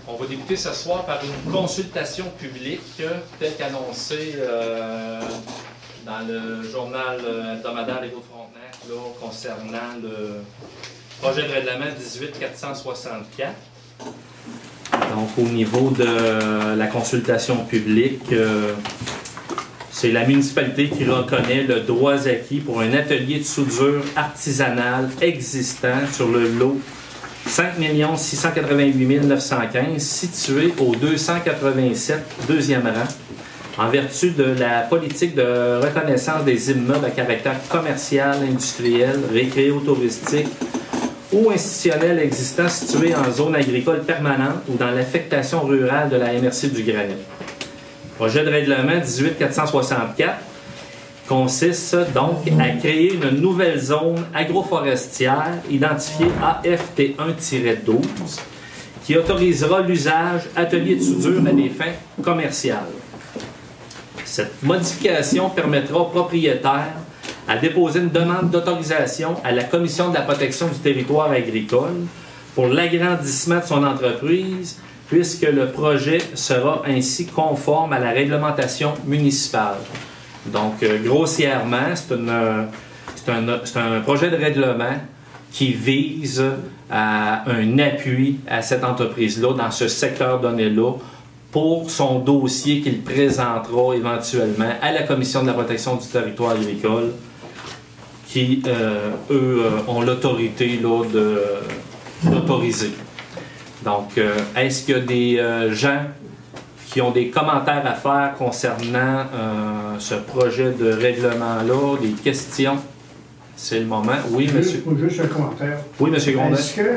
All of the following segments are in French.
On va débuter ce soir par une consultation publique telle qu'annoncée dans le journal hebdomadaire Les Hauts-de-Frontenac concernant le projet de règlement 18464. Donc au niveau de la consultation publique, c'est la municipalité qui reconnaît le droit acquis pour un atelier de soudure artisanale existant sur le lot 5 688 915 situé au 287 2e rang en vertu de la politique de reconnaissance des immeubles à caractère commercial, industriel, récréo-touristique ou institutionnel existants situés en zone agricole permanente ou dans l'affectation rurale de la MRC du Granit. Projet de règlement 18464 consiste donc à créer une nouvelle zone agroforestière identifiée AFT1-12 qui autorisera l'usage atelier de soudure à des fins commerciales. Cette modification permettra aux propriétaires à déposer une demande d'autorisation à la Commission de la protection du territoire agricole pour l'agrandissement de son entreprise puisque le projet sera ainsi conforme à la réglementation municipale. Donc, grossièrement, c'est un projet de règlement qui vise à un appui à cette entreprise-là, dans ce secteur donné-là, pour son dossier qu'il présentera éventuellement à la Commission de la protection du territoire agricole, qui, eux, ont l'autorité d'autoriser. Donc, est-ce qu'il y a des gens qui ont des commentaires à faire concernant ce projet de règlement-là, des questions? C'est le moment. Oui, monsieur. Juste un commentaire. Oui, monsieur Grondin. Est-ce que,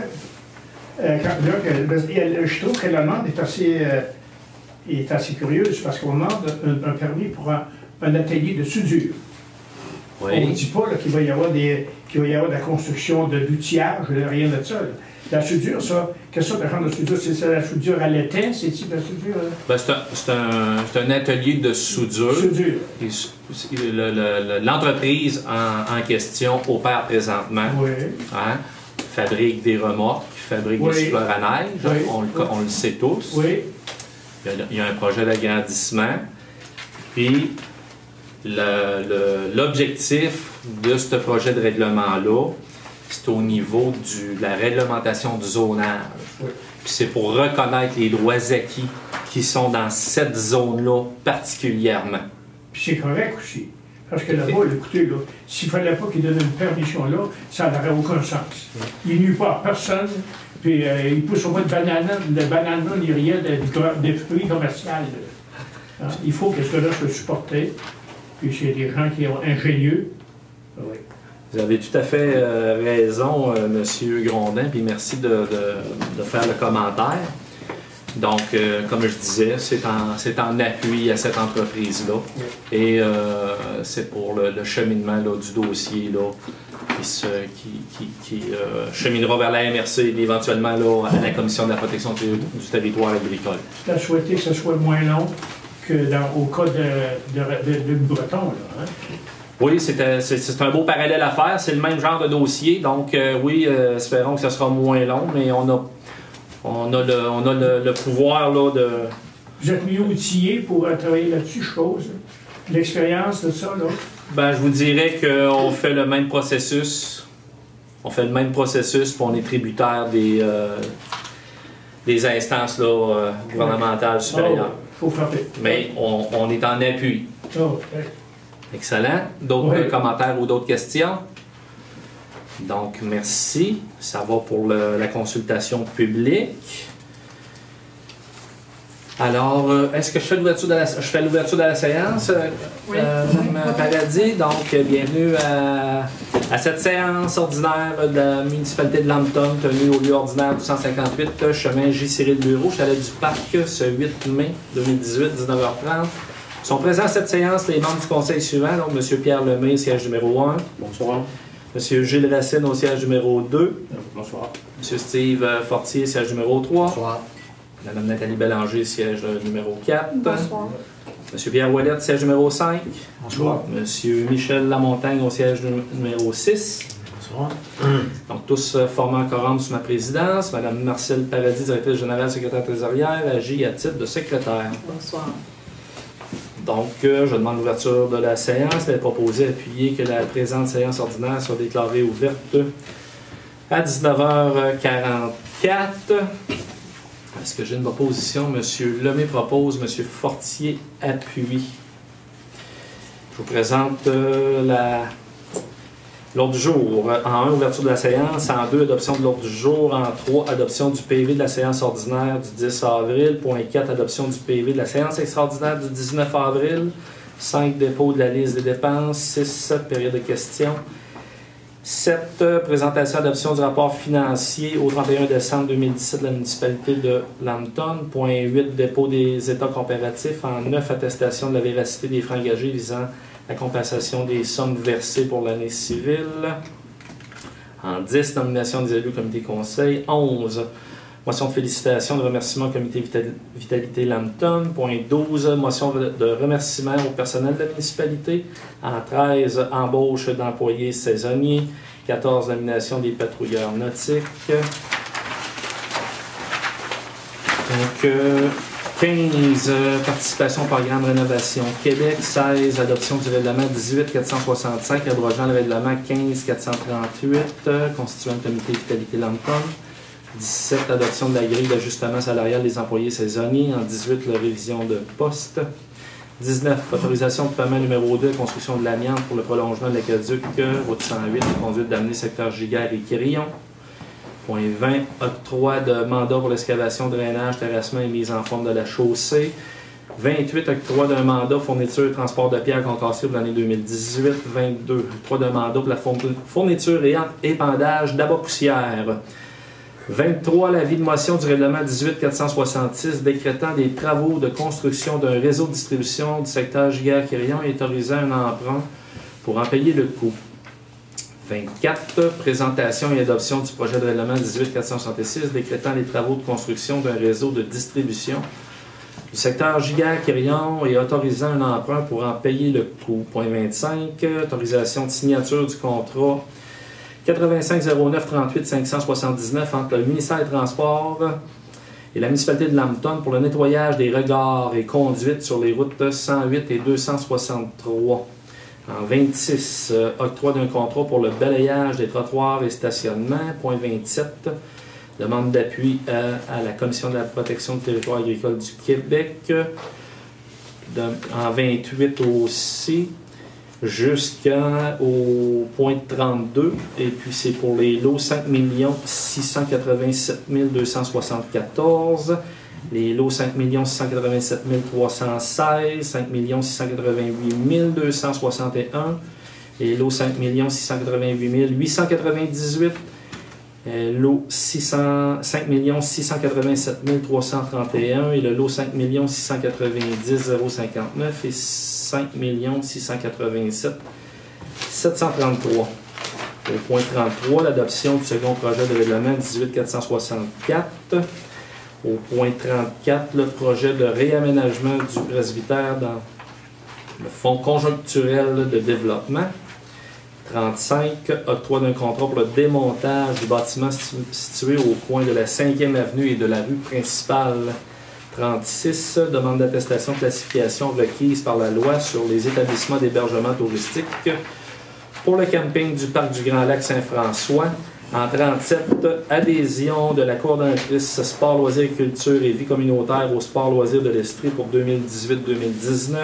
je trouve que la demande est assez curieuse parce qu'on demande un permis pour un atelier de soudure. Oui. On ne dit pas qu'il va y avoir de la construction d'outillage, rien de ça. La soudure, ça, qu'est-ce que c'est de soudure? C'est la soudure à l'étain, c'est-tu la soudure? Ben, c'est un atelier de soudure. L'entreprise en question opère présentement. Oui. Hein, fabrique des remorques, fabrique des souffleurs à neige. Oui. On le sait tous. Oui. Il y a un projet d'agrandissement. Puis, l'objectif de ce projet de règlement-là, c'est au niveau de la réglementation du zonage. Oui. Puis c'est pour reconnaître les droits acquis qui sont dans cette zone-là particulièrement. Puis c'est correct aussi. Parce que là-bas, écoutez, là, s'il ne fallait pas qu'il donne une permission-là, ça n'aurait aucun sens. Il nuit pas à personne, puis il pousse au moins de bananes, ni rien, des fruits commerciaux. Hein? Il faut que cela soit supporté. Puis c'est des gens qui sont ingénieux. Oui. Vous avez tout à fait raison, M. Grondin, puis merci de faire le commentaire. Donc, comme je disais, c'est en appui à cette entreprise-là. Oui. Et c'est pour le cheminement là, du dossier là, qui cheminera vers la MRC et éventuellement là, à la Commission de la protection du territoire agricole. Tu as souhaité que ce soit moins long que au cas de Breton, là, hein? Oui, c'est un beau parallèle à faire. C'est le même genre de dossier. Donc, oui, espérons que ce sera moins long, mais on a le pouvoir là, de... Vous êtes mieux outillé pour travailler là-dessus, je suppose. L'expérience de ça, là? Ben, je vous dirais qu'on fait le même processus. On fait le même processus, puis on est tributaire des instances là, gouvernementales supérieures. Faut frapper. Mais on est en appui. Oh, okay. Excellent. D'autres commentaires ou d'autres questions? Donc, merci. Ça va pour la consultation publique. Alors, est-ce que je fais l'ouverture de la séance? Oui. Mme Paradis, donc, bienvenue à cette séance ordinaire de la municipalité de Lambton, tenue au lieu ordinaire du 158, chemin J. Cyril Bureau, chalet du Parc, ce 8 mai 2018, 19h30. Sont présents à cette séance les membres du conseil suivant, donc M. Pierre Lemay, siège numéro 1. Bonsoir. M. Gilles Racine au siège numéro 2. Bonsoir. M. Steve Fortier, siège numéro 3. Bonsoir. Mme Nathalie Bélanger, siège numéro 4. Bonsoir. M. Pierre Ouellette, siège numéro 5. Bonsoir. M. Michel Lamontagne au siège numéro 6. Bonsoir. Donc, tous formés en quorum sous ma présidence. Madame Marcelle Paradis, directrice générale, secrétaire trésorière, agit à titre de secrétaire. Bonsoir. Donc, je demande l'ouverture de la séance. Il est proposé d'appuyer que la présente séance ordinaire soit déclarée ouverte à 19h44. Est-ce que j'ai une proposition? M. Lemay propose, M. Fortier appuie. Je vous présente l'ordre du jour. En 1, ouverture de la séance. En 2, adoption de l'ordre du jour. En 3, adoption du PV de la séance ordinaire du 10 avril. Point 4, adoption du PV de la séance extraordinaire du 19 avril. 5, dépôt de la liste des dépenses. 6, période de questions. 7, présentation adoption du rapport financier au 31 décembre 2017 de la municipalité de Lambton. Point 8, dépôt des états comparatifs. En 9, attestation de la véracité des frais engagés visant la compensation des sommes versées pour l'année civile. En 10, nomination des élus au comité conseil. 11, motion de félicitations, de remerciement au comité Vitalité Lambton. Point 12, motion de remerciement au personnel de la municipalité. En 13, embauche d'employés saisonniers. 14, nomination des patrouilleurs nautiques. Donc, 15, participation au programme Rénovation Québec. 16, adoption du règlement 18-465, abrogeant le règlement 15-438, constituant le comité Vitalité Lambton. 17, adoption de la grille d'ajustement salarial des employés saisonniers. En 18, la révision de poste. 19, autorisation de paiement numéro 2, construction de l'amiante pour le prolongement de l'aqueduc, route 108, conduite d'amener secteur Giguère et Quirillon. Point 20, octroi de mandat pour l'excavation, drainage, terrassement et mise en forme de la chaussée. 28, octroi d'un mandat fourniture et transport de pierres concassées pour l'année 2018. 22, octroi d'un mandat pour la fourniture et épandage d'abat-poussière. 23, l'avis de motion du règlement 18-466 décrétant des travaux de construction d'un réseau de distribution du secteur Giguère-Quirillon et autorisant un emprunt pour en payer le coût. 24, présentation et adoption du projet de règlement 18-466 décrétant les travaux de construction d'un réseau de distribution du secteur Giguère-Quirillon et autorisant un emprunt pour en payer le coût. Point 25, autorisation de signature du contrat 8509-38-579 entre le ministère des Transports et la municipalité de Lambton pour le nettoyage des regards et conduites sur les routes 108 et 263. En 26, octroi d'un contrat pour le balayage des trottoirs et stationnements. Point 27, demande d'appui à la Commission de la protection du territoire agricole du Québec. En 28 aussi, jusqu'au point 32. Et puis c'est pour les lots 5 687 274. Les lots 5 687 316, 5 688 261, les lots 5 688 898, lot 5 687 331 et le lot 5 690 059 et 5 687 733. Au point 33, l'adoption du second projet de règlement 18-464. Au point 34, le projet de réaménagement du presbytère dans le fonds conjoncturel de développement. 35, octroi d'un contrat pour le démontage du bâtiment situé au coin de la 5e avenue et de la rue principale. 36, demande d'attestation de classification requise par la loi sur les établissements d'hébergement touristique pour le camping du Parc du Grand Lac Saint-François. En 37, adhésion de la coordonnatrice Sport, Loisirs, Culture et Vie communautaire au Sport, Loisirs de l'Estrie pour 2018-2019.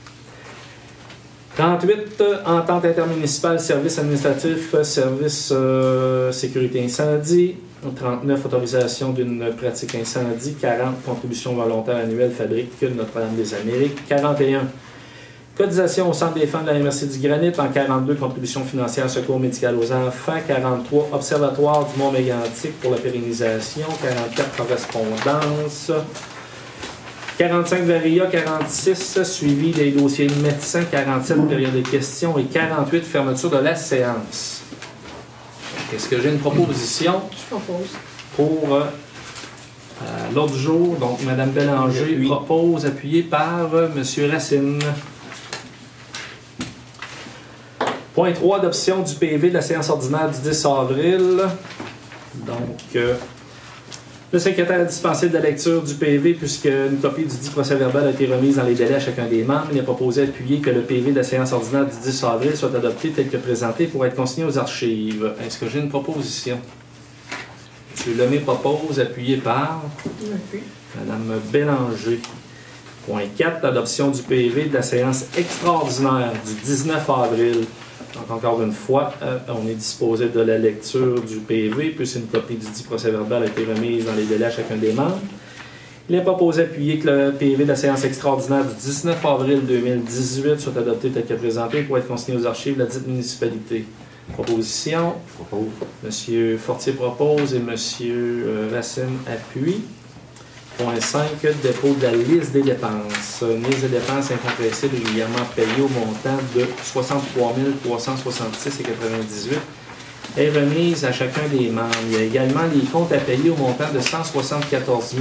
38, entente intermunicipale, service administratif, service sécurité incendie. 39, autorisation d'une pratique incendie. 40, contribution volontaire annuelle fabrique Notre-Dame des Amériques. 41, cotisation au Centre des femmes de la MRC du Granit. En 42, contribution financière secours médical aux enfants. 43, observatoire du Mont-Mégantic pour la pérennisation. 44, correspondance. 45, Varia. 46, suivi des dossiers de médecins. 47, période de questions. Et 48, fermeture de la séance. Est-ce que j'ai une proposition? Je propose. Pour l'ordre du jour, donc Mme Bélanger propose, appuyée par M. Racine. Point 3, adoption du PV de la séance ordinaire du 10 avril. Donc, le secrétaire a dispensé de la lecture du PV puisque une copie du dit procès-verbal a été remise dans les délais à chacun des membres. Il est proposé d'appuyer que le PV de la séance ordinaire du 10 avril soit adopté tel que présenté pour être consigné aux archives. Est-ce que j'ai une proposition? M. Lemay propose, appuyé par Mme Bélanger. Point 4, l'adoption du PV de la séance extraordinaire du 19 avril. Donc, encore une fois, on est disposé de la lecture du PV, puisque une copie du dit procès-verbal a été remise dans les délais à chacun des membres. Il est proposé d'appuyer que le PV de la séance extraordinaire du 19 avril 2018 soit adopté tel que présenté pour être consigné aux archives de la dite municipalité. Proposition. M. Fortier propose et M. Racine appuie. Point 5, dépôt de la liste des dépenses. Une liste des dépenses incompressibles régulièrement payée au montant de 63 366,98 est remise à chacun des membres. Il y a également les comptes à payer au montant de 174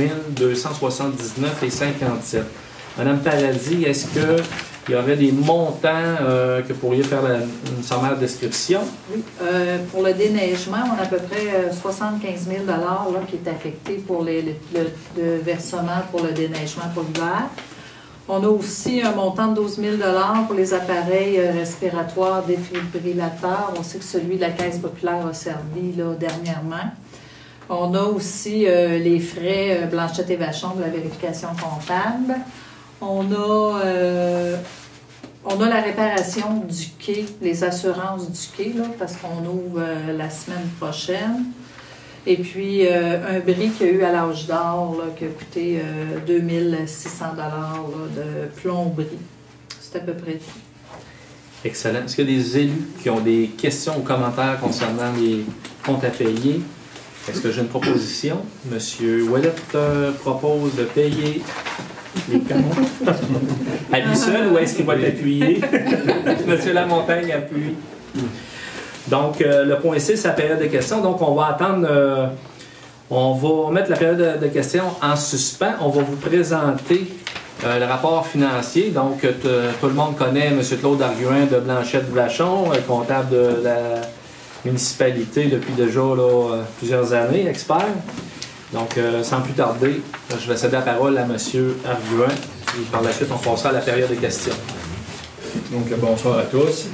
279,57. Madame Paradis, est-ce qu'il y aurait des montants que vous pourriez faire une sommaire description? Oui. Pour le déneigement, on a à peu près 75 000 là, qui est affecté pour le versement pour le déneigement pour l'hiver. On a aussi un montant de 12 000 pour les appareils respiratoires défibrillateurs. On sait que celui de la Caisse populaire a servi là, dernièrement. On a aussi les frais Blanchette et Vachon de la vérification comptable. On a la réparation du quai, les assurances du quai, là, parce qu'on ouvre la semaine prochaine. Et puis, un bris qu'il y a eu à l'âge d'or, qui a coûté 2600 de plomberie. C'est à peu près tout. Excellent. Est-ce qu'il y a des élus qui ont des questions ou commentaires concernant les comptes à payer? Est-ce que j'ai une proposition? Monsieur Ouellet propose de payer les comptes. À lui seul ou est-ce qu'il va t'appuyer? Monsieur Lamontagne appuie. Donc, le point 6, c'est la période de questions. Donc, on va attendre, on va mettre la période de questions en suspens. On va vous présenter le rapport financier. Donc, tout le monde connaît M. Claude Arguin de Blanchette-Vachon, comptable de la municipalité depuis déjà là, plusieurs années, expert. Donc, sans plus tarder, je vais céder la parole à M. Arguin. Et par la suite, on passera à la période de questions. Donc, bonsoir à tous.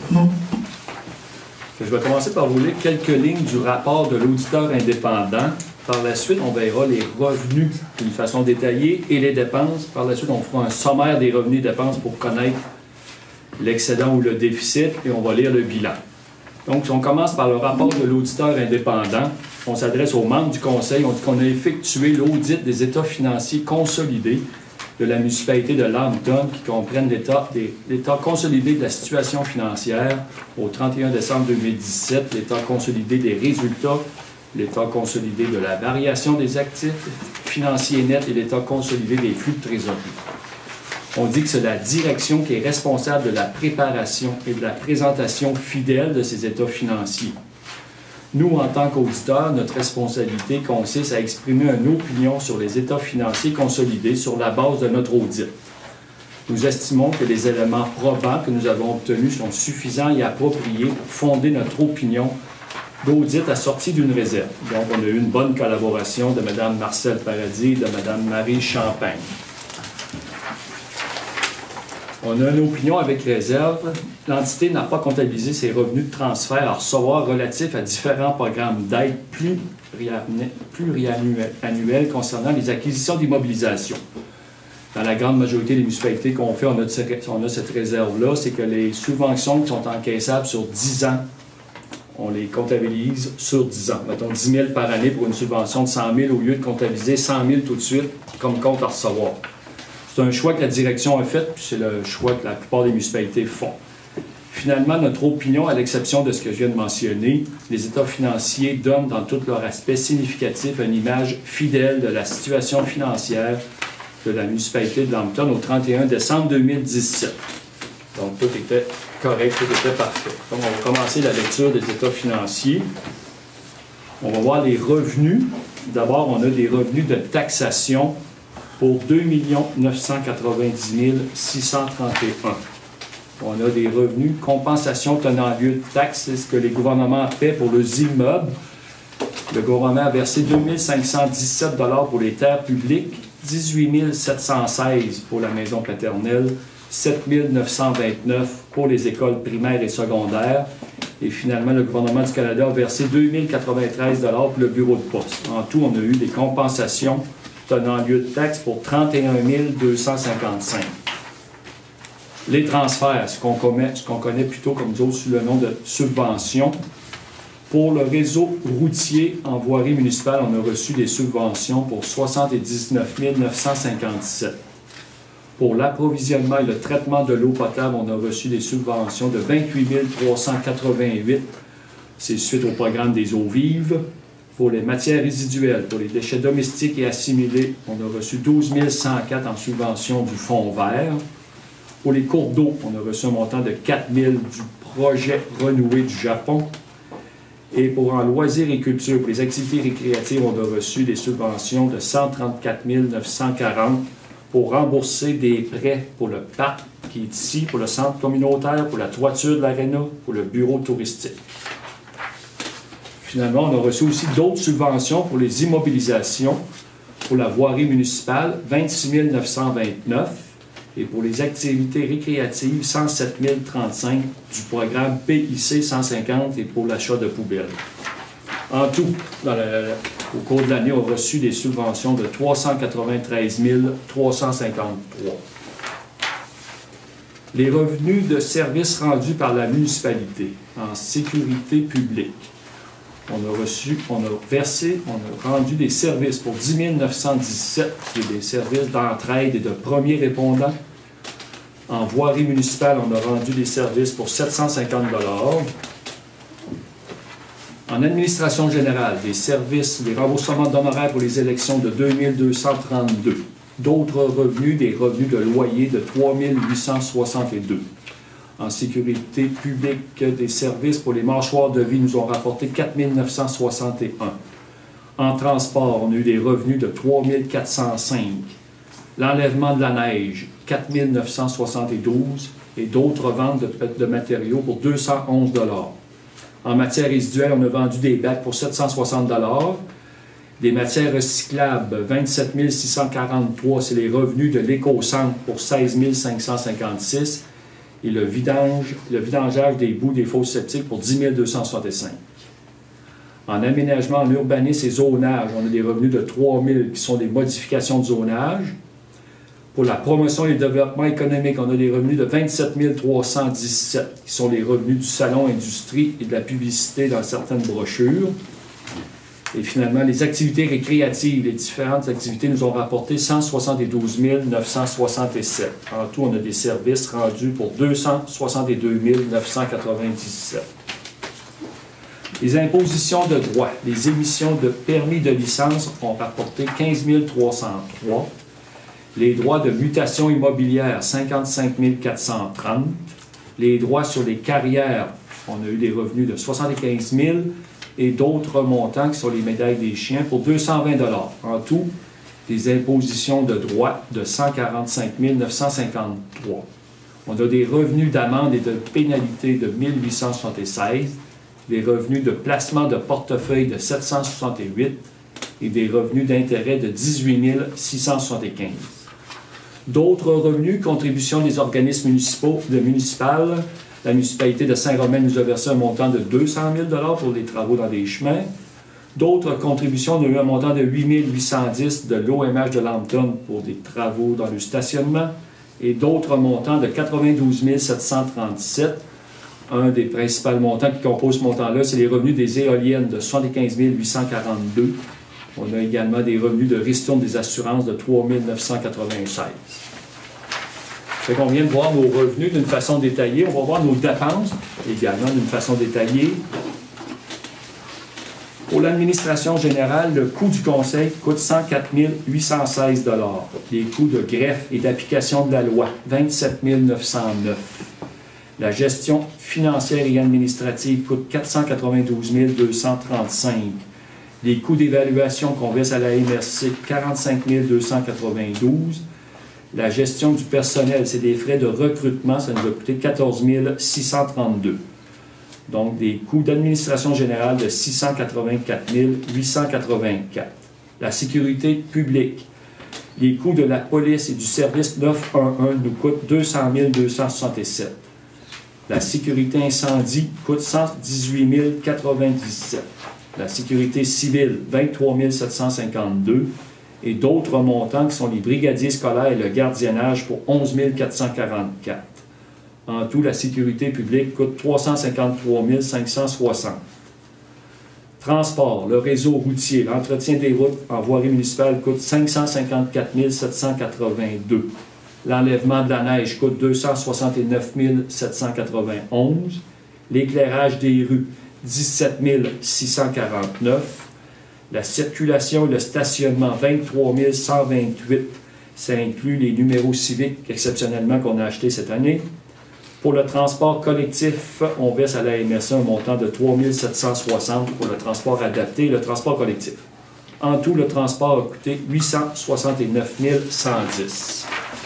Je vais commencer par vous lire quelques lignes du rapport de l'auditeur indépendant. Par la suite, on verra les revenus d'une façon détaillée et les dépenses. Par la suite, on fera un sommaire des revenus et dépenses pour connaître l'excédent ou le déficit et on va lire le bilan. Donc, si on commence par le rapport de l'auditeur indépendant, on s'adresse aux membres du conseil. On dit qu'on a effectué l'audit des états financiers consolidés de la municipalité de Lambton qui comprennent l'état consolidé de la situation financière au 31 décembre 2017, l'état consolidé des résultats, l'état consolidé de la variation des actifs financiers nets et l'état consolidé des flux de trésorerie. On dit que c'est la direction qui est responsable de la préparation et de la présentation fidèle de ces états financiers. Nous, en tant qu'auditeurs, notre responsabilité consiste à exprimer une opinion sur les états financiers consolidés sur la base de notre audit. Nous estimons que les éléments probants que nous avons obtenus sont suffisants et appropriés pour fonder notre opinion d'audit assortie d'une réserve. Donc, on a eu une bonne collaboration de Mme Marcel Paradis et de Mme Marie Champagne. On a une opinion avec réserve. L'entité n'a pas comptabilisé ses revenus de transfert à recevoir relatifs à différents programmes d'aide pluriannuels concernant les acquisitions d'immobilisation. Dans la grande majorité des municipalités qu'on fait, on a cette réserve-là, c'est que les subventions qui sont encaissables sur 10 ans, on les comptabilise sur 10 ans. Mettons 10 000 par année pour une subvention de 100 000 au lieu de comptabiliser 100 000 tout de suite comme compte à recevoir. C'est un choix que la direction a fait, puis c'est le choix que la plupart des municipalités font. Finalement, notre opinion, à l'exception de ce que je viens de mentionner, les états financiers donnent dans tout leur aspect significatif une image fidèle de la situation financière de la municipalité de Lambton au 31 décembre 2017. Donc, tout était correct, tout était parfait. Donc, on va commencer la lecture des états financiers. On va voir les revenus. D'abord, on a des revenus de taxation pour 2 990 631. On a des revenus, compensation tenant lieu de taxes, c'est ce que les gouvernements paient pour les immeubles. Le gouvernement a versé 2 517 $ pour les terres publiques, 18 716 pour la maison paternelle, 7 929 pour les écoles primaires et secondaires. Et finalement, le gouvernement du Canada a versé 2 093 $ pour le bureau de poste. En tout, on a eu des compensations tenant lieu de taxes pour 31 255. Les transferts, ce qu'on connaît plutôt comme nous autres sous le nom de subventions. Pour le réseau routier en voirie municipale, on a reçu des subventions pour 79 957. Pour l'approvisionnement et le traitement de l'eau potable, on a reçu des subventions de 28 388. C'est suite au programme des eaux vives. Pour les matières résiduelles, pour les déchets domestiques et assimilés, on a reçu 12 104 en subvention du Fonds vert. Pour les cours d'eau, on a reçu un montant de 4 000 du projet Renoué du Japon. Et pour en loisirs et culture, pour les activités récréatives, on a reçu des subventions de 134 940 pour rembourser des prêts pour le parc qui est ici, pour le centre communautaire, pour la toiture de l'aréna, pour le bureau touristique. Finalement, on a reçu aussi d'autres subventions pour les immobilisations, pour la voirie municipale, 26 929, et pour les activités récréatives, 107 035 du programme PIC 150 et pour l'achat de poubelles. En tout, au cours de l'année, on a reçu des subventions de 393 353. Les revenus de services rendus par la municipalité en sécurité publique. On a rendu des services pour 10 917, qui est des services d'entraide et de premiers répondants. En voirie municipale, on a rendu des services pour 750 $. En administration générale, des services, des remboursements d'honoraires pour les élections de 2 232. D'autres revenus, des revenus de loyer de 3 862. En sécurité publique, des services pour les mâchoires de vie nous ont rapporté 4 961. En transport, on a eu des revenus de 3 405. L'enlèvement de la neige, 4 972. Et d'autres ventes de matériaux pour 211 $. En matière résiduelle, on a vendu des bacs pour 760 $. Des matières recyclables, 27 643, c'est les revenus de l'éco-centre pour 16 556. Et le vidangeage des boues des fosses septiques pour 10 265. En aménagement, en urbanisme et zonage, on a des revenus de 3 000 qui sont des modifications de zonage. Pour la promotion et le développement économique, on a des revenus de 27 317 qui sont les revenus du salon industrie et de la publicité dans certaines brochures. Et finalement, les activités récréatives, les différentes activités nous ont rapporté 172 967. En tout, on a des services rendus pour 262 997. Les impositions de droits, les émissions de permis de licence ont rapporté 15 303. Les droits de mutation immobilière, 55 430. Les droits sur les carrières, on a eu des revenus de 75 000 et d'autres montants qui sont les médailles des chiens pour 220 $. En tout, des impositions de droits de 145 953. On a des revenus d'amende et de pénalité de 1876, des revenus de placement de portefeuille de 768 et des revenus d'intérêt de 18 675. D'autres revenus, contributions des organismes municipaux, la municipalité de Saint-Romain nous a versé un montant de 200 000 $ pour les travaux dans des chemins. D'autres contributions, on a eu un montant de 8 810 de l'OMH de Lambton pour des travaux dans le stationnement. Et d'autres montants de 92 737. Un des principaux montants qui composent ce montant-là, c'est les revenus des éoliennes de 75 842. On a également des revenus de ristourne des assurances de 3 996. Fait qu'on vient de voir nos revenus d'une façon détaillée. On va voir nos dépenses également d'une façon détaillée. Pour l'administration générale, le coût du conseil coûte 104 816 $. Les coûts de greffe et d'application de la loi, 27 909. La gestion financière et administrative coûte 492 235. Les coûts d'évaluation qu'on verse à la MRC, 45 292. La gestion du personnel, c'est des frais de recrutement, ça nous a coûté 14 632. Donc, des coûts d'administration générale de 684 884. La sécurité publique, les coûts de la police et du service 911 nous coûtent 200 267. La sécurité incendie coûte 118 097. La sécurité civile, 23 752. Et d'autres montants qui sont les brigadiers scolaires et le gardiennage pour 11 444. En tout, la sécurité publique coûte 353 560. Transport, le réseau routier, l'entretien des routes en voirie municipale coûte 554 782. L'enlèvement de la neige coûte 269 791. L'éclairage des rues, 17 649. La circulation et le stationnement, 23 128. Ça inclut les numéros civiques, exceptionnellement, qu'on a achetés cette année. Pour le transport collectif, on verse à la MRC un montant de 3 760 pour le transport adapté et le transport collectif. En tout, le transport a coûté 869 110.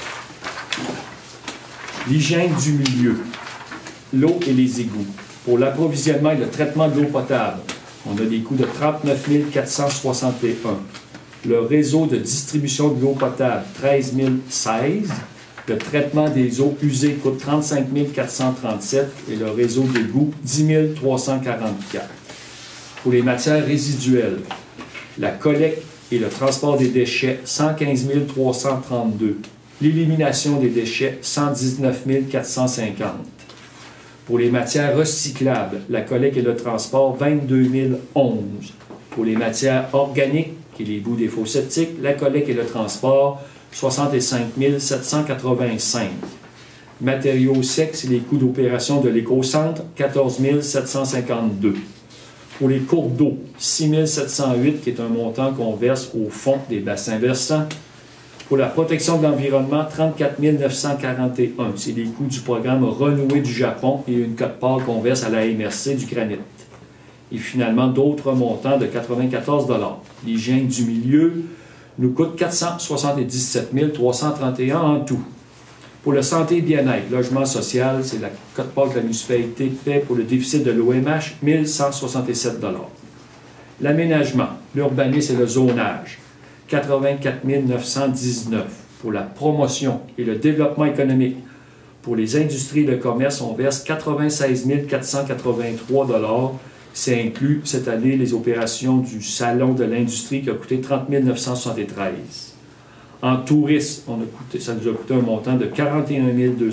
L'hygiène du milieu, l'eau et les égouts. Pour l'approvisionnement et le traitement de l'eau potable, on a des coûts de 39 461. Le réseau de distribution de l'eau potable, 13 016. Le traitement des eaux usées coûte 35 437 et le réseau d'égouts, 10 344. Pour les matières résiduelles, la collecte et le transport des déchets, 115 332. L'élimination des déchets, 119 450. Pour les matières recyclables, la collecte et le transport, 22 011. Pour les matières organiques et les bouts des faux septiques, la collecte et le transport, 65 785. Matériaux secs et les coûts d'opération de l'éco-centre, 14 752. Pour les cours d'eau, 6 708, qui est un montant qu'on verse au fond des bassins versants. Pour la protection de l'environnement, 34 941. C'est les coûts du programme Renouer du Japon et une quote-part qu'on verse à la MRC du granit. Et finalement, d'autres montants de 94 $. L'hygiène du milieu nous coûte 477 331 en tout. Pour le santé et bien-être, logement social, c'est la quote-part que la municipalité fait pour le déficit de l'OMH, 1167 $. L'aménagement, l'urbanisme et le zonage, 84 919. Pour la promotion et le développement économique, pour les industries et le commerce, on verse 96 483 $. Ça inclut cette année les opérations du Salon de l'industrie qui a coûté 30 973. En tourisme, ça nous a coûté un montant de 41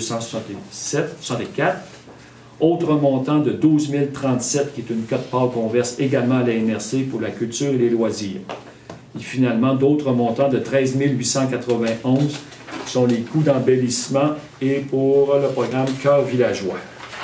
264. Autre montant de 12 037 qui est une quote-part qu'on verse également à la MRC pour la culture et les loisirs. Et finalement, d'autres montants de 13 891 qui sont les coûts d'embellissement et pour le programme Cœur villageois.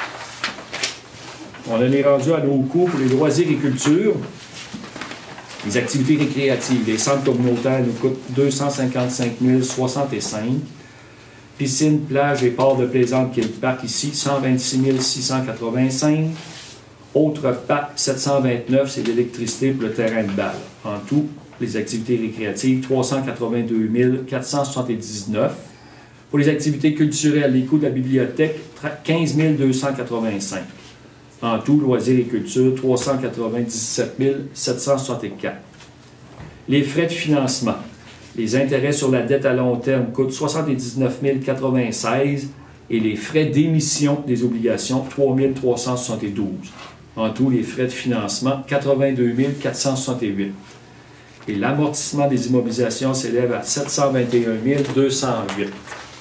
On en est rendu à nos coûts pour les loisirs et culture. Les activités récréatives, les centres communautaires nous coûtent 255 065. Piscine, plage et port de plaisance qui est le parc ici, 126 685. Autre parc, 729, c'est l'électricité pour le terrain de balle. En tout, les activités récréatives, 382 479. Pour les activités culturelles, les coûts de la bibliothèque, 15 285. En tout, loisirs et culture, 397 764. Les frais de financement. Les intérêts sur la dette à long terme coûtent 79 096 et les frais d'émission des obligations, 3 372. En tout, les frais de financement, 82 468. Et l'amortissement des immobilisations s'élève à 721 208.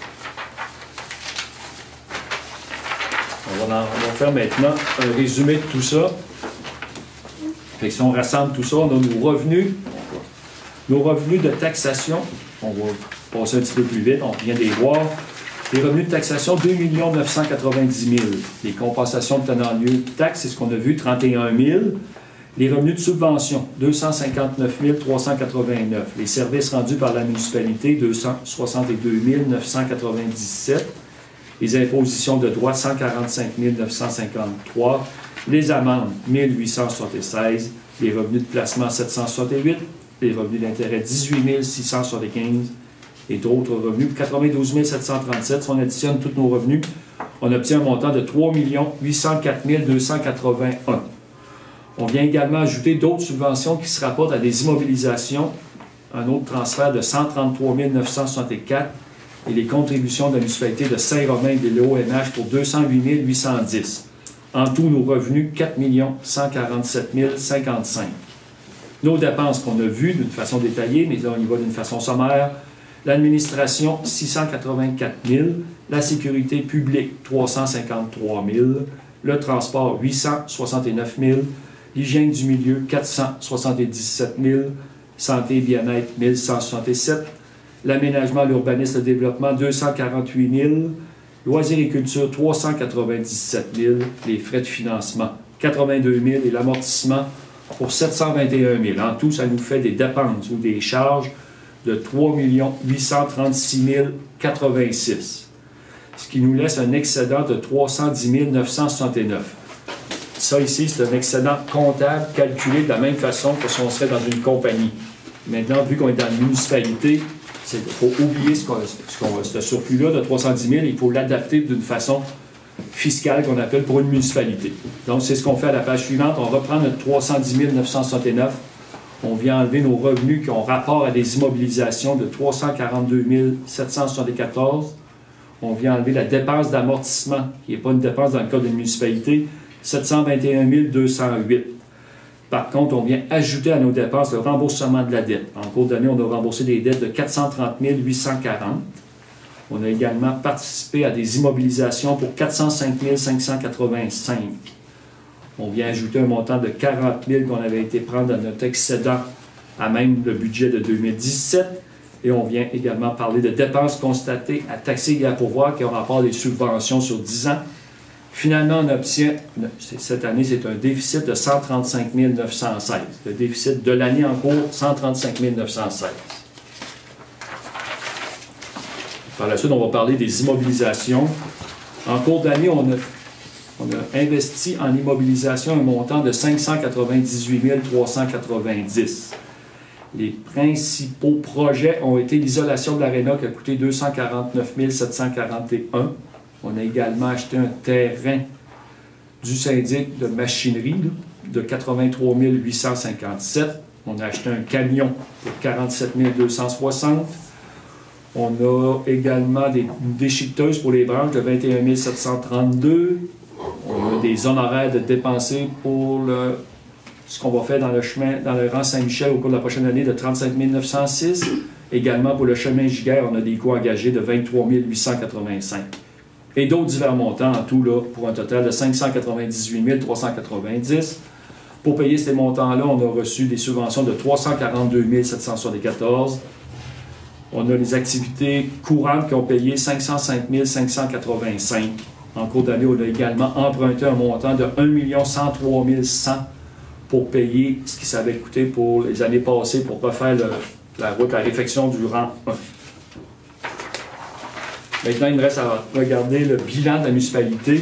On va faire maintenant un résumé de tout ça. Fait que si on rassemble tout ça, on a nos revenus. Nos revenus de taxation, on va passer un petit peu plus vite, on vient de les voir. Les revenus de taxation, 2 990 000. Les compensations de tenant-lieu de taxes, c'est ce qu'on a vu, 31 000. Les revenus de subvention, 259 389. Les services rendus par la municipalité, 262 997. Les impositions de droits, 145 953. Les amendes, 1876. Les revenus de placement, 768. Les revenus d'intérêt, 18 675. et d'autres revenus, 92 737. Si on additionne tous nos revenus, on obtient un montant de 3 804 281. On vient également ajouter d'autres subventions qui se rapportent à des immobilisations, un autre transfert de 133 964 et les contributions de la municipalité de Saint-Romain et de l'ONH pour 208 810. En tout, nos revenus, 4 147 055. Nos dépenses qu'on a vues d'une façon détaillée, mais là, on y va d'une façon sommaire. L'administration, 684 000. La sécurité publique, 353 000. Le transport, 869 000. L'hygiène du milieu, 477 000. Santé et bien-être, 1167. L'aménagement, l'urbanisme, le développement, 248 000. Loisirs et culture, 397 000. Les frais de financement, 82 000. Et l'amortissement, pour 721 000. En tout, ça nous fait des dépenses ou des charges de 3 836 086. Ce qui nous laisse un excédent de 310 969. Ça ici, c'est un excédent comptable calculé de la même façon que si on serait dans une compagnie. Maintenant, vu qu'on est dans une municipalité, il faut oublier ce surplus-là de 310 000, il faut l'adapter d'une façon fiscale qu'on appelle pour une municipalité. Donc, c'est ce qu'on fait à la page suivante. On reprend notre 310 969. On vient enlever nos revenus qui ont rapport à des immobilisations de 342 774. On vient enlever la dépense d'amortissement, qui n'est pas une dépense dans le cas d'une municipalité, 721 208. Par contre, on vient ajouter à nos dépenses le remboursement de la dette. En cours d'année, on a remboursé des dettes de 430 840. On a également participé à des immobilisations pour 405 585. On vient ajouter un montant de 40 000 qu'on avait été prendre dans notre excédent à même le budget de 2017. Et on vient également parler de dépenses constatées à taxer et à pourvoir qui ont rapport à des subventions sur 10 ans. Finalement, on obtient, cette année, c'est un déficit de 135 916. Le déficit de l'année en cours, 135 916. Par la suite, on va parler des immobilisations. En cours d'année, on a investi en immobilisation un montant de 598 390. Les principaux projets ont été l'isolation de l'aréna qui a coûté 249 741. On a également acheté un terrain du syndic de machinerie de 83 857. On a acheté un camion pour 47 260. On a également des déchiqueteuses pour les branches de 21 732. On a des honoraires de dépenser pour ce qu'on va faire dans le chemin, dans le rang Saint-Michel au cours de la prochaine année de 35 906. Également pour le chemin Giguère, on a des coûts engagés de 23 885. Et d'autres divers montants en tout, là, pour un total de 598 390. Pour payer ces montants-là, on a reçu des subventions de 342 774. On a les activités courantes qui ont payé 505 585. En cours d'année, on a également emprunté un montant de 1 103 100 pour payer ce qui s'avait coûté pour les années passées pour refaire la route, la réfection du rang 1. Maintenant, il me reste à regarder le bilan de la municipalité.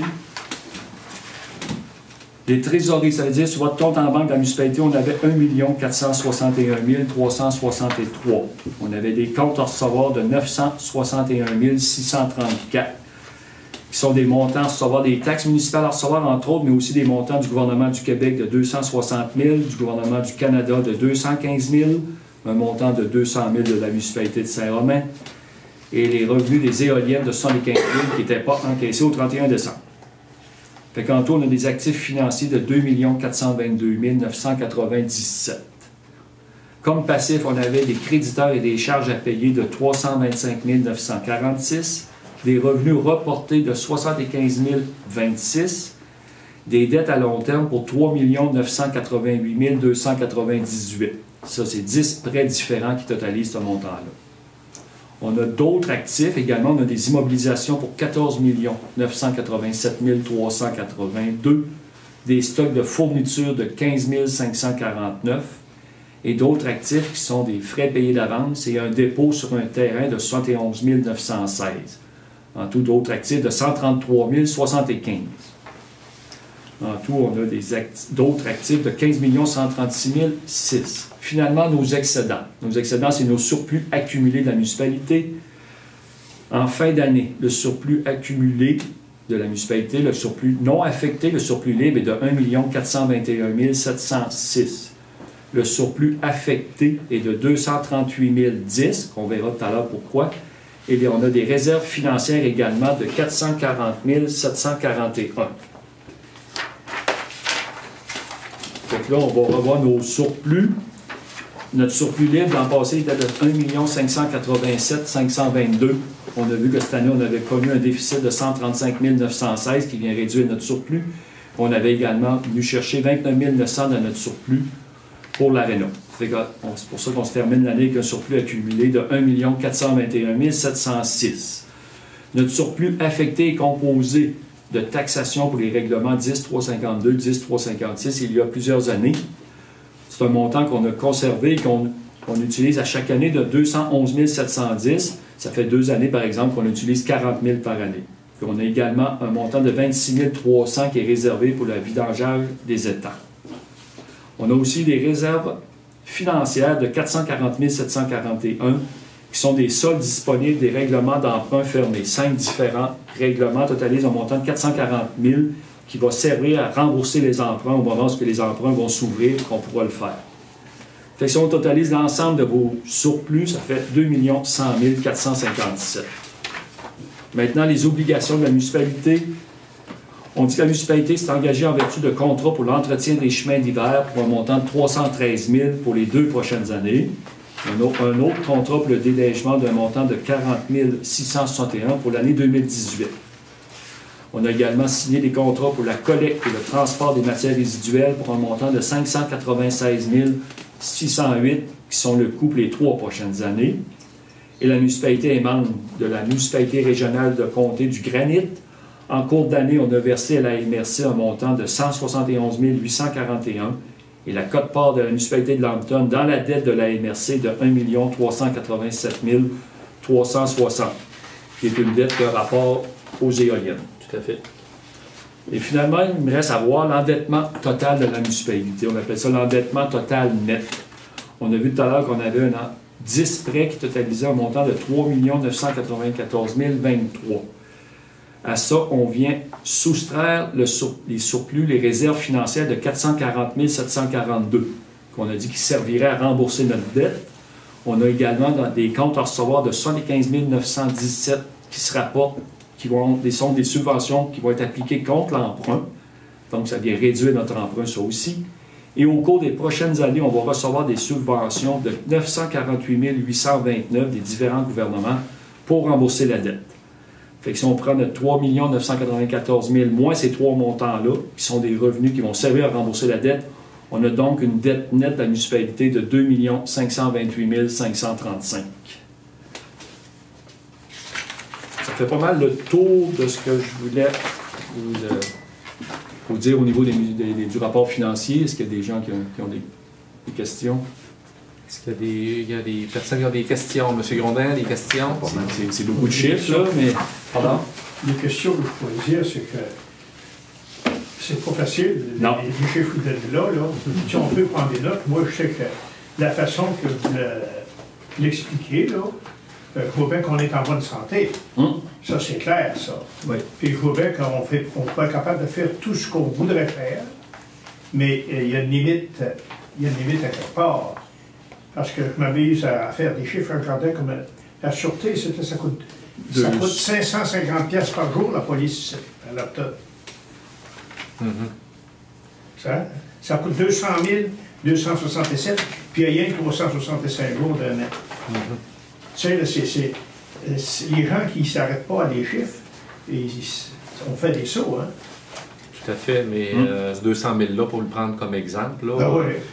Les trésoreries, ça veut dire sur votre compte en banque de la municipalité, on avait 1 461 363. On avait des comptes à recevoir de 961 634, qui sont des montants à recevoir des taxes municipales à recevoir, entre autres, mais aussi des montants du gouvernement du Québec de 260 000, du gouvernement du Canada de 215 000, un montant de 200 000 de la municipalité de Saint-Romain, et les revenus des éoliennes de 75 000 qui n'étaient pas encaissés au 31 décembre. Fait qu'en tout, on a des actifs financiers de 2 422 997. Comme passif, on avait des créditeurs et des charges à payer de 325 946, des revenus reportés de 75 026, des dettes à long terme pour 3 988 298. Ça, c'est 10 prêts différents qui totalisent ce montant-là. On a d'autres actifs également. On a des immobilisations pour 14 987 382, des stocks de fournitures de 15 549 et d'autres actifs qui sont des frais payés d'avance et un dépôt sur un terrain de 71 916. En tout, d'autres actifs de 133 075. En tout, on a d'autres actifs de 15 136 006. Finalement, nos excédents. Nos excédents, c'est nos surplus accumulés de la municipalité. En fin d'année, le surplus accumulé de la municipalité, le surplus non affecté, le surplus libre est de 1 421 706. Le surplus affecté est de 238 010, qu'on verra tout à l'heure pourquoi. Et on a des réserves financières également de 440 741. Fait que là, on va revoir nos surplus. Notre surplus libre l'an passé était de 1 587 522. On a vu que cette année, on avait connu un déficit de 135 916 qui vient réduire notre surplus. On avait également venu chercher 29 900 dans notre surplus pour l'aréna. C'est pour ça qu'on se termine l'année avec un surplus accumulé de 1 421 706. Notre surplus affecté est composé de taxation pour les règlements 10.352, 10.356 il y a plusieurs années. C'est un montant qu'on a conservé et qu'on utilise à chaque année de 211 710. Ça fait 2 années, par exemple, qu'on utilise 40 000 par année. Puis on a également un montant de 26 300 qui est réservé pour le vidangeage des étangs. On a aussi des réserves financières de 440 741 qui sont des soldes disponibles des règlements d'emprunt fermés. 5 différents règlements totalisent un montant de 440 000 qui va servir à rembourser les emprunts au moment où les emprunts vont s'ouvrir, qu'on pourra le faire. Fait que si on totalise l'ensemble de vos surplus, ça fait 2 100 457. Maintenant, les obligations de la municipalité. On dit que la municipalité s'est engagée en vertu de contrats pour l'entretien des chemins d'hiver pour un montant de 313 000 pour les 2 prochaines années. Un autre contrat pour le déneigement d'un montant de 40 661 pour l'année 2018. On a également signé des contrats pour la collecte et le transport des matières résiduelles pour un montant de 596 608 qui sont le coût pour les 3 prochaines années. Et la municipalité est membre de la municipalité régionale de comté du Granit. En cours d'année, on a versé à la MRC un montant de 171 841 et la quote-part de la municipalité de Lambton dans la dette de la MRC de 1 387 360, qui est une dette de rapport aux éoliennes. Tout à fait. Et finalement, il me reste à voir l'endettement total de la municipalité. On appelle ça l'endettement total net. On a vu tout à l'heure qu'on avait 10 prêts qui totalisaient un montant de 3 994 023. À ça, on vient soustraire les surplus, les réserves financières de 440 742, qu'on a dit qui serviraient à rembourser notre dette. On a également des comptes à recevoir de 75 917 qui se rapportent, sont des subventions qui vont être appliquées contre l'emprunt. Donc, ça vient réduire notre emprunt, ça aussi. Et au cours des prochaines années, on va recevoir des subventions de 948 829 des différents gouvernements pour rembourser la dette. Fait que si on prend notre 3 994 000 moins ces 3 montants-là, qui sont des revenus qui vont servir à rembourser la dette, on a donc une dette nette de la municipalité de 2 528 535. Ça fait pas mal le tour de ce que je voulais vous dire au niveau du rapport financier. Est-ce qu'il y a des gens qui ont des questions? Est-ce qu'il y a des personnes qui ont des questions? M. Grondin, des questions? C'est beaucoup de chiffres, là, mais... Pardon? Les questions que je pourrais dire, c'est que c'est pas facile. Non. Les chiffres que vous êtes là, si on peut prendre des notes, moi, je sais que la façon que vous l'expliquez, là, je vois bien qu'on est en bonne santé. Ça, c'est clair, ça. Oui. Puis je vois bien qu'on peut être capable de faire tout ce qu'on voudrait faire, mais il y a une limite à quelque part. Parce que je m'amuse à faire des chiffres, je regardais comme la sûreté, ça coûte 550 pièces par jour, la police à Lambton. Ça coûte 200 267, puis il y a rien que 365 jours d'un an. Tu sais, c'est les gens qui ne s'arrêtent pas à des chiffres, on fait des sauts, hein? Tout à fait, mais ce 200 000-là, pour le prendre comme exemple, là,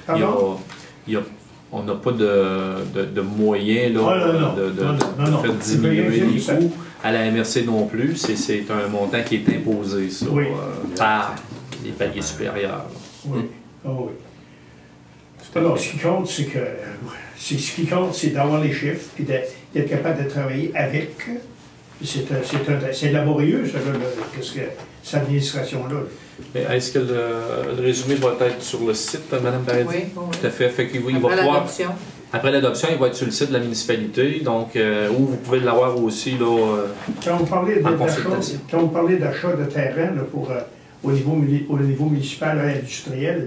on n'a pas de moyens là, de faire diminuer les coûts. À la MRC non plus, c'est un montant qui est imposé par les paliers supérieurs. Oui. Oh, oui. Alors, ce qui compte, c'est d'avoir les chiffres et d'être capable de travailler avec C'est laborieux, ça, là, qu'est-ce que cette administration-là. Est-ce que le résumé va être sur le site, Mme Paradis? Oui, oui. Tout à fait. Fait qu'il va Après pouvoir... l'adoption. Après l'adoption, il va être sur le site de la municipalité, donc où vous pouvez l'avoir aussi là, Quand vous parlez d'achat de terrain là, pour, au niveau municipal et industriel,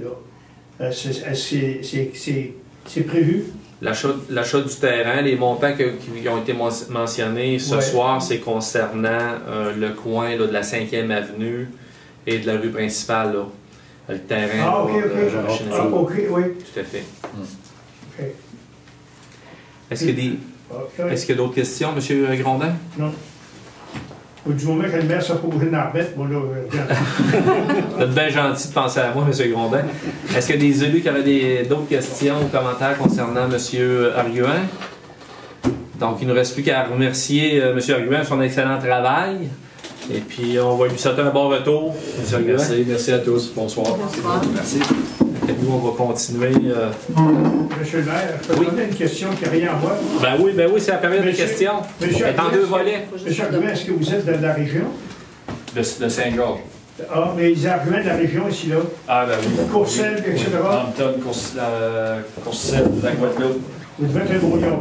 c'est prévu? L'achat du terrain, les montants qui ont été mentionnés ce soir, c'est concernant le coin là, de la 5e avenue et de la rue principale. Là. Le terrain. Ah, OK, OK, oui. Tout à fait. OK. Est-ce qu'il y a d'autres questions, M. Grondin? Non. Du moment que le maire s'est pas bougé dans l'arbette, bon là, Vous êtes bien gentil de penser à moi, M. Grondin. Est-ce qu'il y a des élus qui avaient d'autres questions ou commentaires concernant M. Arguin? Donc, il ne nous reste plus qu'à remercier M. Arguin pour son excellent travail. Et puis, on va lui souhaiter un bon retour, M. Arguin. Merci à tous. Bonsoir. Bonsoir. Merci. Et nous, on va continuer. Monsieur le maire, je peux poser une question qui n'a rien à voir. Ben oui, c'est la période des questions. Monsieur, est en deux volets. Monsieur Arguin, est-ce que vous êtes de la région? De Saint-Georges. Ah, mais les arguments de la région ici, là. Ah, ben oui. Courcelles, etc. Hampton, Courcelles, la Guadeloupe. Vous devez être un brouillon,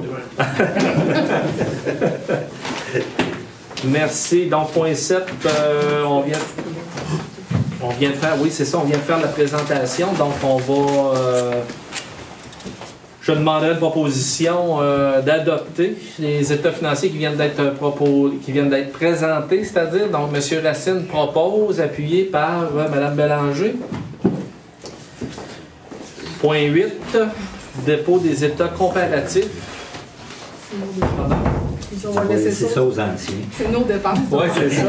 Merci. Donc, point 7, on vient de faire, oui, c'est ça, on vient de faire la présentation. Donc, on va. Je demanderai une proposition d'adopter les états financiers qui viennent d'être présentés, c'est-à-dire, donc, M. Racine propose, appuyé par Mme Bélanger. Point 8, dépôt des états comparatifs. C'est ça aux anciens. C'est nos dépenses. Oui, c'est ça.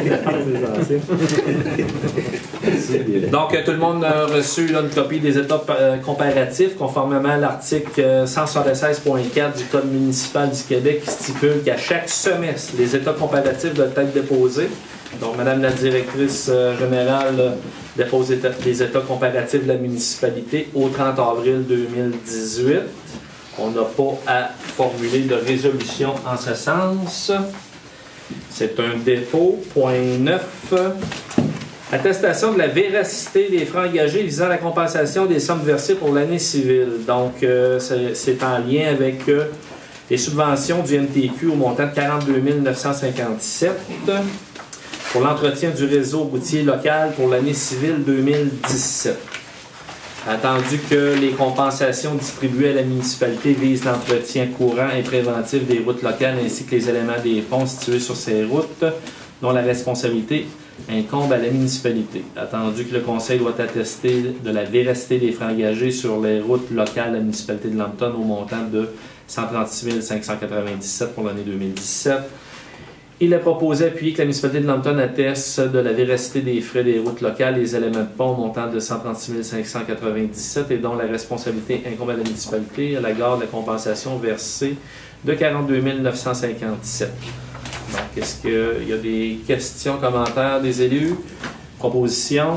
Donc, tout le monde a reçu là, une copie des états comparatifs, conformément à l'article 176.4 du Code municipal du Québec qui stipule qu'à chaque semestre, les états comparatifs doivent être déposés. Donc, Mme la directrice générale dépose les états comparatifs de la municipalité au 30 avril 2018. On n'a pas à formuler de résolution en ce sens. C'est un dépôt. Point 9. Attestation de la véracité des frais engagés visant la compensation des sommes versées pour l'année civile. Donc, c'est en lien avec les subventions du MTQ au montant de 42 957 pour l'entretien du réseau routier local pour l'année civile 2017. Attendu que les compensations distribuées à la municipalité visent l'entretien courant et préventif des routes locales ainsi que les éléments des ponts situés sur ces routes dont la responsabilité incombe à la municipalité. Attendu que le conseil doit attester de la véracité des frais engagés sur les routes locales de la municipalité de Lambton au montant de 136 597 pour l'année 2017. Il est proposé d'appuyer que la municipalité de Lambton atteste de la véracité des frais des routes locales, les éléments de pont montant de 136 597 et dont la responsabilité incombe à la municipalité à l'égard de la compensation versée de 42 957. Donc, est-ce qu'il y a des questions, commentaires des élus? Propositions?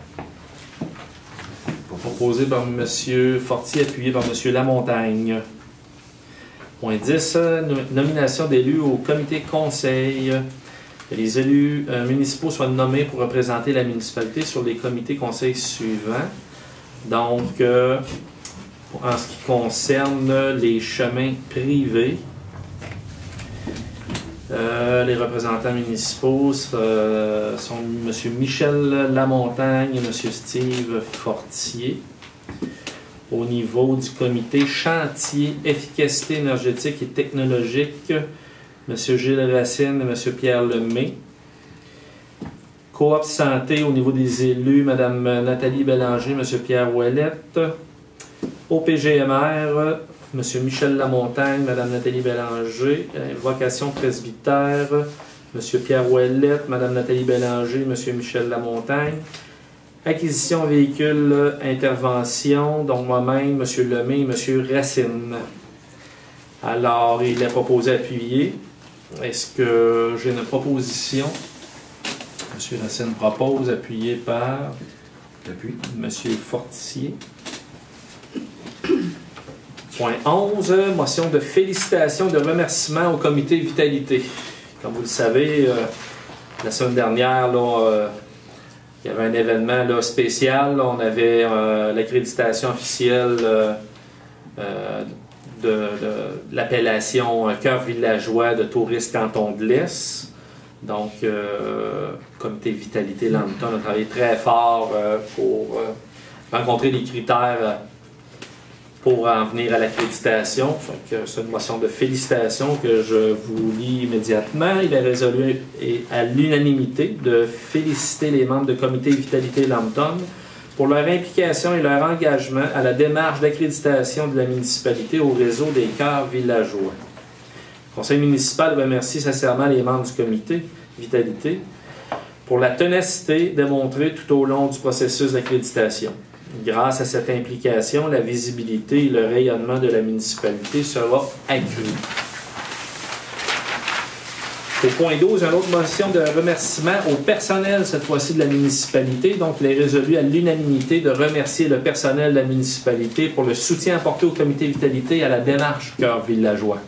Proposé par M. Fortier, appuyé par M. Lamontagne. Point 10, nomination d'élus au comité conseil. Que les élus municipaux soient nommés pour représenter la municipalité sur les comités conseils suivants. Donc, en ce qui concerne les chemins privés, les représentants municipaux sont M. Michel Lamontagne et M. Steve Fortier. Au niveau du comité chantier, efficacité énergétique et technologique, M. Gilles Racine et M. Pierre Lemay. Coop santé, au niveau des élus, Mme Nathalie Bélanger, M. Pierre Ouellette. Au PGMR, M. Michel Lamontagne, Mme Nathalie Bélanger. Vocation presbytère, M. Pierre Ouellette, Mme Nathalie Bélanger, M. Michel Lamontagne. Acquisition véhicule, intervention, donc moi-même, M. Lemay et M. Racine. Alors, il est proposé appuyer. Est-ce que j'ai une proposition? M. Racine propose, appuyé par M. Fortier. Point 11, motion de félicitations, de remerciement au comité Vitalité. Comme vous le savez, la semaine dernière, là, il y avait un événement là, spécial. Là, on avait l'accréditation officielle de l'appellation Cœur villageois de touristes Canton de l'Est. Donc, Comité Vitalité Lambton a travaillé très fort pour rencontrer les critères pour en venir à l'accréditation. C'est une motion de félicitations que je vous lis immédiatement. Il est résolu à l'unanimité de féliciter les membres de Comité Vitalité Lambton pour leur implication et leur engagement à la démarche d'accréditation de la municipalité au réseau des cœurs villageois. Le conseil municipal remercie sincèrement les membres du comité Vitalité pour la ténacité démontrée tout au long du processus d'accréditation. Grâce à cette implication, la visibilité et le rayonnement de la municipalité sera accru. Au point 12, une autre motion de remerciement au personnel, cette fois-ci de la municipalité. Donc, il est résolu à l'unanimité de remercier le personnel de la municipalité pour le soutien apporté au comité Vitalité à la démarche Cœur villageois.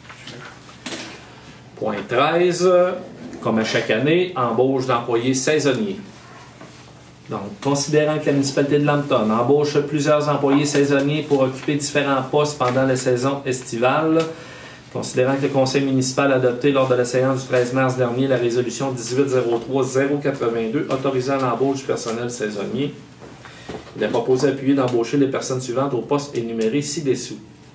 Point 13, comme à chaque année, embauche d'employés saisonniers. Donc, considérant que la municipalité de Lambton embauche plusieurs employés saisonniers pour occuper différents postes pendant la saison estivale, considérant que le conseil municipal a adopté lors de la séance du 13 mars dernier la résolution 1803-082 autorisant l'embauche du personnel saisonnier, il est proposé d'appuyer d'embaucher les personnes suivantes au poste énuméré ci-dessous.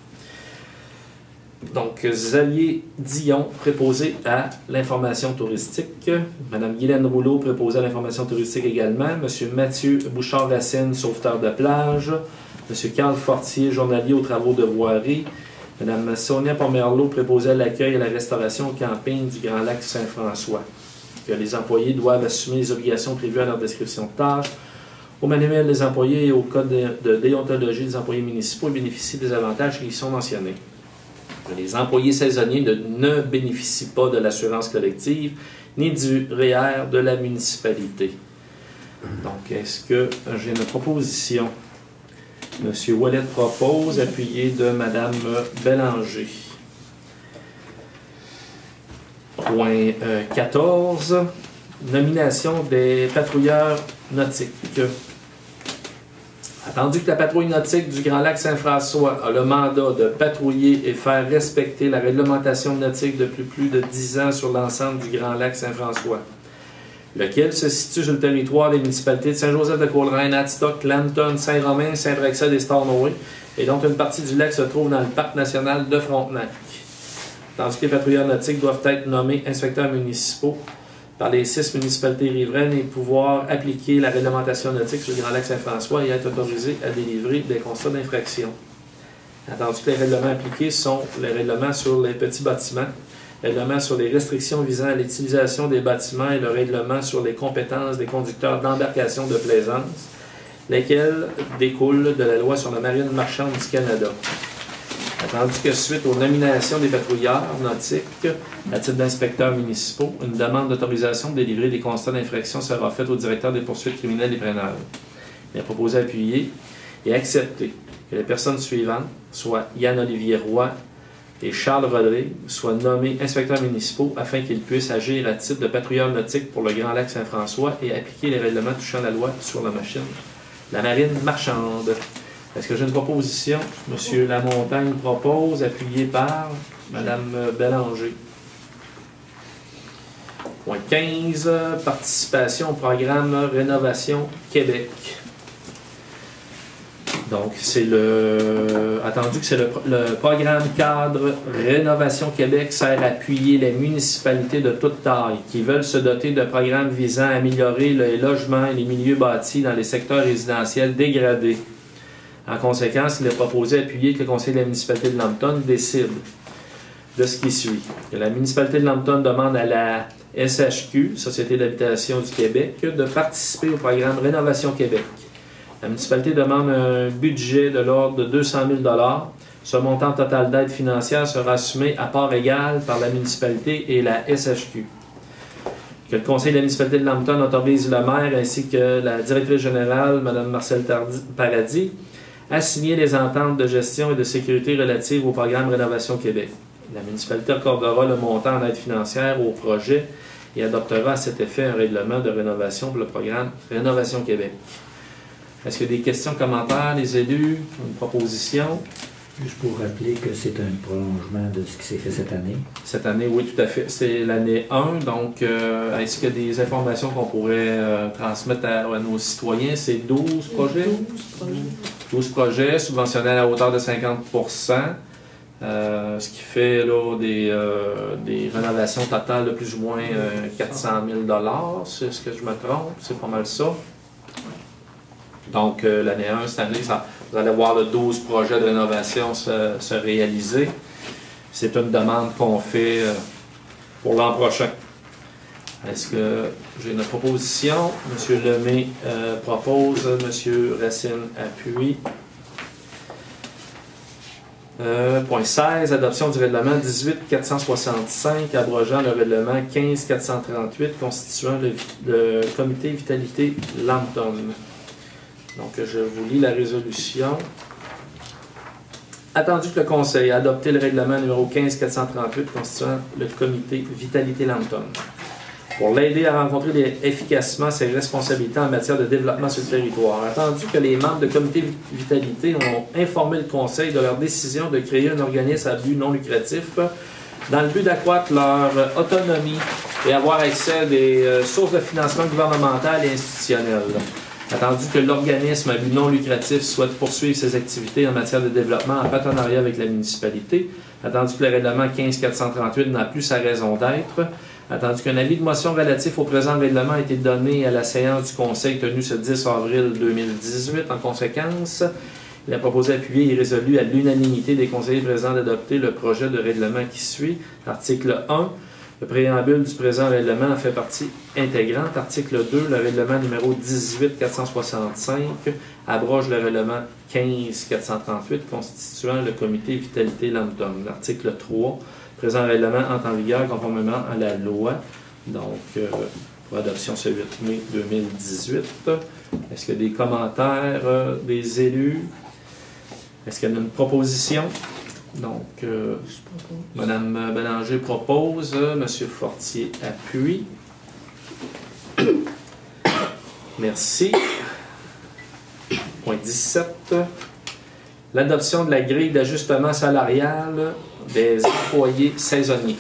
Donc, Xavier Dion, préposé à l'information touristique. Mme Guylaine Rouleau, préposée à l'information touristique également. M. Mathieu Bouchard-Racine, sauveteur de plage. M. Carl Fortier, journalier aux travaux de voirie. Mme Sonia Pomerleau, préposée à l'accueil et à la restauration au camping du Grand Lac Saint-François. Que les employés doivent assumer les obligations prévues à leur description de tâches, au manuel des employés et au code de déontologie des employés municipaux et bénéficient des avantages qui y sont mentionnés. Les employés saisonniers ne bénéficient pas de l'assurance collective ni du REER de la municipalité. Donc, est-ce que j'ai une proposition? M. Ouellet propose, appuyé de Mme Bélanger. Point 14, nomination des patrouilleurs nautiques. Attendu que la patrouille nautique du Grand Lac Saint-François a le mandat de patrouiller et faire respecter la réglementation nautique depuis plus de 10 ans sur l'ensemble du Grand Lac Saint-François, lequel se situe sur le territoire des municipalités de Saint-Joseph-de-Coleraine, Adstock, Lambton, Saint-Romain, Saint-Praxel et Stornoway, et dont une partie du lac se trouve dans le parc national de Frontenac. Tandis que les patrouilleurs nautiques doivent être nommés inspecteurs municipaux par les 6 municipalités riveraines et pouvoir appliquer la réglementation nautique sur le Grand Lac Saint-François et être autorisés à délivrer des constats d'infraction. Attendu que les règlements appliqués sont les règlements sur les petits bâtiments, le règlement sur les restrictions visant à l'utilisation des bâtiments et le règlement sur les compétences des conducteurs d'embarcation de plaisance, lesquels découlent de la loi sur la marine marchande du Canada. Attendu que suite aux nominations des patrouilleurs nautiques à titre d'inspecteurs municipaux, une demande d'autorisation de délivrer des constats d'infraction sera faite au directeur des poursuites criminelles et pénales. Il est proposé d'appuyer et accepter que les personnes suivantes, soit Yann-Olivier Roy et Charles Rodrigue, soient nommés inspecteurs municipaux afin qu'ils puissent agir à titre de patrouilleurs nautiques pour le Grand Lac Saint-François et appliquer les règlements touchant la loi sur la marine marchande. Est-ce que j'ai une proposition? M. Lamontagne propose, appuyé par Mme Bélanger. Point 15, participation au programme Rénovation Québec. Donc, c'est attendu que c'est le programme cadre Rénovation Québec sert à appuyer les municipalités de toute taille qui veulent se doter de programmes visant à améliorer les logements et les milieux bâtis dans les secteurs résidentiels dégradés. En conséquence, il est proposé d'appuyer que le conseil de la municipalité de Lambton décide de ce qui suit. Que la municipalité de Lambton demande à la SHQ, Société d'habitation du Québec, de participer au programme Rénovation Québec. La municipalité demande un budget de l'ordre de 200 000 $. Ce montant total d'aide financière sera assumé à part égale par la municipalité et la SHQ. Que le conseil de la municipalité de Lambton autorise le maire ainsi que la directrice générale, Mme Marcelle Paradis, à signer les ententes de gestion et de sécurité relatives au programme Rénovation Québec. La municipalité accordera le montant en aide financière au projet et adoptera à cet effet un règlement de rénovation pour le programme Rénovation Québec. Est-ce qu'il y a des questions, commentaires, les élus, une proposition? Juste pour rappeler que c'est un prolongement de ce qui s'est fait cette année. Cette année, oui, tout à fait. C'est l'année 1. Donc, est-ce qu'il y a des informations qu'on pourrait transmettre à nos citoyens? C'est 12 projets? 12 projets subventionnés à la hauteur de 50 ce qui fait là, des rénovations totales de plus ou moins 400 000 $, c'est ce que je me trompe, c'est pas mal ça. Donc l'année 1, cette année, vous allez voir 12 projets de rénovation se réaliser. C'est une demande qu'on fait pour l'an prochain. Est-ce que j'ai une proposition? M. Lemay propose, M. Racine appuie. Point 16, adoption du règlement 18-465, abrogeant le règlement 15-438, constituant le comité Vitalité Lambton. Donc, je vous lis la résolution. Attendu que le Conseil a adopté le règlement numéro 15-438, constituant le comité Vitalité Lambton, pour l'aider à rencontrer efficacement ses responsabilités en matière de développement sur le territoire. Attendu que les membres du comité Vitalité ont informé le Conseil de leur décision de créer un organisme à but non lucratif dans le but d'accroître leur autonomie et avoir accès à des sources de financement gouvernementales et institutionnelles. Attendu que l'organisme à but non lucratif souhaite poursuivre ses activités en matière de développement en partenariat avec la municipalité. Attendu que le règlement 15-438 n'a plus sa raison d'être. Attendu qu'un avis de motion relatif au présent règlement a été donné à la séance du Conseil tenue ce 10 avril 2018. En conséquence, il a proposé, appuyé et résolu à l'unanimité des conseillers présents d'adopter le projet de règlement qui suit. Article 1. Le préambule du présent règlement en fait partie intégrante. Article 2. Le règlement numéro 18-465 abroge le règlement 15-438 constituant le comité Vitalité Lambton. L'article 3. Le présent règlement entre en vigueur conformément à la loi, donc pour adoption ce 8 mai 2018. Est-ce qu'il y a des commentaires des élus? Est-ce qu'il y a une proposition? Donc, Mme Bélanger propose, M. Fortier appuie. Merci. Point 17. L'adoption de la grille d'ajustement salarial des employés saisonniers.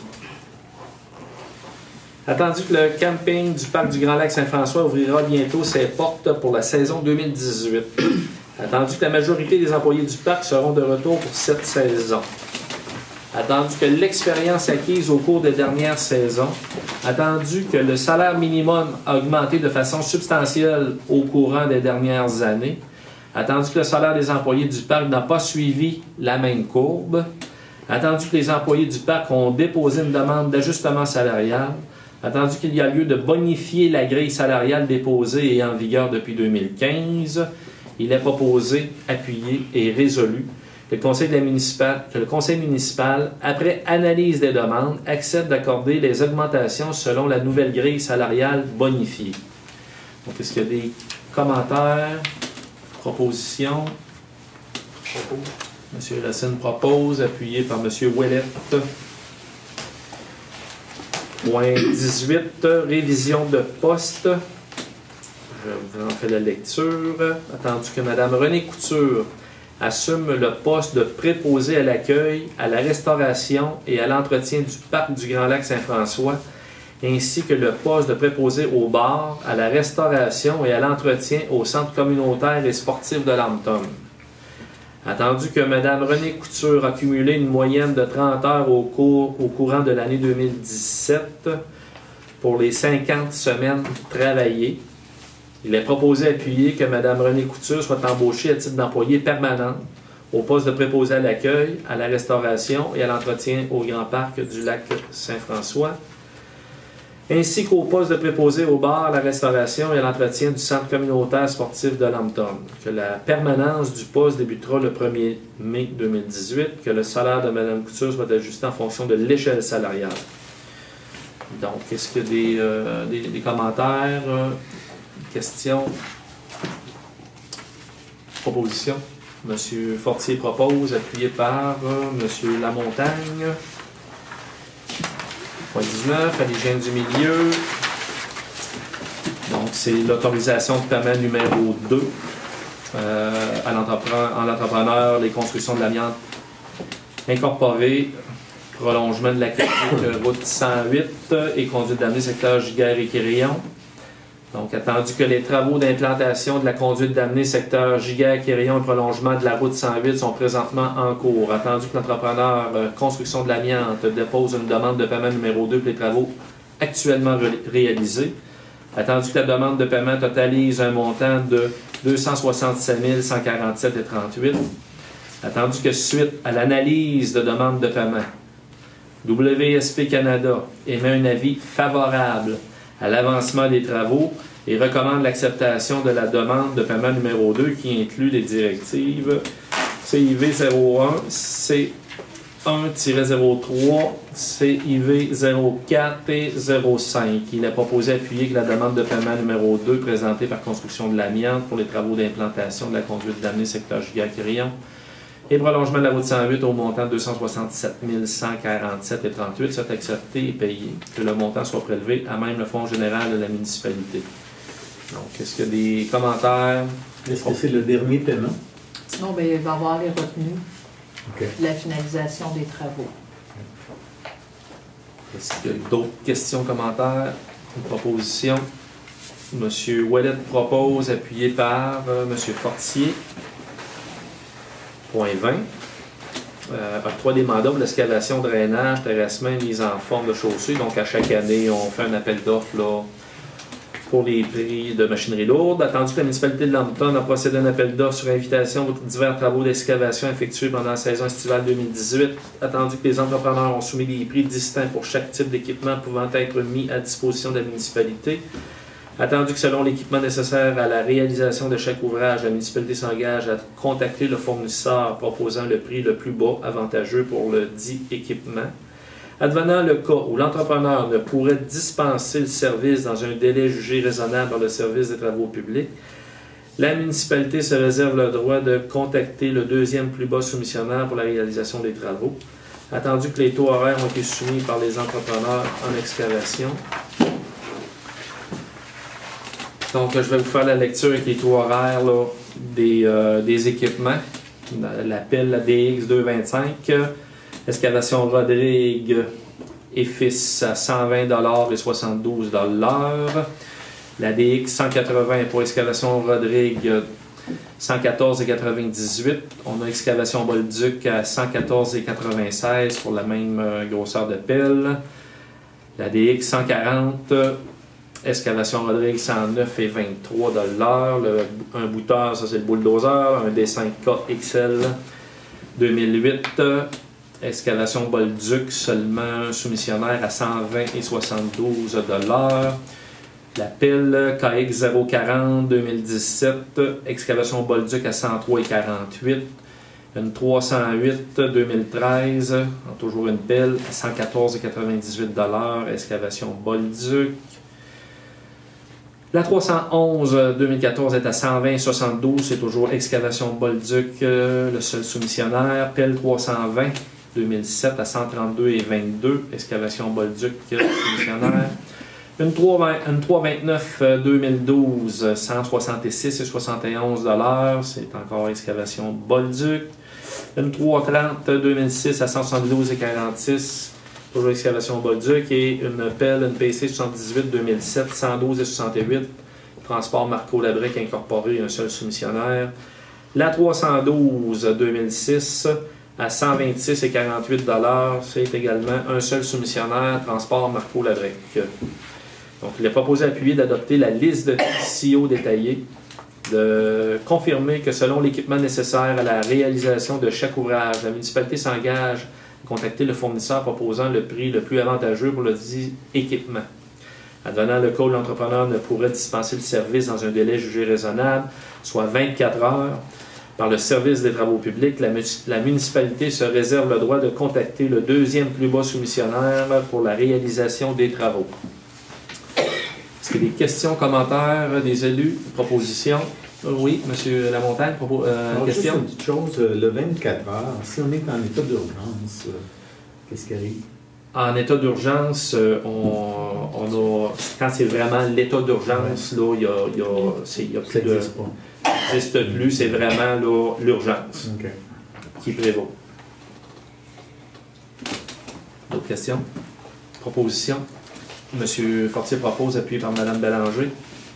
Attendu que le camping du Parc du Grand Lac Saint-François ouvrira bientôt ses portes pour la saison 2018. Attendu que la majorité des employés du parc seront de retour pour cette saison. Attendu que l'expérience acquise au cours des dernières saisons. Attendu que le salaire minimum a augmenté de façon substantielle au courant des dernières années. Attendu que le salaire des employés du parc n'a pas suivi la même courbe. Attendu que les employés du parc ont déposé une demande d'ajustement salarial. Attendu qu'il y a lieu de bonifier la grille salariale déposée et en vigueur depuis 2015, il est proposé, appuyé et résolu que le conseil municipal, après analyse des demandes, accepte d'accorder les augmentations selon la nouvelle grille salariale bonifiée. Donc, est-ce qu'il y a des commentaires, propositions? M. Racine propose, appuyé par M. Ouellette. Point 18, révision de poste. Je vous en fais la lecture. Attendu que Mme Renée Couture assume le poste de préposé à l'accueil, à la restauration et à l'entretien du parc du Grand Lac Saint-François, ainsi que le poste de préposé au bar, à la restauration et à l'entretien au centre communautaire et sportif de Lambton. Attendu que Mme Renée Couture a cumulé une moyenne de 30 heures au courant de l'année 2017 pour les 50 semaines travaillées, il est proposé appuyé que Mme Renée Couture soit embauchée à titre d'employée permanente au poste de préposé à l'accueil, à la restauration et à l'entretien au Grand Parc du Lac Saint-François, ainsi qu'au poste de préposé au bar, à la restauration et à l'entretien du centre communautaire sportif de Lambton. Que la permanence du poste débutera le 1er mai 2018, que le salaire de Mme Couture soit ajusté en fonction de l'échelle salariale. Donc, est-ce qu'il y a des commentaires, questions, propositions? M. Fortier propose, appuyé par M. Lamontagne. Point 19, à l'hygiène du milieu. Donc, c'est l'autorisation de paiement numéro 2 à l'entrepreneur, les constructions de l'amiante incorporées, prolongement de la route 108 et conduite d'amener secteur Giguère et Quérillon. Donc, attendu que les travaux d'implantation de la conduite d'amener secteur Giguère, Quérillon et prolongement de la route 108 sont présentement en cours. Attendu que l'entrepreneur construction de l'amiante dépose une demande de paiement numéro 2 pour les travaux actuellement réalisés. Attendu que la demande de paiement totalise un montant de 267 147,38. Attendu que suite à l'analyse de demande de paiement, WSP Canada émet un avis favorable à l'avancement des travaux et recommande l'acceptation de la demande de paiement numéro 2 qui inclut les directives CIV 01, C1-03, CIV 04 et 05. Il est proposé d'appuyer que la demande de paiement numéro 2 présentée par Construction de l'amiante pour les travaux d'implantation de la conduite d'amener secteur Giguère-Quérillon et prolongement de la route 108 au montant de 267 147,38 soit accepté et payé, que le montant soit prélevé à même le fonds général de la municipalité. Donc, est-ce qu'il y a des commentaires? Est-ce que c'est le dernier paiement? Sinon, bien, il va y avoir les retenues Okay. de la finalisation des travaux. Est-ce qu'il y a d'autres questions, commentaires, propositions? M. Ouellet propose, appuyé par M. Fortier. Point 20. Octroi des mandats pour l'excavation, drainage, terrassement, mise en forme de chaussée. Donc, à chaque année, on fait un appel d'offres pour les prix de machinerie lourde. Attendu que la municipalité de Lambton a procédé à un appel d'offres sur invitation pour divers travaux d'excavation effectués pendant la saison estivale 2018. Attendu que les entrepreneurs ont soumis des prix distincts pour chaque type d'équipement pouvant être mis à disposition de la municipalité. Attendu que selon l'équipement nécessaire à la réalisation de chaque ouvrage, la municipalité s'engage à contacter le fournisseur proposant le prix le plus bas avantageux pour le dit équipement. Advenant le cas où l'entrepreneur ne pourrait dispenser le service dans un délai jugé raisonnable par le service des travaux publics, la municipalité se réserve le droit de contacter le deuxième plus bas soumissionnaire pour la réalisation des travaux. Attendu que les taux horaires ont été soumis par les entrepreneurs en excavation. Donc, je vais vous faire la lecture avec les taux horaires là, des équipements. La pelle, la DX 225. Excavation Rodrigue et Fils à 120$ et 72$. La DX 180 pour excavation Rodrigue 114,98$. On a excavation Bolduc à 114,96$ pour la même grosseur de pelle. La DX 140, excavation Rodrigue 109,23$. Un bouteur, ça c'est le bulldozer. Un D5K XL 2008. Excavation Bolduc, seulement soumissionnaire à 120 et 72$. La pile KX 040 2017, excavation Bolduc à 103,48$. Une 308 2013, toujours une pile à 114,98$. Excavation Bolduc. La 311 2014 est à 120,72$. C'est toujours excavation Bolduc, le seul soumissionnaire. Pelle 320 2007 à 132,22$, excavation Bolduc, soumissionnaire. Une 329 2012, 166,71$, c'est encore excavation Bolduc. Une 330 2006 à 172,46$, toujours excavation Bolduc. Et une pelle, une PC 78 2007, 112,68$, transport Marco Labrec incorporé, un seul soumissionnaire. La 312 2006 à 126,48$, c'est également un seul soumissionnaire, transport Marco Labrec. Donc, il est proposé à appuyer d'adopter la liste de TCO détaillée, de confirmer que selon l'équipement nécessaire à la réalisation de chaque ouvrage, la municipalité s'engage à contacter le fournisseur proposant le prix le plus avantageux pour le dit équipement. Advenant le cas où l'entrepreneur ne pourrait dispenser le service dans un délai jugé raisonnable, soit 24 heures, par le service des travaux publics, la municipalité se réserve le droit de contacter le deuxième plus bas soumissionnaire pour la réalisation des travaux. Est-ce qu'il y a des questions, commentaires des élus, propositions? Oui, M. Lamontagne, question? Juste une petite chose, le 24 heures, si on est en état d'urgence, qu'est-ce qui arrive? En état d'urgence, quand c'est vraiment l'état d'urgence, là, il y a plus de... Ça n'existe plus, c'est vraiment l'urgence qui prévaut. D'autres questions? Propositions? M. Fortier propose, appuyé par Mme Bélanger.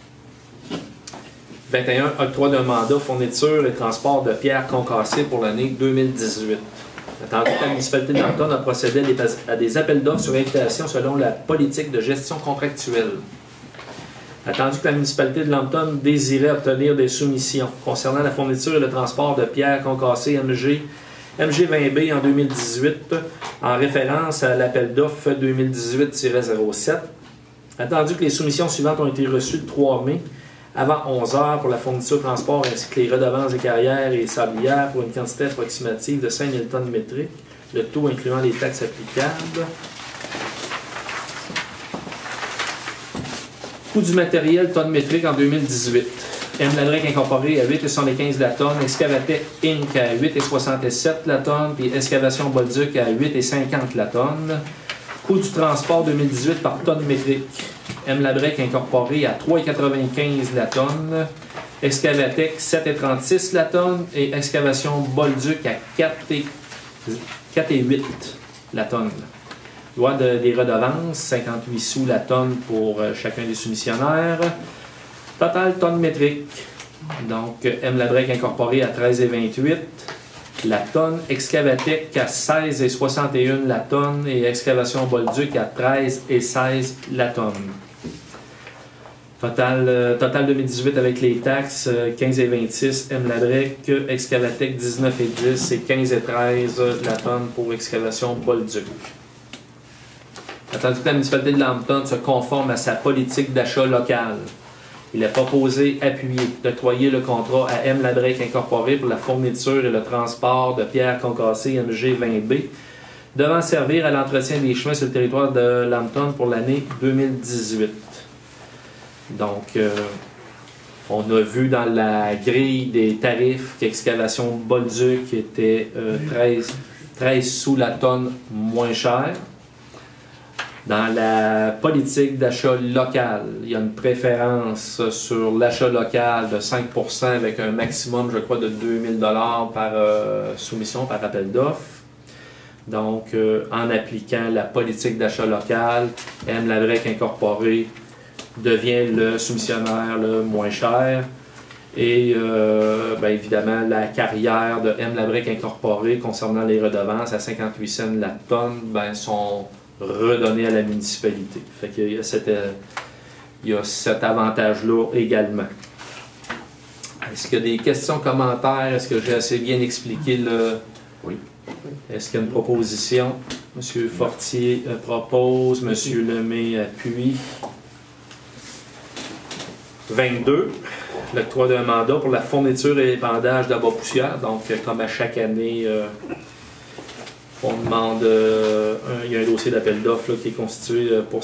21. Octroi d'un mandat, fourniture et transport de pierres concassées pour l'année 2018. Attendu que la municipalité de Lambton a procédé à des appels d'offres sur invitation selon la politique de gestion contractuelle. Attendu que la municipalité de Lambton désirait obtenir des soumissions concernant la fourniture et le transport de pierres concassées MG20B en 2018 en référence à l'appel d'offres 2018-07. Attendu que les soumissions suivantes ont été reçues le 3 mai avant 11 h pour la fourniture, transport ainsi que les redevances des carrières et sablières pour une quantité approximative de 5 000 tonnes métriques, le tout incluant les taxes applicables. Coût du matériel tonnes métriques en 2018. M. Ladrec Incorporé à 8,75 la tonne, Excavatec Inc. à 8,67 la tonne, puis Excavation Bolduc à 8,50 la tonne. Coût du transport 2018 par tonne métrique. M. Ladrec Incorporé à 3,95 la tonne, Excavatec 7,36 la tonne et Excavation Bolduc à 4,8 la tonne. Loi des redevances, 58 sous la tonne pour chacun des soumissionnaires. Total tonne métrique. Donc, M. Ladrec Incorporé à 13,28 la tonne, Excavatec à 16,61 la tonne et Excavation Bolduc à 13,16 la tonne. Total 2018 avec les taxes, 15,26 M. Ladrec, Excavatec 19,10 et 15,13 la tonne pour Excavation Bolduc. Attendu que la municipalité de Lambton se conforme à sa politique d'achat local. Il a proposé, appuyé, d'octroyer le contrat à M. Ladrec Incorporé pour la fourniture et le transport de pierres concassées MG20B, devant servir à l'entretien des chemins sur le territoire de Lambton pour l'année 2018. Donc, on a vu dans la grille des tarifs qu'Excavation Bolduc était 13 sous la tonne moins cher. Dans la politique d'achat local, il y a une préférence sur l'achat local de 5 % avec un maximum, je crois, de 2 000 $ par soumission, par appel d'offres. Donc, en appliquant la politique d'achat local, M. Ladrec Incorporé devient le soumissionnaire le moins cher. Et bien évidemment, la carrière de M. Ladrec Incorporé concernant les redevances à 58 cents la tonne sont redonnées à la municipalité. Fait qu'il y a cet avantage-là également. Est-ce qu'il y a des questions, commentaires? Est-ce que j'ai assez bien expliqué le... Oui. Est-ce qu'il y a une proposition? M. Fortier propose, M. Lemay appuie. 22. L'octroi d'un mandat pour la fourniture et l'épandage d'abat poussière. Donc, comme à chaque année, on demande... il y a un dossier d'appel d'offres qui est constitué pour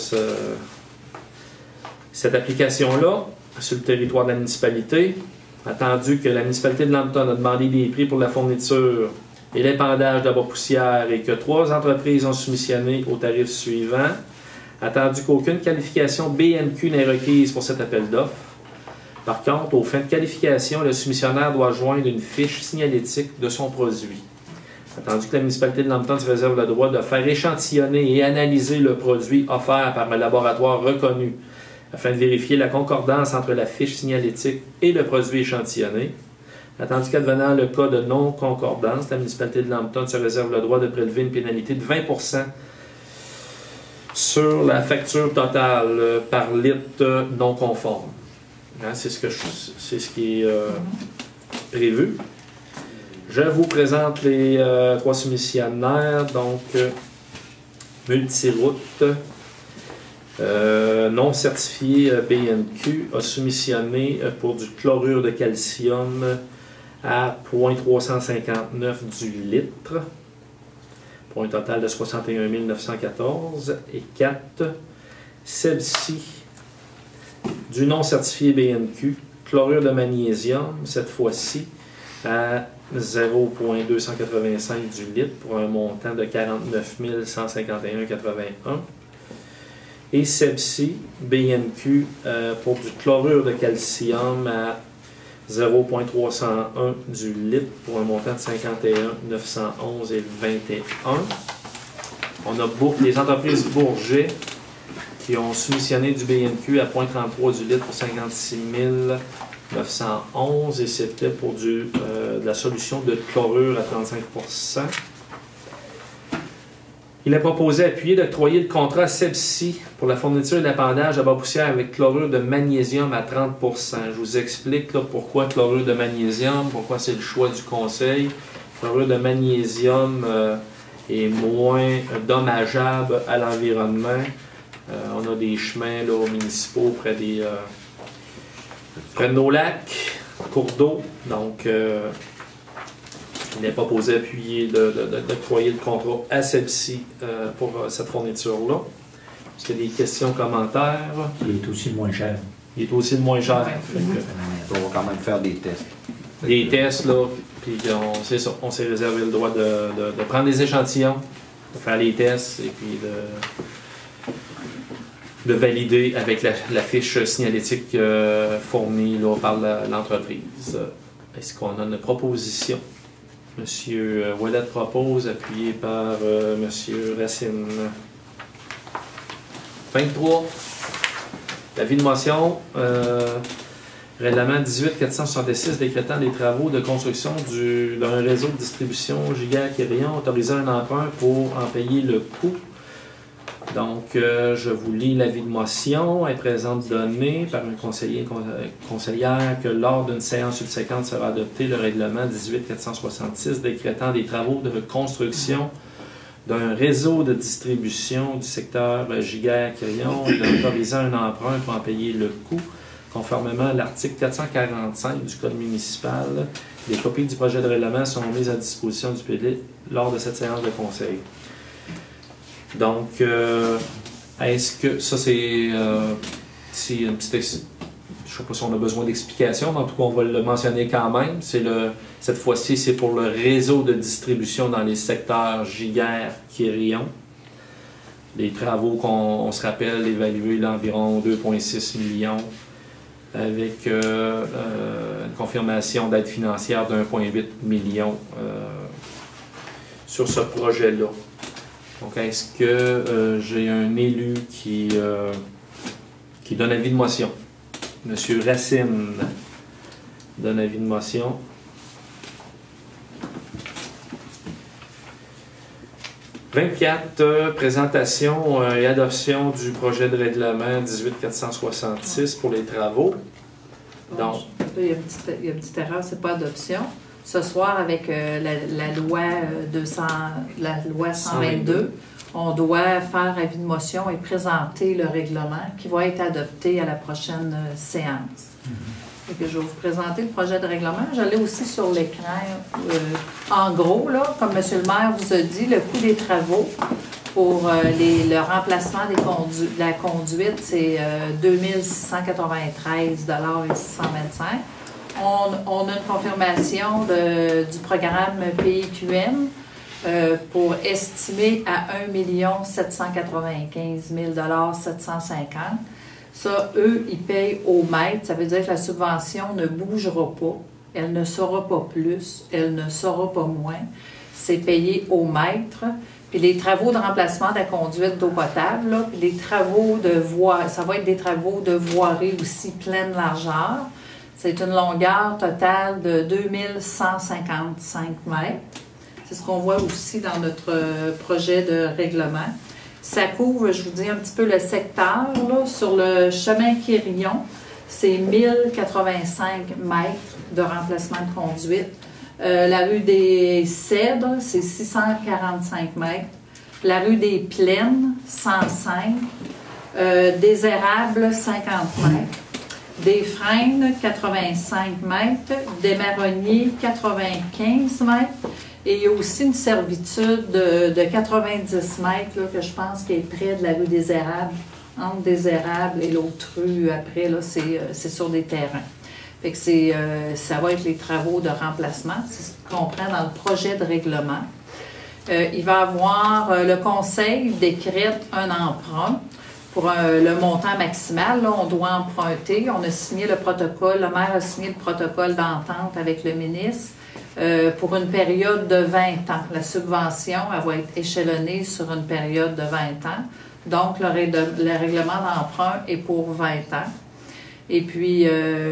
cette application-là sur le territoire de la municipalité. Attendu que la municipalité de Lambton a demandé des prix pour la fourniture et l'épandage d'abat poussière et que 3 entreprises ont soumissionné au tarif suivant. Attendu qu'aucune qualification BNQ n'est requise pour cet appel d'offres. Par contre, aux fins de qualification, le soumissionnaire doit joindre une fiche signalétique de son produit. Attendu que la municipalité de Lambton se réserve le droit de faire échantillonner et analyser le produit offert par un laboratoire reconnu afin de vérifier la concordance entre la fiche signalétique et le produit échantillonné. Attendu qu'advenant le cas de non-concordance, la municipalité de Lambton se réserve le droit de prélever une pénalité de 20 % sur la facture totale par litre non conforme. C'est ce qui est prévu. Je vous présente les 3 soumissionnaires. Donc, Multiroute, non certifié BNQ, a soumissionné pour du chlorure de calcium à 0,359 du litre, pour un total de 61 914. Et 4, Sebsi, du non certifié BNQ, chlorure de magnésium, cette fois-ci, à 0,285 du litre pour un montant de 49 151,81. Et Sebsi, BNQ, pour du chlorure de calcium à 0,301 du litre pour un montant de 51 911,21. On a les entreprises Bourget qui ont soumissionné du BNQ à 0,33 du litre pour 56 911 et c'était pour de la solution de chlorure à 35%. Il a proposé d'appuyer d'octroyer le contrat Sebsi pour la fourniture et l'épandage à bas poussière avec chlorure de magnésium à 30%. Je vous explique là, pourquoi chlorure de magnésium, pourquoi c'est le choix du conseil. Chlorure de magnésium est moins dommageable à l'environnement. On a des chemins là, municipaux près de nos lacs, cours d'eau. Donc, il est proposé d'octroyer le contrat à Sebsi pour cette fourniture-là. Est-ce qu'il y a des questions, commentaires? Il est aussi moins cher. Il est aussi moins cher. On va quand même faire des tests. Des tests, là, puis c'est ça, on s'est réservé le droit de prendre des échantillons, de faire les tests et puis de valider avec la fiche signalétique fournie là, par l'entreprise. Est-ce qu'on a une proposition? Monsieur Ouellet propose, appuyé par Monsieur Racine. 23. L'avis de motion. Règlement 18-466 décrétant les travaux de construction d'un réseau de distribution Giguère-Quérillon autorisant un emprunt pour en payer le coût. Donc, je vous lis l'avis de motion. Elle présente donné par un conseillère que lors d'une séance subséquente sera adopté le règlement 18-466 décrétant des travaux de construction d'un réseau de distribution du secteur Giguère-Quérillon et autorisant un emprunt pour en payer le coût. Conformément à l'article 445 du Code municipal, les copies du projet de règlement sont mises à disposition du public lors de cette séance de conseil. Donc, est-ce que ça c'est une petite... Je ne sais pas si on a besoin d'explications, mais en tout cas, on va le mentionner quand même. Cette fois-ci, c'est pour le réseau de distribution dans les secteurs Giguère-Quérillon. Les travaux qu'on se rappelle évalués d'environ 2,6 millions avec une confirmation d'aide financière de 1,8 million sur ce projet-là. Donc, est-ce que j'ai un élu qui donne avis de motion? Monsieur Racine donne avis de motion. « 24. Présentation et adoption du projet de règlement 18-466 pour les travaux. » Donc, il y a une petite erreur, c'est pas adoption. Ce soir, avec la loi 122, on doit faire avis de motion et présenter le règlement qui va être adopté à la prochaine séance. Et que je vais vous présenter le projet de règlement. Je l'ai aussi sur l'écran. En gros, là, comme M. le maire vous a dit, le coût des travaux pour le remplacement de la conduite, c'est 2 693,625 $. On a une confirmation du programme PIQM pour estimer à 1 795 750 $. Ça, eux, ils payent au mètre. Ça veut dire que la subvention ne bougera pas. Elle ne sera pas plus. Elle ne sera pas moins. C'est payé au mètre. Puis les travaux de remplacement de la conduite d'eau potable, là, puis les travaux de voirie, ça va être des travaux de voirie aussi pleine largeur. C'est une longueur totale de 2155 mètres. C'est ce qu'on voit aussi dans notre projet de règlement. Ça couvre, je vous dis un petit peu le secteur, là, sur le chemin Quérillon, c'est 1085 mètres de remplacement de conduite. La rue des Cèdres, c'est 645 mètres. La rue des Plaines, 105. Des Érables, 50 mètres. Des Frênes, 85 mètres. Des Marronniers, 95 mètres. Et il y a aussi une servitude de 90 mètres là, que je pense qui est près de la rue des Érables. Entre des Érables et l'autre rue après, là, c'est sur des terrains. Fait que ça va être les travaux de remplacement, c'est ce qu'on comprend dans le projet de règlement. Il va y avoir, le conseil décrète un emprunt pour le montant maximal. Là, on doit emprunter. On a signé le protocole, le maire a signé le protocole d'entente avec le ministre pour une période de 20 ans. La subvention, elle va être échelonnée sur une période de 20 ans. Donc, le règlement d'emprunt est pour 20 ans. Et puis,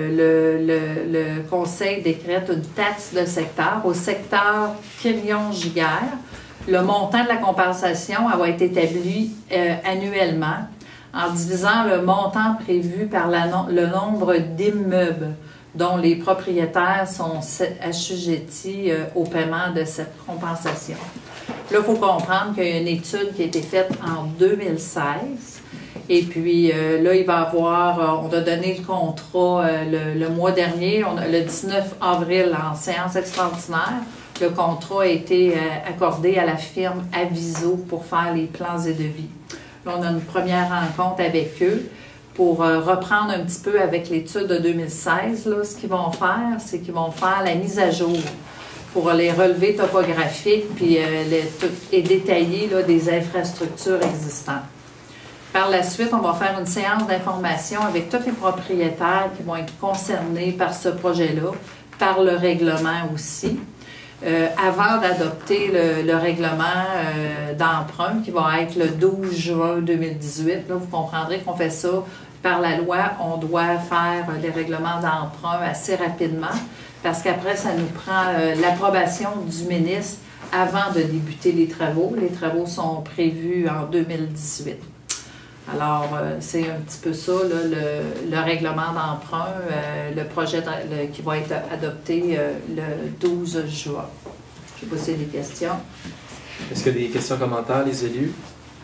le conseil décrète une taxe de secteur. Au secteur Quirion-Giguère, le montant de la compensation elle va être établi annuellement en divisant le montant prévu par le nombre d'immeubles dont les propriétaires sont assujettis au paiement de cette compensation. Là, il faut comprendre qu'il y a une étude qui a été faite en 2016. Et puis, là, il va y avoir, on a donné le contrat le mois dernier, le 19 avril, en séance extraordinaire. Le contrat a été accordé à la firme Aviso pour faire les plans et devis. Là, on a une première rencontre avec eux pour reprendre un petit peu avec l'étude de 2016. Là, ce qu'ils vont faire, c'est qu'ils vont faire la mise à jour pour les relevés topographiques puis et détailler là, des infrastructures existantes. Par la suite, on va faire une séance d'information avec tous les propriétaires qui vont être concernés par ce projet-là, par le règlement aussi. Avant d'adopter le règlement d'emprunt qui va être le 12 juin 2018. Là, vous comprendrez qu'on fait ça par la loi. On doit faire les règlements d'emprunt assez rapidement parce qu'après, ça nous prend l'approbation du ministre avant de débuter les travaux. Les travaux sont prévus en 2018. Alors, c'est un petit peu ça, là, le règlement d'emprunt, le projet qui va être adopté le 12 juin. Je ne sais pas s'il y a des questions. Est-ce qu'il y a des questions, commentaires, les élus?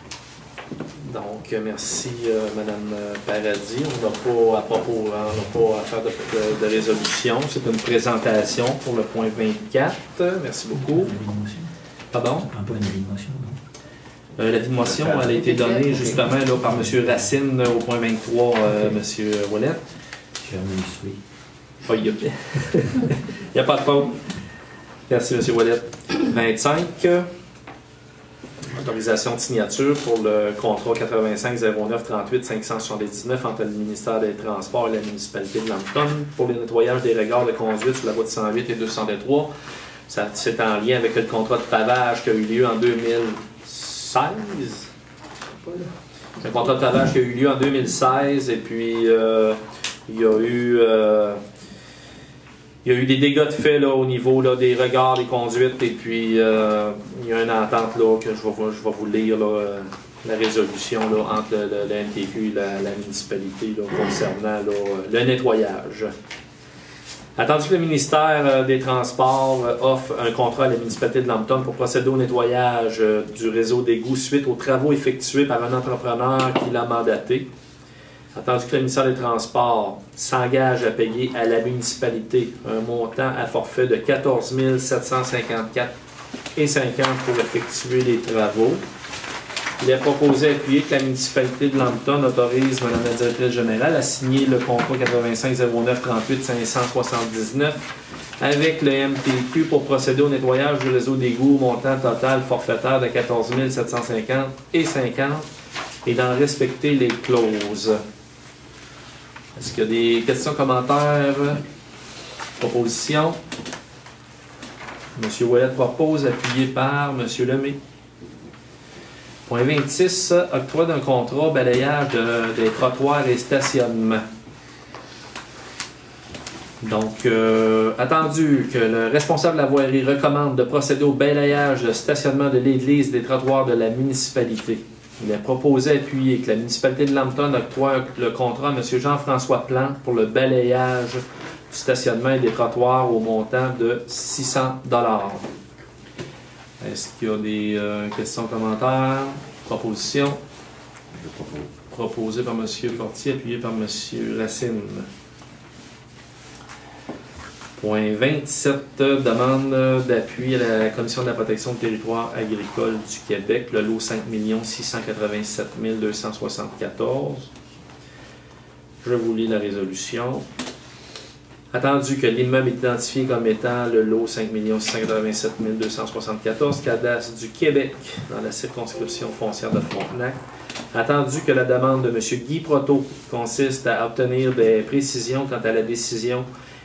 Donc, merci, Mme Paradis. On n'a pas à propos, on n'a pas à faire de résolution. C'est une présentation pour le point 24. Merci beaucoup. Pardon? Pas une motion, non? L'avis de motion, elle a été donnée justement là, par M. Racine au point 23, M. Ouellet. Oh, il n'y a pas de faute. Merci, M. Ouellet. 25. Autorisation de signature pour le contrat 85 09 38 579 entre le ministère des Transports et la municipalité de Lambton pour le nettoyage des regards de conduite sur la route 108 et 203. C'est en lien avec le contrat de pavage qui a eu lieu en 2016. Un contrat de pavage qui a eu lieu en 2016 et puis il y a eu des dégâts de fait là, au niveau là, des regards, des conduites et puis il y a une entente là, que je vais vous lire là, la résolution là, entre le MTQ et la municipalité là, concernant là, le nettoyage. Attendu que le ministère des Transports offre un contrat à la municipalité de Lambton pour procéder au nettoyage du réseau d'égouts suite aux travaux effectués par un entrepreneur qui l'a mandaté. Attendu que le ministère des Transports s'engage à payer à la municipalité un montant à forfait de 14 754,50 pour effectuer les travaux. Il est proposé d'appuyer que la municipalité de Lambton autorise Mme la directrice générale à signer le contrat 85 09 38 579 avec le MTQ pour procéder au nettoyage du réseau d'égouts, montant total forfaitaire de 14 750,50 et d'en respecter les clauses. Est-ce qu'il y a des questions, commentaires, propositions? M. Ouellet propose, appuyé par M. Lemay. Point 26, octroi d'un contrat balayage des trottoirs et stationnement. Donc, attendu que le responsable de la voirie recommande de procéder au balayage de stationnement de l'église des trottoirs de la municipalité. Il est proposé appuyer que la municipalité de Lambton octroie le contrat à M. Jean-François Plante pour le balayage du stationnement et des trottoirs au montant de 600 $. Est-ce qu'il y a des questions, commentaires, propositions? Proposé par M. Fortier, appuyé par M. Racine. Point 27, demande d'appui à la Commission de la protection du territoire agricole du Québec, le lot 5 687 274. Je vous lis la résolution. Attendu que l'immeuble est identifié comme étant le lot 5 687 274, cadastre du Québec, dans la circonscription foncière de Frontenac. Attendu que la demande de M. Guy Proto consiste à obtenir des précisions quant à la décision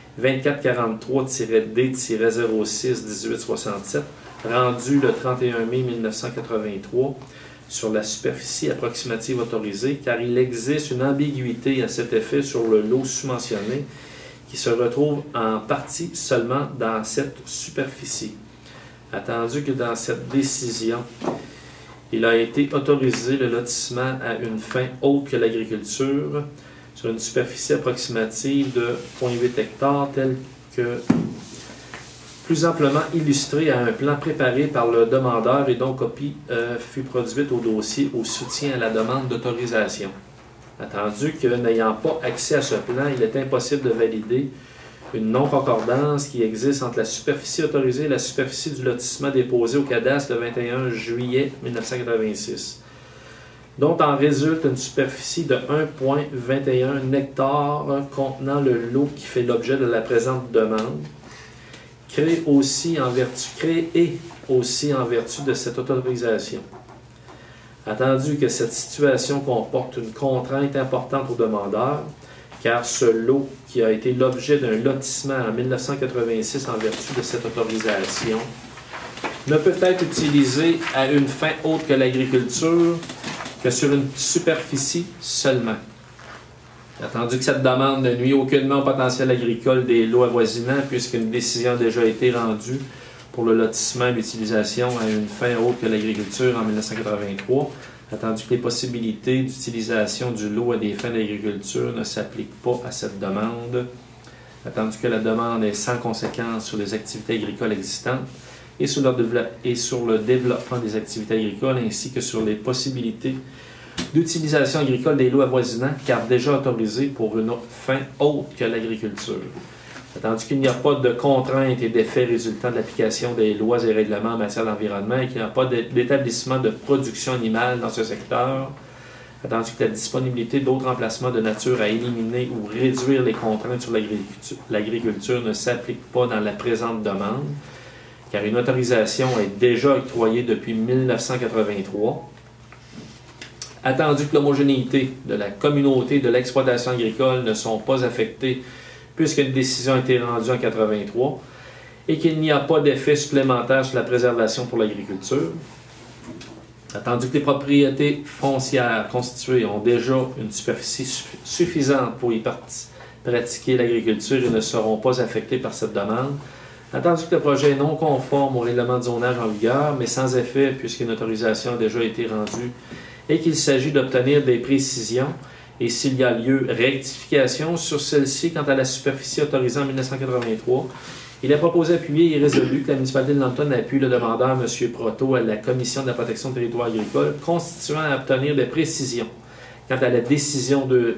2443-D-06-1867, rendue le 31 mai 1983, sur la superficie approximative autorisée, car il existe une ambiguïté à cet effet sur le lot sous-mentionné, qui se retrouve en partie seulement dans cette superficie. Attendu que dans cette décision, il a été autorisé le lotissement à une fin autre que l'agriculture sur une superficie approximative de 0,8 hectares, tel que plus amplement illustré à un plan préparé par le demandeur et dont copie fut produite au dossier au soutien à la demande d'autorisation. Attendu que, n'ayant pas accès à ce plan, il est impossible de valider une non-concordance qui existe entre la superficie autorisée et la superficie du lotissement déposé au cadastre le 21 juillet 1986, dont en résulte une superficie de 1,21 hectares contenant le lot qui fait l'objet de la présente demande, créé aussi en vertu de cette autorisation. Attendu que cette situation comporte une contrainte importante au demandeur, car ce lot qui a été l'objet d'un lotissement en 1986 en vertu de cette autorisation ne peut être utilisé à une fin autre que l'agriculture que sur une superficie seulement. Attendu que cette demande ne nuit aucunement au potentiel agricole des lots avoisinants, puisqu'une décision a déjà été rendue pour le lotissement et l'utilisation à une fin autre que l'agriculture en 1983, attendu que les possibilités d'utilisation du lot à des fins d'agriculture ne s'appliquent pas à cette demande, attendu que la demande est sans conséquence sur les activités agricoles existantes et sur le développement des activités agricoles, ainsi que sur les possibilités d'utilisation agricole des lots avoisinants, car déjà autorisés pour une fin autre que l'agriculture. Attendu qu'il n'y a pas de contraintes et d'effets résultant de l'application des lois et règlements en matière d'environnement et qu'il n'y a pas d'établissement de production animale dans ce secteur, attendu que la disponibilité d'autres emplacements de nature à éliminer ou réduire les contraintes sur l'agriculture ne s'applique pas dans la présente demande, car une autorisation est déjà octroyée depuis 1983. Attendu que l'homogénéité de la communauté de l'exploitation agricole ne sont pas affectées puisqu'une décision a été rendue en 1983 et qu'il n'y a pas d'effet supplémentaire sur la préservation pour l'agriculture. Attendu que les propriétés foncières constituées ont déjà une superficie suffisante pour y pratiquer l'agriculture et ne seront pas affectées par cette demande. Attendu que le projet est non conforme au règlement de zonage en vigueur, mais sans effet puisqu'une autorisation a déjà été rendue et qu'il s'agit d'obtenir des précisions, et s'il y a lieu rectification sur celle-ci quant à la superficie autorisée en 1983, il est proposé, appuyé et résolu que la municipalité de Lambton appuie le demandeur, M. Proto, à la Commission de la protection du territoire agricole, constituant à obtenir des précisions quant à la décision de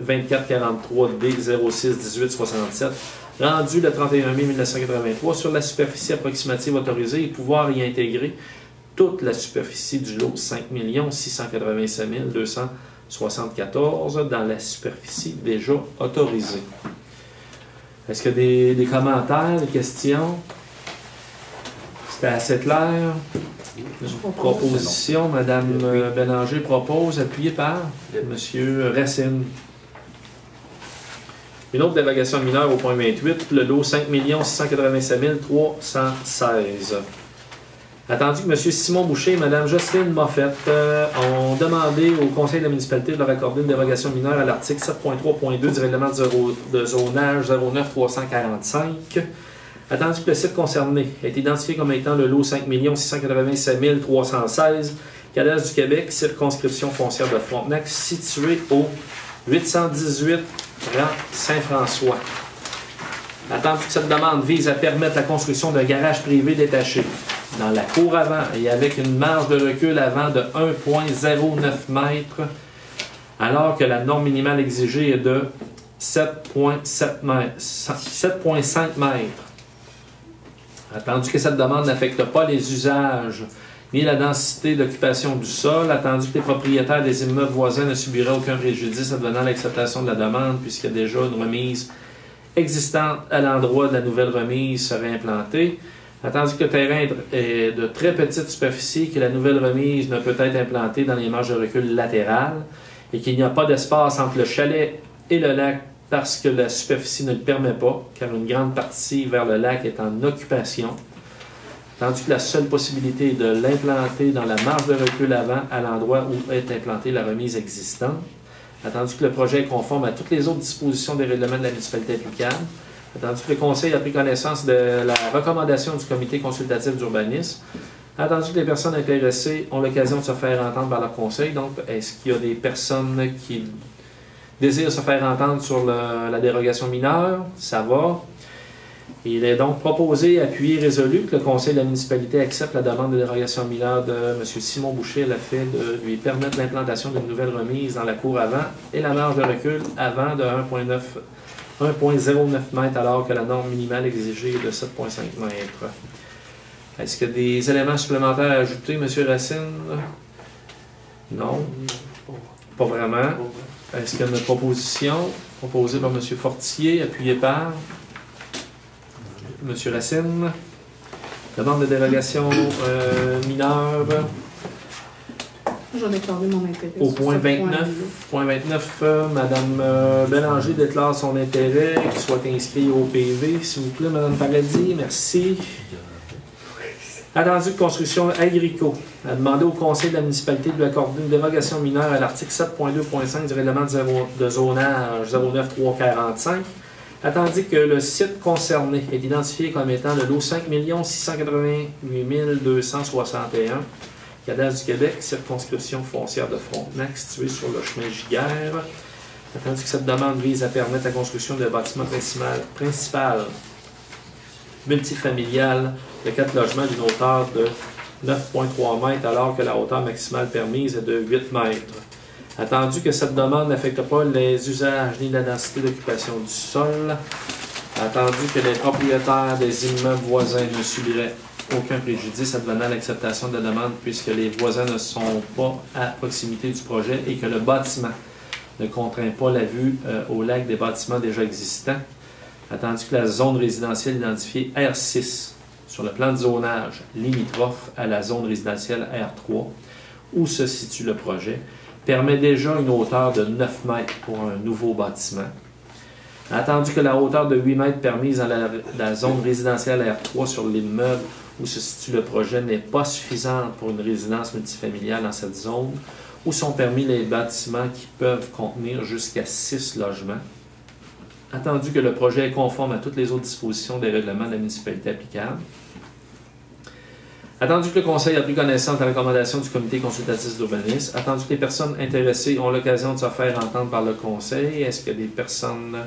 2443-D-06-1867, rendue le 31 mai 1983 sur la superficie approximative autorisée et pouvoir y intégrer toute la superficie du lot 5 687 274 dans la superficie déjà autorisée. Est-ce qu'il y a des commentaires, des questions? C'était assez clair? Une proposition, Mme Bélanger propose, appuyée par M. Racine. Une autre dérogation mineure au point 28, le lot 5 687 316. Attendu que M. Simon Boucher et Mme Jocelyne Moffett ont demandé au Conseil de la municipalité de leur accorder une dérogation mineure à l'article 7.3.2 du règlement de zonage 09345. Attendu que le site concerné est identifié comme étant le lot 5 687 316, cadastre du Québec, circonscription foncière de Frontenac, situé au 818 rang Saint-François. Attendu que cette demande vise à permettre la construction d'un garage privé détaché dans la cour avant et avec une marge de recul avant de 1,09 m, alors que la norme minimale exigée est de 7,5 m. Attendu que cette demande n'affecte pas les usages ni la densité d'occupation du sol, attendu que les propriétaires des immeubles voisins ne subiraient aucun préjudice advenant l'acceptation de la demande puisqu'il y a déjà une remise existantes à l'endroit de la nouvelle remise seraient implantées. Attendu que le terrain est de très petite superficie, que la nouvelle remise ne peut être implantée dans les marges de recul latérales et qu'il n'y a pas d'espace entre le chalet et le lac parce que la superficie ne le permet pas, car une grande partie vers le lac est en occupation. Tandis que la seule possibilité est de l'implanter dans la marge de recul avant à l'endroit où est implantée la remise existante. Attendu que le projet est conforme à toutes les autres dispositions des règlements de la municipalité applicables. Attendu que le Conseil a pris connaissance de la recommandation du Comité consultatif d'urbanisme. Attendu que les personnes intéressées ont l'occasion de se faire entendre par leur conseil. Donc, est-ce qu'il y a des personnes qui désirent se faire entendre sur la dérogation mineure? Ça va. Il est donc proposé, appuyé, résolu que le Conseil de la municipalité accepte la demande de dérogation mineure de M. Simon Boucher à l'effet de lui permettre l'implantation d'une nouvelle remise dans la cour avant et la marge de recul avant de 1,09 m alors que la norme minimale exigée est de 7,5 m. Est-ce qu'il y a des éléments supplémentaires à ajouter, M. Racine? Non? Pas vraiment. Est-ce qu'il y a une proposition proposée par M. Fortier, appuyée par M. Racine? Demande de dérogation mineure. J'en ai parlé mon intérêt. Au point 29, Mme Bélanger déclare son intérêt, qu'il soit inscrit au PV. S'il vous plaît, Mme Paradis, merci. Attendu de construction agricole. A demandé au Conseil de la municipalité de lui accorder une dérogation mineure à l'article 7.2.5 du règlement de zonage 09345. Attendu que le site concerné est identifié comme étant le lot 5 688 261. Cadastre du Québec, circonscription foncière de Frontenac, située sur le chemin Giguère. Attendu que cette demande vise à permettre la construction d'un bâtiment principal multifamilial de 4 logements d'une hauteur de 9,3 m alors que la hauteur maximale permise est de 8 m. Attendu que cette demande n'affecte pas les usages ni la densité d'occupation du sol. Attendu que les propriétaires des immeubles voisins ne subiraient aucun préjudice advenant l'acceptation de la demande puisque les voisins ne sont pas à proximité du projet et que le bâtiment ne contraint pas la vue au lac des bâtiments déjà existants. Attendu que la zone résidentielle identifiée R6 sur le plan de zonage limitrophe à la zone résidentielle R3 où se situe le projet permet déjà une hauteur de 9 m pour un nouveau bâtiment. Attendu que la hauteur de 8 m permise dans la zone résidentielle R3 sur l'immeuble où se situe le projet n'est pas suffisante pour une résidence multifamiliale dans cette zone, où sont permis les bâtiments qui peuvent contenir jusqu'à 6 logements. Attendu que le projet est conforme à toutes les autres dispositions des règlements de la municipalité applicables. Attendu que le Conseil a pris connaissance de la recommandation du Comité consultatif d'urbanisme. Attendu que les personnes intéressées ont l'occasion de se faire entendre par le Conseil. Est-ce qu'il y a des personnes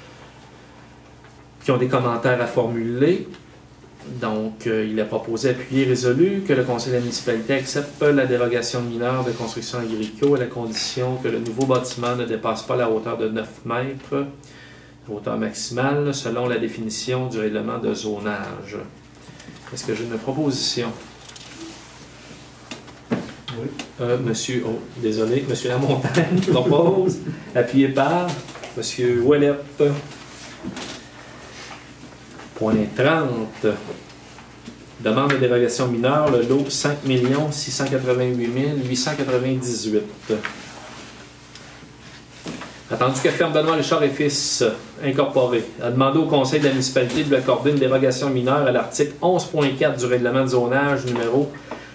qui ont des commentaires à formuler? Donc, il est proposé, appuyé, résolu que le Conseil de la municipalité accepte la dérogation mineure de construction agricole à la condition que le nouveau bâtiment ne dépasse pas la hauteur de 9 mètres, la hauteur maximale, selon la définition du règlement de zonage. Est-ce que j'ai une proposition? Oui. Monsieur, oh, désolé, Monsieur Lamontagne propose, appuyé par Monsieur Ouellette. Point 30. Demande de dérogation mineure, le lot 5 688 898. Attendu que Ferme Benoît Richard et Fils, incorporé, a demandé au Conseil de la municipalité de lui accorder une dérogation mineure à l'article 11.4 du règlement de zonage numéro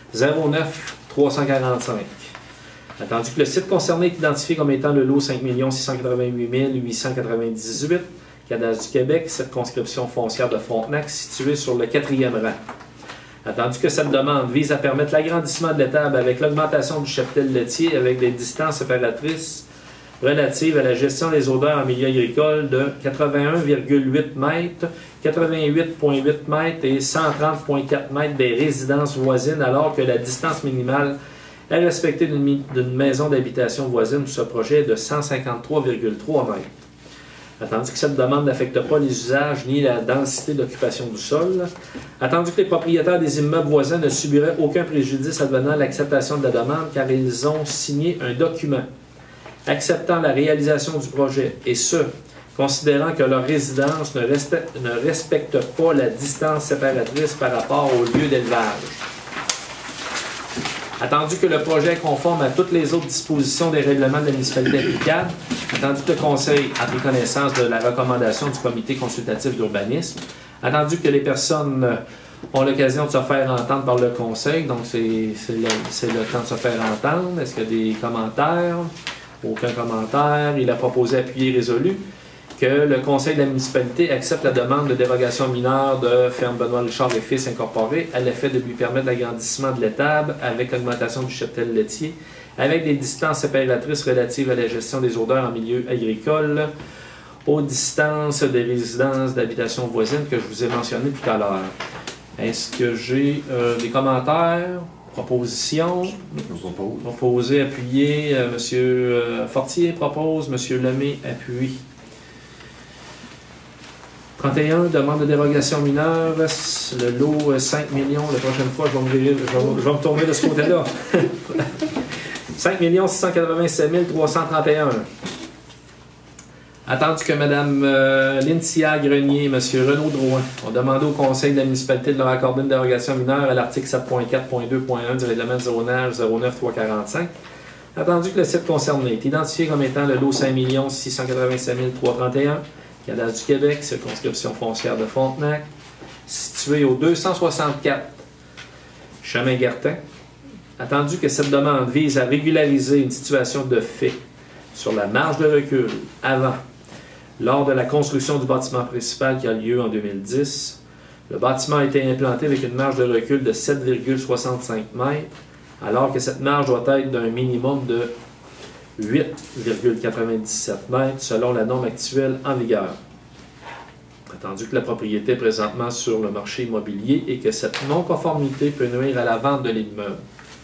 09345. Attendu que le site concerné est identifié comme étant le lot 5 688 898, Cadastre du Québec, circonscription foncière de Frontenac, située sur le 4e rang. Attendu que cette demande vise à permettre l'agrandissement de l'étable avec l'augmentation du cheptel laitier avec des distances séparatrices relatives à la gestion des odeurs en milieu agricole de 81,8 m, 88,8 m et 130,4 m des résidences voisines, alors que la distance minimale à respecter d'une maison d'habitation voisine sur ce projet est de 153,3 m. Attendu que cette demande n'affecte pas les usages ni la densité d'occupation du sol. Attendu que les propriétaires des immeubles voisins ne subiraient aucun préjudice advenant l'acceptation de la demande car ils ont signé un document acceptant la réalisation du projet, et ce, considérant que leur résidence ne respecte pas la distance séparatrice par rapport au lieu d'élevage. Attendu que le projet est conforme à toutes les autres dispositions des règlements de la municipalité applicables, attendu que le Conseil a pris connaissance de la recommandation du comité consultatif d'urbanisme, attendu que les personnes ont l'occasion de se faire entendre par le Conseil, donc c'est le temps de se faire entendre. Est-ce qu'il y a des commentaires? Aucun commentaire. Il a proposé, appuyé, résolu, que le Conseil de la municipalité accepte la demande de dérogation mineure de Ferme Benoît Richard et Fils Incorporé à l'effet de lui permettre l'agrandissement de l'étable avec l'augmentation du cheptel laitier, avec des distances séparatrices relatives à la gestion des odeurs en milieu agricole, aux distances des résidences d'habitation voisines que je vous ai mentionnées tout à l'heure. Est-ce que j'ai des commentaires, propositions? Proposer, appuyer. Monsieur Fortier propose, Monsieur Lemay appuie. 31, demande de dérogation mineure, le lot 5 millions, la prochaine fois je vais me tourner de ce côté-là. 5 687 331. Attendu que Mme Lynthia Grenier et M. Renaud Drouin ont demandé au Conseil de la municipalité de leur accorder une dérogation mineure à l'article 7.4.2.1 du règlement de zonage 09-345. Attendu que le site concerné est identifié comme étant le lot 5 687 331, Cadastre du Québec, circonscription foncière de Frontenac, situé au 264 Chemin Guertin. Attendu que cette demande vise à régulariser une situation de fait sur la marge de recul avant, lors de la construction du bâtiment principal qui a lieu en 2010, le bâtiment a été implanté avec une marge de recul de 7,65 mètres, alors que cette marge doit être d'un minimum de 8,97 mètres selon la norme actuelle en vigueur. Attendu que la propriété est présentement sur le marché immobilier et que cette non-conformité peut nuire à la vente de l'immeuble.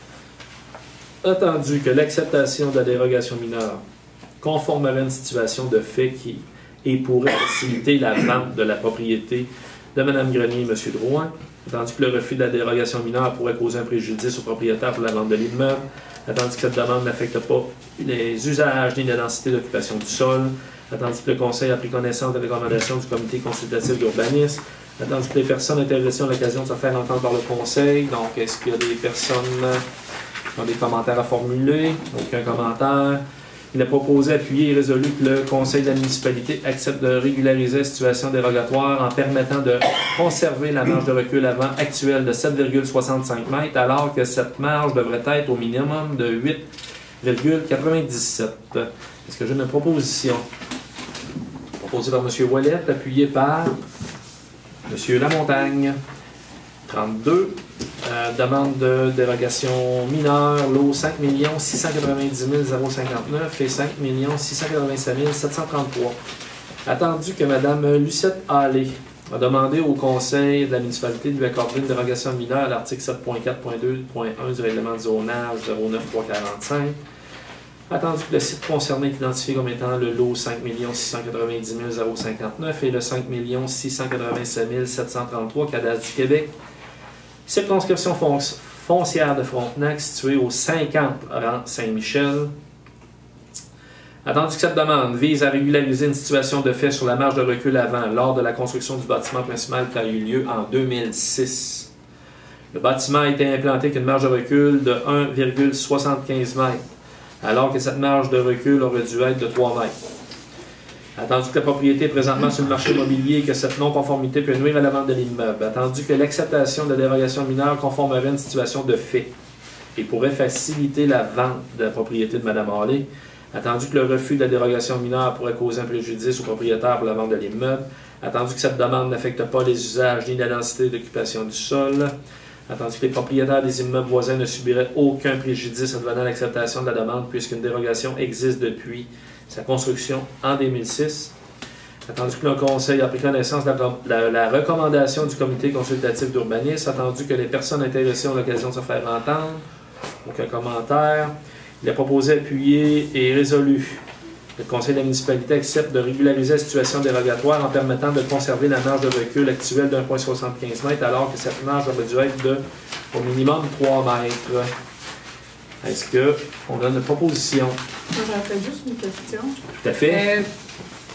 Attendu que l'acceptation de la dérogation mineure conformerait à une situation de fait qui pourrait faciliter la vente de la propriété de Mme Grenier et M. Drouin, attendu que le refus de la dérogation mineure pourrait causer un préjudice au propriétaire pour la vente de l'immeuble, attendu que cette demande n'affecte pas les usages ni la densité d'occupation du sol, attendu que le Conseil a pris connaissance des recommandations du comité consultatif d'urbanisme, attendu que les personnes intéressées ont l'occasion de se faire entendre par le Conseil. Donc, est-ce qu'il y a des personnes qui ont des commentaires à formuler? Aucun commentaire. Il a proposé, appuyé et résolu que le Conseil de la municipalité accepte de régulariser la situation dérogatoire en permettant de conserver la marge de recul avant actuelle de 7,65 mètres, alors que cette marge devrait être au minimum de 8,97. Est-ce que j'ai une proposition? Proposée par M. Ouellet, appuyée par M. Lamontagne. 32. Demande de dérogation mineure, lot 5 690 059 et 5 687 733. Attendu que Mme Lucette Hallé a demandé au Conseil de la municipalité de lui accorder une dérogation mineure à l'article 7.4.2.1 du règlement de zonage 09-345. Attendu que le site concerné est identifié comme étant le lot 5 690 059 et le 5 687 733 Cadastre du Québec, circonscription foncière de Frontenac, située au 50 rang Saint-Michel. Attendu que cette demande vise à régulariser une situation de fait sur la marge de recul avant, lors de la construction du bâtiment principal qui a eu lieu en 2006. Le bâtiment a été implanté avec une marge de recul de 1,75 mètres, alors que cette marge de recul aurait dû être de 3 mètres. Attendu que la propriété est présentement sur le marché immobilier et que cette non-conformité peut nuire à la vente de l'immeuble. Attendu que l'acceptation de la dérogation mineure conformerait à une situation de fait et pourrait faciliter la vente de la propriété de Mme Hallé. Attendu que le refus de la dérogation mineure pourrait causer un préjudice au propriétaire pour la vente de l'immeuble. Attendu que cette demande n'affecte pas les usages ni la densité d'occupation du sol. Attendu que les propriétaires des immeubles voisins ne subiraient aucun préjudice advenant l'acceptation de la demande puisqu'une dérogation existe depuis sa construction en 2006. Attendu que le Conseil a pris connaissance de la recommandation du comité consultatif d'urbanisme, attendu que les personnes intéressées ont l'occasion de se faire entendre, aucun commentaire. Il a proposé, appuyé et résolu. Le Conseil de la municipalité accepte de régulariser la situation dérogatoire en permettant de conserver la marge de recul actuelle de 1,75 m alors que cette marge aurait dû être de, au minimum, 3 mètres. Est-ce qu'on a une proposition? Moi, j'aurais fait juste une question. Tout à fait. Parce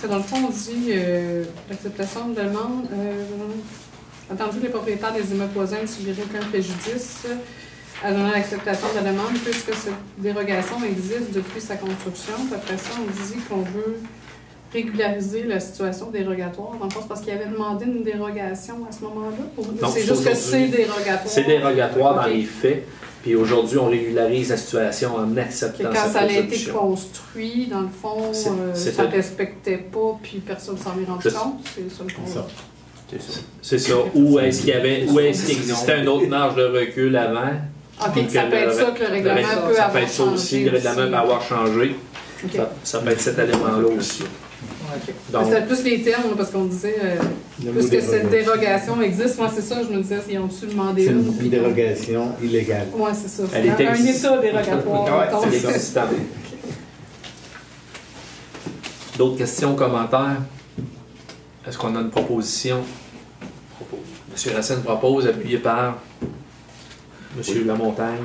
que dans le fond, on dit l'acceptation de demande. Attendu que les propriétaires des immeubles voisins ne subiraient aucun préjudice à donner l'acceptation de la demande, puisque cette dérogation existe depuis sa construction. Puis après ça, on dit qu'on veut régulariser la situation dérogatoire. En fait, c'est parce qu'il avait demandé une dérogation à ce moment-là? C'est juste que c'est dérogatoire? C'est dérogatoire dans les faits. Puis aujourd'hui, on régularise la situation en acceptant quand cette ça a été résolution. construit, dans le fond, ça ne respectait pas, puis personne ne s'en est rendu compte. C'est ça le contrat. C'est ça. Où est-ce qu'il existait une autre marge de recul avant? OK, ça peut être ça que le règlement peut ça avoir peut être ça changé aussi, le règlement peut avoir changé. Okay. Ça peut être cet élément-là aussi. Okay. Donc, c'était plus les termes, parce qu'on disait, plus que cette dérogation existe, moi c'est ça, je me disais, ils ont-tu demandé une? C'est une dérogation illégale. Oui, c'est ça. Elle C'est est un état dérogatoire. c'est existant. D'autres questions, commentaires? Est-ce qu'on a une proposition? M. Racine propose, appuyé par M. Lamontagne.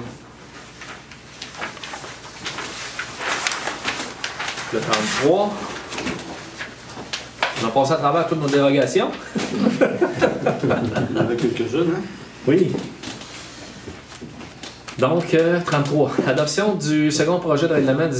Le 33. On a passé à travers toutes nos dérogations. Avec quelques-unes, hein? Oui. Donc, 33. Adoption du second projet de règlement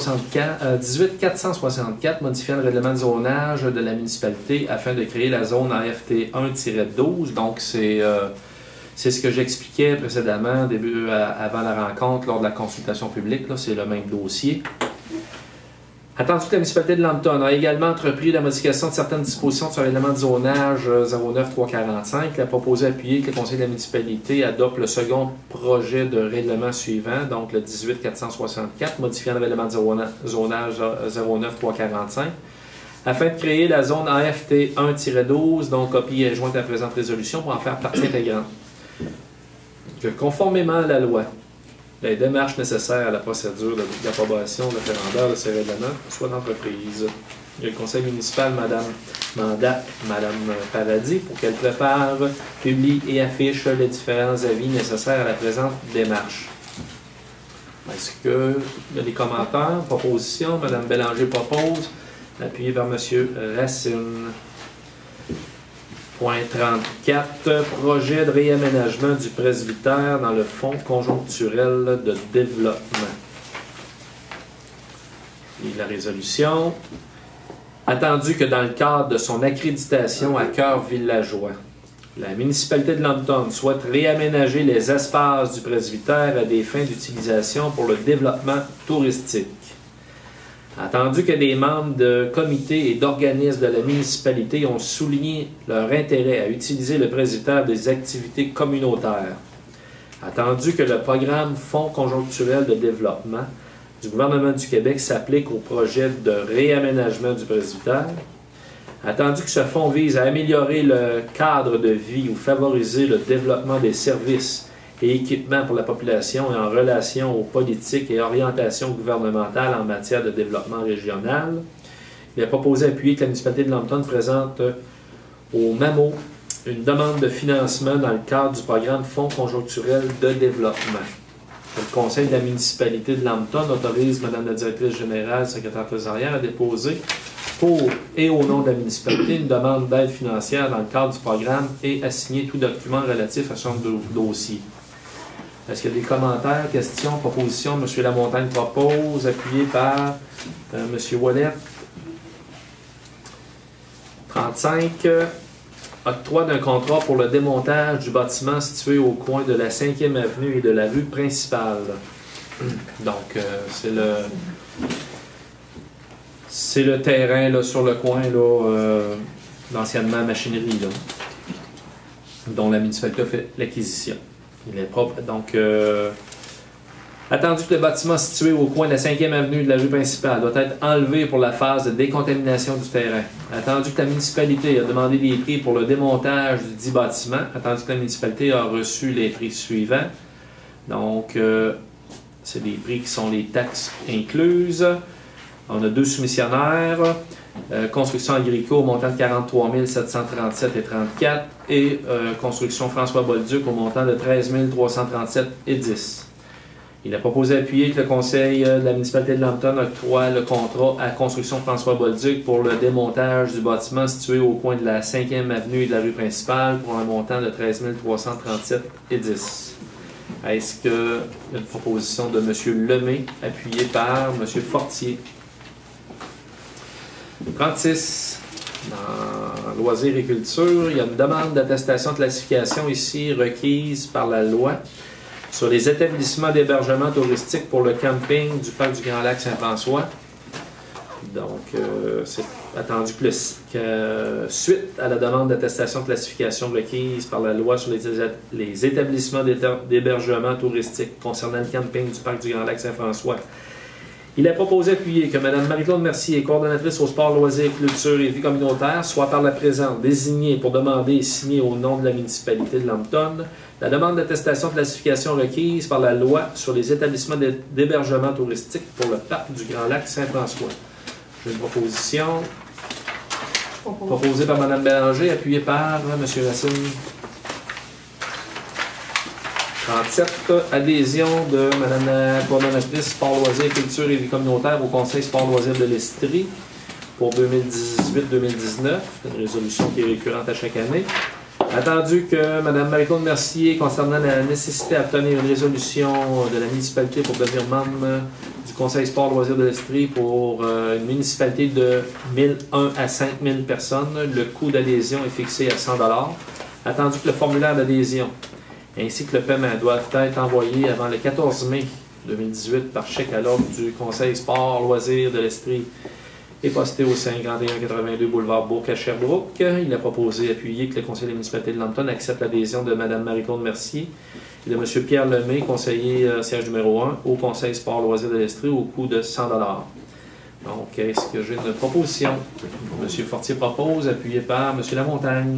18464 modifiant le règlement de zonage de la municipalité afin de créer la zone AFT 1-12. Donc, c'est ce que j'expliquais précédemment, avant la rencontre, lors de la consultation publique. C'est le même dossier. Attendu que la municipalité de Lambton a également entrepris la modification de certaines dispositions de son règlement de zonage 09345, la proposé appuyer que le conseil de la municipalité adopte le second projet de règlement suivant, donc le 18464, modifiant le règlement de zonage 09345, afin de créer la zone AFT 1-12, dont copie est jointe à la présente résolution pour en faire partie intégrante. Que conformément à la loi, les démarches nécessaires à la procédure d'approbation de référendaire de ces règlements soient d'entreprise. Le conseil municipal mandate Mme Paradis pour qu'elle prépare, publie et affiche les différents avis nécessaires à la présente démarche. Est-ce qu'il y a des commentaires, propositions? Mme Bélanger propose, appuyé par M. Racine. Point 34, projet de réaménagement du presbytère dans le fonds conjoncturel de développement. Et la résolution. Attendu que dans le cadre de son accréditation à cœur villageois, la municipalité de Lambton souhaite réaménager les espaces du presbytère à des fins d'utilisation pour le développement touristique. Attendu que des membres de comités et d'organismes de la municipalité ont souligné leur intérêt à utiliser le presbytère des activités communautaires. Attendu que le programme Fonds conjoncturel de développement du gouvernement du Québec s'applique au projet de réaménagement du presbytère. Attendu que ce fonds vise à améliorer le cadre de vie ou favoriser le développement des services et équipements pour la population et en relation aux politiques et orientations gouvernementales en matière de développement régional. Il est proposé d'appuyer que la municipalité de Lambton présente au MAMO une demande de financement dans le cadre du programme Fonds conjoncturel de développement. Le conseil de la municipalité de Lambton autorise Mme la directrice générale, secrétaire trésorière, à déposer pour et au nom de la municipalité une demande d'aide financière dans le cadre du programme et à signer tout document relatif à son dossier. Est-ce qu'il y a des commentaires, questions, propositions? M. Lamontagne propose, appuyé par M. Ouellet. 35. Octroi d'un contrat pour le démontage du bâtiment situé au coin de la 5e avenue et de la rue principale. Donc, c'est le terrain là, sur le coin d'anciennement machinerie, là, dont la municipalité a fait l'acquisition. Il est propre. Donc, attendu que le bâtiment situé au coin de la 5e avenue et de la rue principale doit être enlevé pour la phase de décontamination du terrain. Attendu que la municipalité a demandé des prix pour le démontage du dit bâtiment. Attendu que la municipalité a reçu les prix suivants. Donc, c'est des prix qui sont les taxes incluses. On a 2 soumissionnaires. Construction agricole au montant de 43 737,34 et Construction François Bolduc au montant de 13 337,10. Il a proposé d'appuyer que le conseil de la municipalité de Lambton octroie le contrat à Construction François Bolduc pour le démontage du bâtiment situé au coin de la 5e avenue et de la rue principale pour un montant de 13 337,10. Est-ce que une proposition de M. Lemay, appuyée par M. Fortier? 36. Dans loisirs et culture, il y a une demande d'attestation de classification ici requise par la loi sur les établissements d'hébergement touristique pour le camping du parc du Grand Lac Saint-François. Donc, c'est attendu que, suite à la demande d'attestation de classification requise par la loi sur les établissements d'hébergement touristique concernant le camping du parc du Grand Lac Saint-François, il est proposé d'appuyer que Mme Marie-Claude Mercier, coordonnatrice au sport, loisirs, culture et vie communautaire, soit par la présente désignée pour demander et signer au nom de la municipalité de Lambton la demande d'attestation de classification requise par la loi sur les établissements d'hébergement touristique pour le parc du Grand Lac Saint-François. J'ai une proposition proposée par Mme Bélanger, appuyée par M. Racine. 37. Adhésion de Mme la coordonnatrice sport, loisirs, culture et vie communautaire au Conseil sport, loisirs de l'Estrie pour 2018-2019. C'est une résolution qui est récurrente à chaque année. Attendu que Mme Marie-Claude Mercier, concernant la nécessité d'obtenir une résolution de la municipalité pour devenir membre du Conseil sport, loisirs de l'Estrie pour une municipalité de 1001 à 5000 personnes, le coût d'adhésion est fixé à 100 $. Attendu que le formulaire d'adhésion ainsi que le paiement doivent être envoyés avant le 14 mai 2018 par chèque à l'ordre du Conseil sport, loisirs de l'Estrie et posté au 5182 boulevard Bourg à Sherbrooke. Il a proposé d'appuyer que le Conseil de la municipalité de Lambton accepte l'adhésion de Mme Marie-Claude Mercier et de M. Pierre Lemay, conseiller siège numéro 1 au Conseil sport, loisirs de l'Estrie au coût de 100 $. Donc, est-ce que j'ai une proposition? M. Fortier propose, appuyé par M. Lamontagne.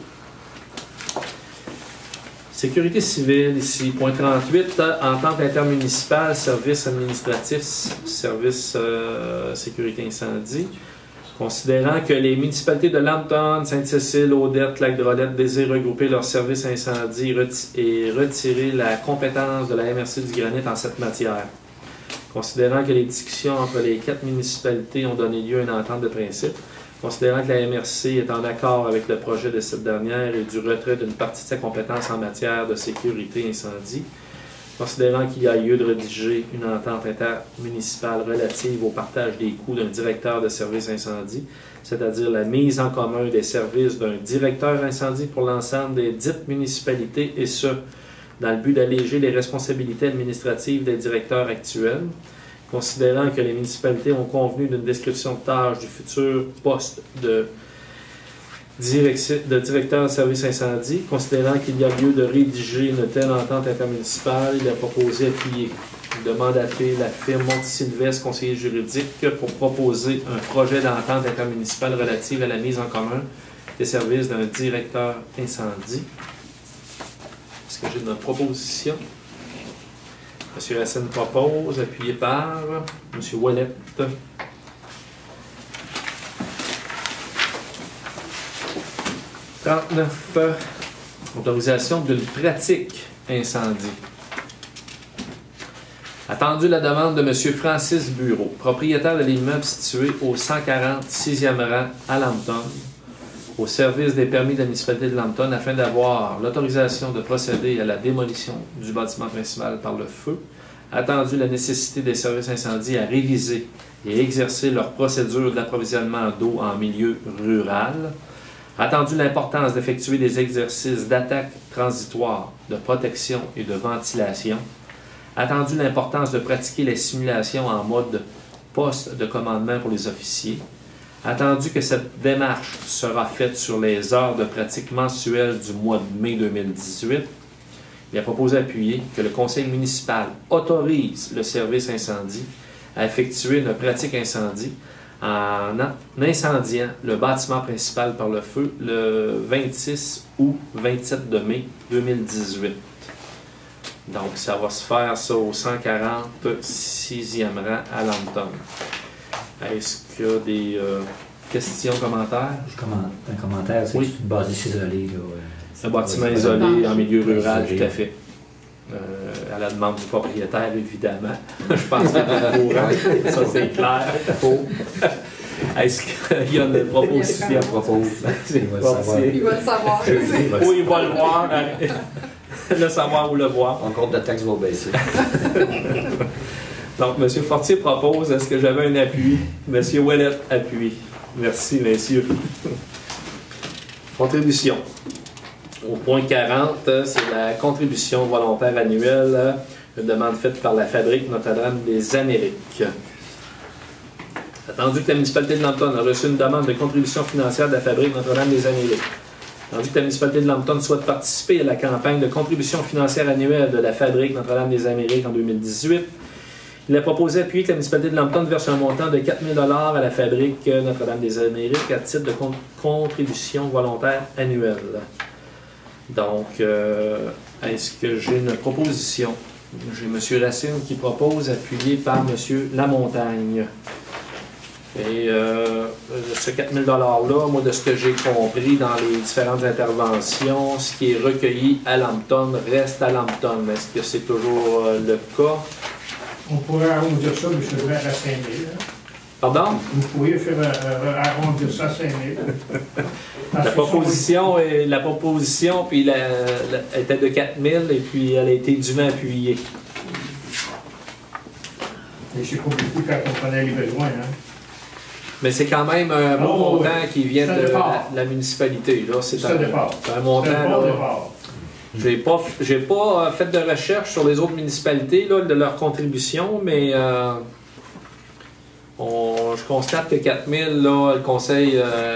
Sécurité civile, ici, point 38, entente intermunicipale, service administratif, service sécurité incendie. Considérant que les municipalités de Lambton, Sainte-Cécile, Odette, Lac-Drolette désirent regrouper leurs services incendie et retirer la compétence de la MRC du Granit en cette matière. Considérant que les discussions entre les 4 municipalités ont donné lieu à une entente de principe, considérant que la MRC est en accord avec le projet de cette dernière et du retrait d'une partie de sa compétence en matière de sécurité incendie, considérant qu'il y a lieu de rédiger une entente intermunicipale relative au partage des coûts d'un directeur de service incendie, c'est-à-dire la mise en commun des services d'un directeur incendie pour l'ensemble des dites municipalités, et ce, dans le but d'alléger les responsabilités administratives des directeurs actuels, considérant que les municipalités ont convenu d'une description de tâches du futur poste de directeur de service incendie, considérant qu'il y a lieu de rédiger une telle entente intermunicipale, il a proposé d'appuyer, de mandater la firme Monti-Sylvestre, conseiller juridique, pour proposer un projet d'entente intermunicipale relative à la mise en commun des services d'un directeur incendie. Est-ce que j'ai une proposition? M. Racine propose, appuyé par M. Ouellet. 39. Autorisation d'une pratique incendie. Attendu la demande de M. Francis Bureau, propriétaire de l'immeuble situé au 146e rang à Lambton, au service des permis de la municipalité de Lambton, afin d'avoir l'autorisation de procéder à la démolition du bâtiment principal par le feu, attendu la nécessité des services incendies à réviser et exercer leur procédure d'approvisionnement d'eau en milieu rural, attendu l'importance d'effectuer des exercices d'attaque transitoire, de protection et de ventilation, attendu l'importance de pratiquer les simulations en mode poste de commandement pour les officiers, attendu que cette démarche sera faite sur les heures de pratique mensuelles du mois de mai 2018, il a proposé d'appuyer que le conseil municipal autorise le service incendie à effectuer une pratique incendie en incendiant le bâtiment principal par le feu le 26 ou 27 de mai 2018. Donc, ça va se faire ça au 146e rang à Lambton. Est-ce qu'il y a des questions, commentaires? Un commentaire, c'est oui. une bâtisse isolée. Un bâtiment isolé en milieu rural, tout à fait. À la demande du propriétaire, évidemment. Je pense qu'il est au courant. Ça, c'est clair. Est-ce qu'il y a une proposition? Il propose. C'est parti. Il va le savoir. Ou il va le voir. Le savoir ou le voir. Encore de taxes va baisser. Donc, M. Fortier propose, est-ce que j'avais un appui? M. Ouellet appuie. Merci, messieurs. Contribution. Au point 40, c'est la contribution volontaire annuelle, une demande faite par la Fabrique Notre-Dame des Amériques. Attendu que la municipalité de Lambton a reçu une demande de contribution financière de la Fabrique Notre-Dame des Amériques, attendu que la municipalité de Lambton souhaite participer à la campagne de contribution financière annuelle de la Fabrique Notre-Dame des Amériques en 2018, il a proposé d'appuyer que la municipalité de Lambton verse un montant de 4 000 $ à la Fabrique Notre-Dame des Amériques à titre de contribution volontaire annuelle. Donc, est-ce que j'ai une proposition? J'ai M. Racine qui propose, appuyé par M. Lamontagne. Et ce 4 000 $-là, moi, de ce que j'ai compris dans les différentes interventions, ce qui est recueilli à Lambton reste à Lambton. Est-ce que c'est toujours le cas? On pourrait arrondir ça, M. le maire, à 5 000. Pardon? Vous pourriez faire arrondir ça à 5 000. La proposition, puis était de 4 000 et puis elle a été dûment appuyée. Mais c'est pas beaucoup quand on connaît les besoins. Hein? Mais c'est quand même un bon montant qui vient de la municipalité. C'est un montant. J'ai pas fait de recherche sur les autres municipalités là, de leur contribution, mais je constate que 4 000, là, le conseil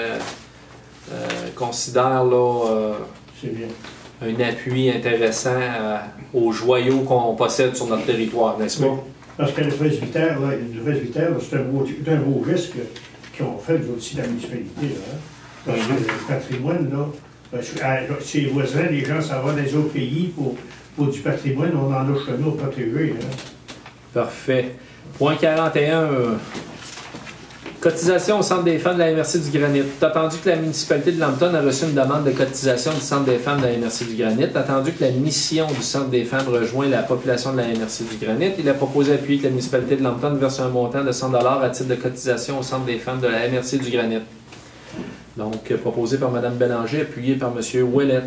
considère là, un appui intéressant aux joyaux qu'on possède sur notre territoire, n'est-ce pas? Oui. Parce que le presbytère, c'est un beau risque qu'ils ont fait aussi la municipalité. Là, hein? Parce que le patrimoine, là, chez les voisins, les gens s'en vont dans les autres pays pour du patrimoine, on en a chez nous à protéger. Hein? Parfait. Point 41. Cotisation au Centre des femmes de la MRC du Granit. Attendu que la municipalité de Lambton a reçu une demande de cotisation du Centre des femmes de la MRC du Granit, attendu que la mission du Centre des femmes rejoint la population de la MRC du Granit, il a proposé d'appuyer que la municipalité de Lambton verse un montant de 100 $ à titre de cotisation au Centre des femmes de la MRC du Granit. Donc, proposé par Mme Bélanger, appuyé par M. Ouellet.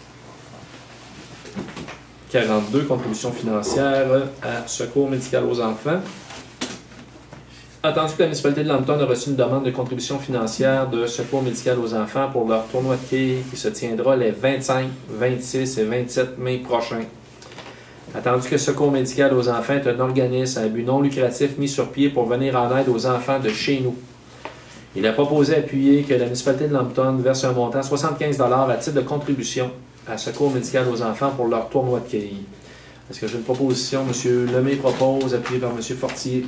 42, contribution financière à Secours médical aux enfants. Attendu que la municipalité de Lambton a reçu une demande de contribution financière de Secours médical aux enfants pour leur tournoi de quilles qui se tiendra les 25, 26 et 27 mai prochains. Attendu que Secours médical aux enfants est un organisme à but non lucratif mis sur pied pour venir en aide aux enfants de chez nous. Il a proposé d'appuyer que la municipalité de Lambton verse un montant de 75 $ à titre de contribution à Secours médical aux enfants pour leur tournoi de quilles. Est-ce que j'ai une proposition? M. Lemay propose, appuyé par M. Fortier.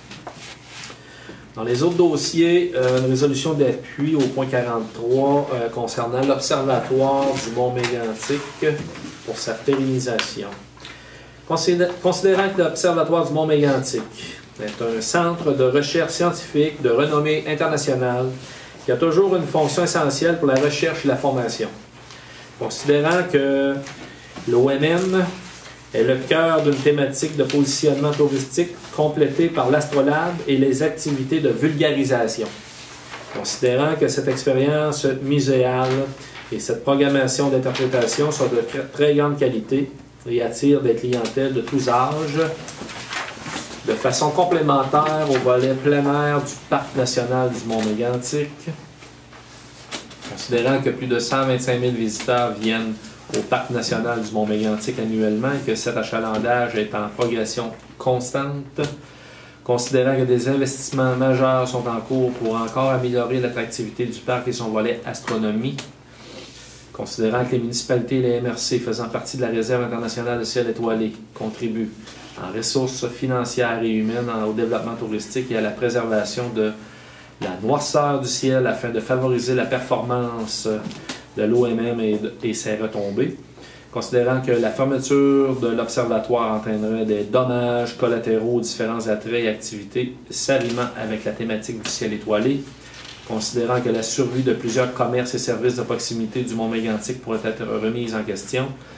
Dans les autres dossiers, une résolution d'appui au point 43 concernant l'Observatoire du Mont-Mégantic pour sa pérennisation. Considérant que l'Observatoire du Mont-Mégantic est un centre de recherche scientifique de renommée internationale qui a toujours une fonction essentielle pour la recherche et la formation. Considérant que l'OMM est le cœur d'une thématique de positionnement touristique complétée par l'Astrolabe et les activités de vulgarisation. Considérant que cette expérience muséale et cette programmation d'interprétation sont de très grande qualité et attirent des clientèles de tous âges, de façon complémentaire au volet plein air du Parc national du Mont-Mégantic, considérant que plus de 125 000 visiteurs viennent au Parc national du Mont-Mégantic annuellement et que cet achalandage est en progression constante, considérant que des investissements majeurs sont en cours pour encore améliorer l'attractivité du parc et son volet astronomie, considérant que les municipalités et les MRC faisant partie de la Réserve internationale de ciel étoilé contribuent en ressources financières et humaines au développement touristique et à la préservation de la noirceur du ciel afin de favoriser la performance de l'OMM et ses retombées, considérant que la fermeture de l'observatoire entraînerait des dommages collatéraux aux différents attraits et activités s'alliant avec la thématique du ciel étoilé, considérant que la survie de plusieurs commerces et services de proximité du Mont-Mégantic pourrait être remise en question,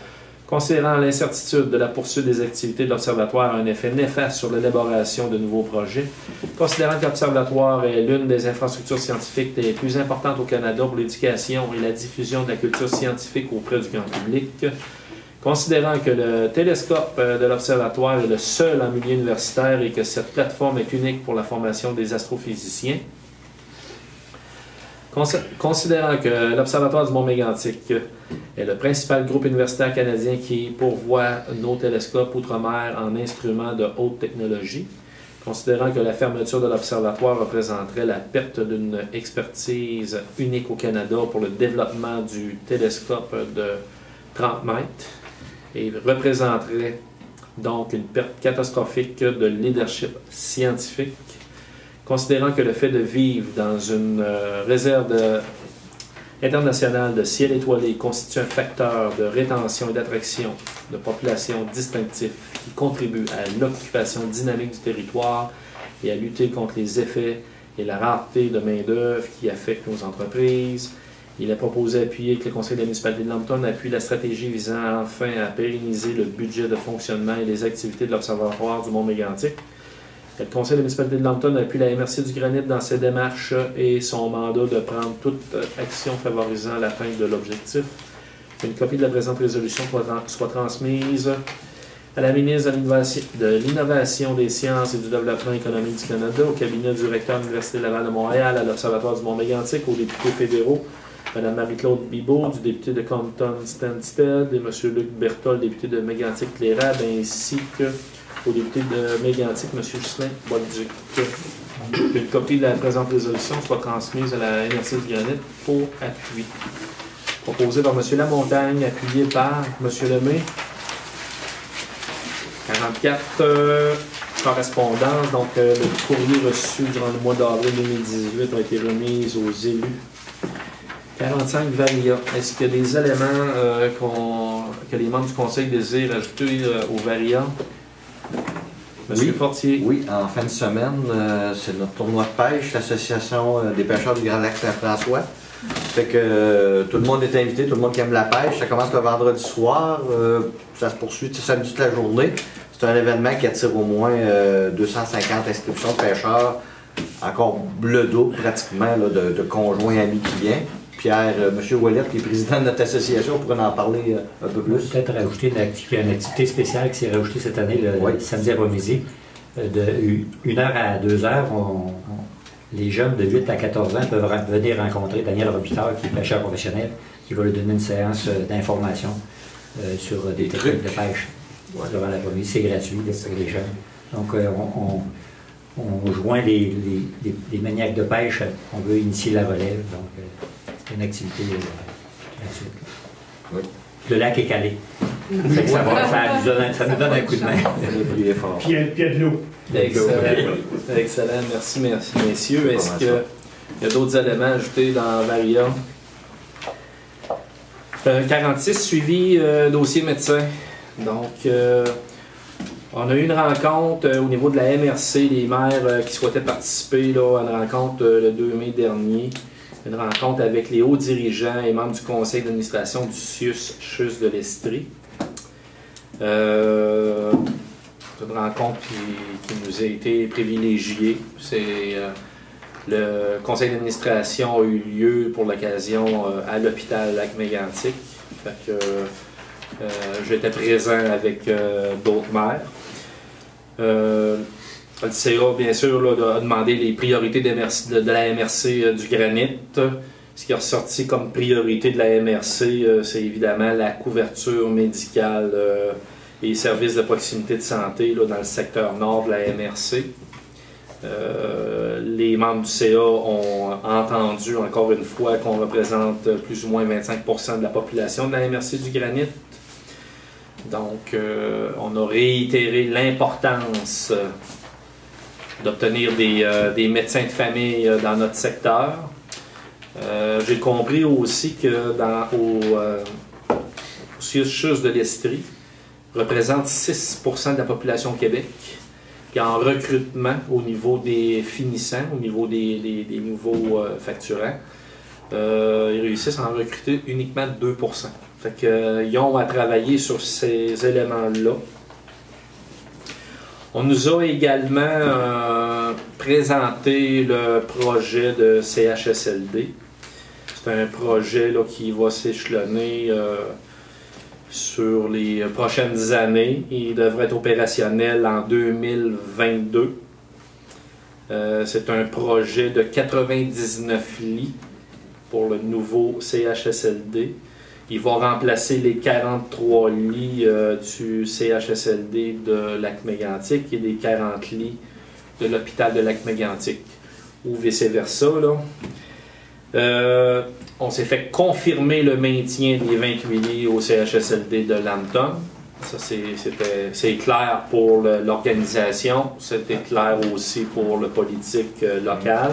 Considérant l'incertitude de la poursuite des activités de l'Observatoire a un effet néfaste sur l'élaboration de nouveaux projets, considérant que l'Observatoire est l'une des infrastructures scientifiques les plus importantes au Canada pour l'éducation et la diffusion de la culture scientifique auprès du grand public, considérant que le télescope de l'Observatoire est le seul en milieu universitaire et que cette plateforme est unique pour la formation des astrophysiciens, considérant que l'Observatoire du Mont-Mégantic est le principal groupe universitaire canadien qui pourvoit nos télescopes outre-mer en instruments de haute technologie, considérant que la fermeture de l'Observatoire représenterait la perte d'une expertise unique au Canada pour le développement du télescope de 30 mètres et représenterait donc une perte catastrophique de leadership scientifique, considérant que le fait de vivre dans une réserve internationale de ciel étoilé constitue un facteur de rétention et d'attraction de populations distinctifs qui contribue à l'occupation dynamique du territoire et à lutter contre les effets et la rareté de main-d'œuvre qui affectent nos entreprises. Il est proposé d'appuyer que le Conseil de la municipalité de Lambton appuie la stratégie visant enfin à pérenniser le budget de fonctionnement et les activités de l'Observatoire du Mont-Mégantic. Le Conseil de la municipalité de Lambton appuie la MRC du Granit dans ses démarches et son mandat de prendre toute action favorisant l'atteinte de l'objectif. Une copie de la présente résolution soit transmise à la ministre de l'Innovation, des Sciences et du Développement économique du Canada, au cabinet du recteur de l'Université Laval de Montréal, à l'Observatoire du Mont-Mégantic, aux députés fédéraux, Mme Marie-Claude Bibeau, du député de Compton-Stanstead, et M. Luc Berthold, député de Mégantic-Clérab, ainsi que au député de Mégantic, M. Ghislain Bolduc. Une copie de la présente résolution soit transmise à la MRC du Granit pour appui. Proposé par M. Lamontagne, appuyé par M. Lemay. 44 correspondances. Donc, le courrier reçu durant le mois d'avril 2018 a été remis aux élus. 45 Varia. Est-ce qu'il y a des éléments que les membres du Conseil désirent ajouter aux Varia? Monsieur Fortier. Oui, en fin de semaine, c'est notre tournoi de pêche, l'Association des pêcheurs du Grand Lac Saint-François. Fait que tout le monde est invité, tout le monde qui aime la pêche. Ça commence le vendredi soir, ça se poursuit samedi toute la journée. C'est un événement qui attire au moins 250 inscriptions de pêcheurs, encore bleu d'eau pratiquement, là, de conjoints amis qui viennent. Pierre, M. Ouellet, qui est président de notre association, pourrait en parler un peu plus. Peut-être rajouter une activité spéciale qui s'est rajoutée cette année, le samedi après-midi, de 1h à 2h. Les jeunes de 8 à 14 ans peuvent venir rencontrer Daniel Robitaille, qui est pêcheur professionnel, qui va leur donner une séance d'information sur des techniques de pêche durant l'après-midi. C'est gratuit pour les jeunes. Donc, on joint les maniaques de pêche, on veut initier la relève. Donc, c'est une activité gratuite. Oui. Le lac est calé. Ça nous donne un coup de main. Puis il y a de l'eau. Excellent. Merci, messieurs. Est-ce qu'il y a d'autres éléments ajoutés dans Varia? 46, suivi dossier médecin. Donc, on a eu une rencontre au niveau de la MRC, les maires qui souhaitaient participer là, à une rencontre le 2 mai dernier. Une rencontre avec les hauts dirigeants et membres du conseil d'administration du CIUS de l'Estrie. Une rencontre qui nous a été privilégiée. Le conseil d'administration a eu lieu pour l'occasion à l'hôpital Lac-Mégantic. J'étais présent avec d'autres maires. Le CA, bien sûr, là, a demandé les priorités de la MRC du Granit. Ce qui est ressorti comme priorité de la MRC, c'est évidemment la couverture médicale et les services de proximité de santé là, dans le secteur nord de la MRC. Les membres du CA ont entendu encore une fois qu'on représente plus ou moins 25% de la population de la MRC du Granit. Donc, on a réitéré l'importance d'obtenir des médecins de famille dans notre secteur. J'ai compris aussi que au CIUS de l'Estrie représente 6% de la population au Québec. Puis en recrutement au niveau des finissants, au niveau des nouveaux facturants, ils réussissent à en recruter uniquement 2%. Fait que, ils ont à travailler sur ces éléments-là. On nous a également présenté le projet de CHSLD. C'est un projet là, qui va s'échelonner sur les prochaines années. Il devrait être opérationnel en 2022. C'est un projet de 99 lits pour le nouveau CHSLD. Il va remplacer les 43 lits du CHSLD de Lac-Mégantic et les 40 lits de l'hôpital de Lac-Mégantic, ou vice-versa. On s'est fait confirmer le maintien des 28 lits au CHSLD de Lambton. Ça, c'est clair pour l'organisation, c'était clair aussi pour le politique local.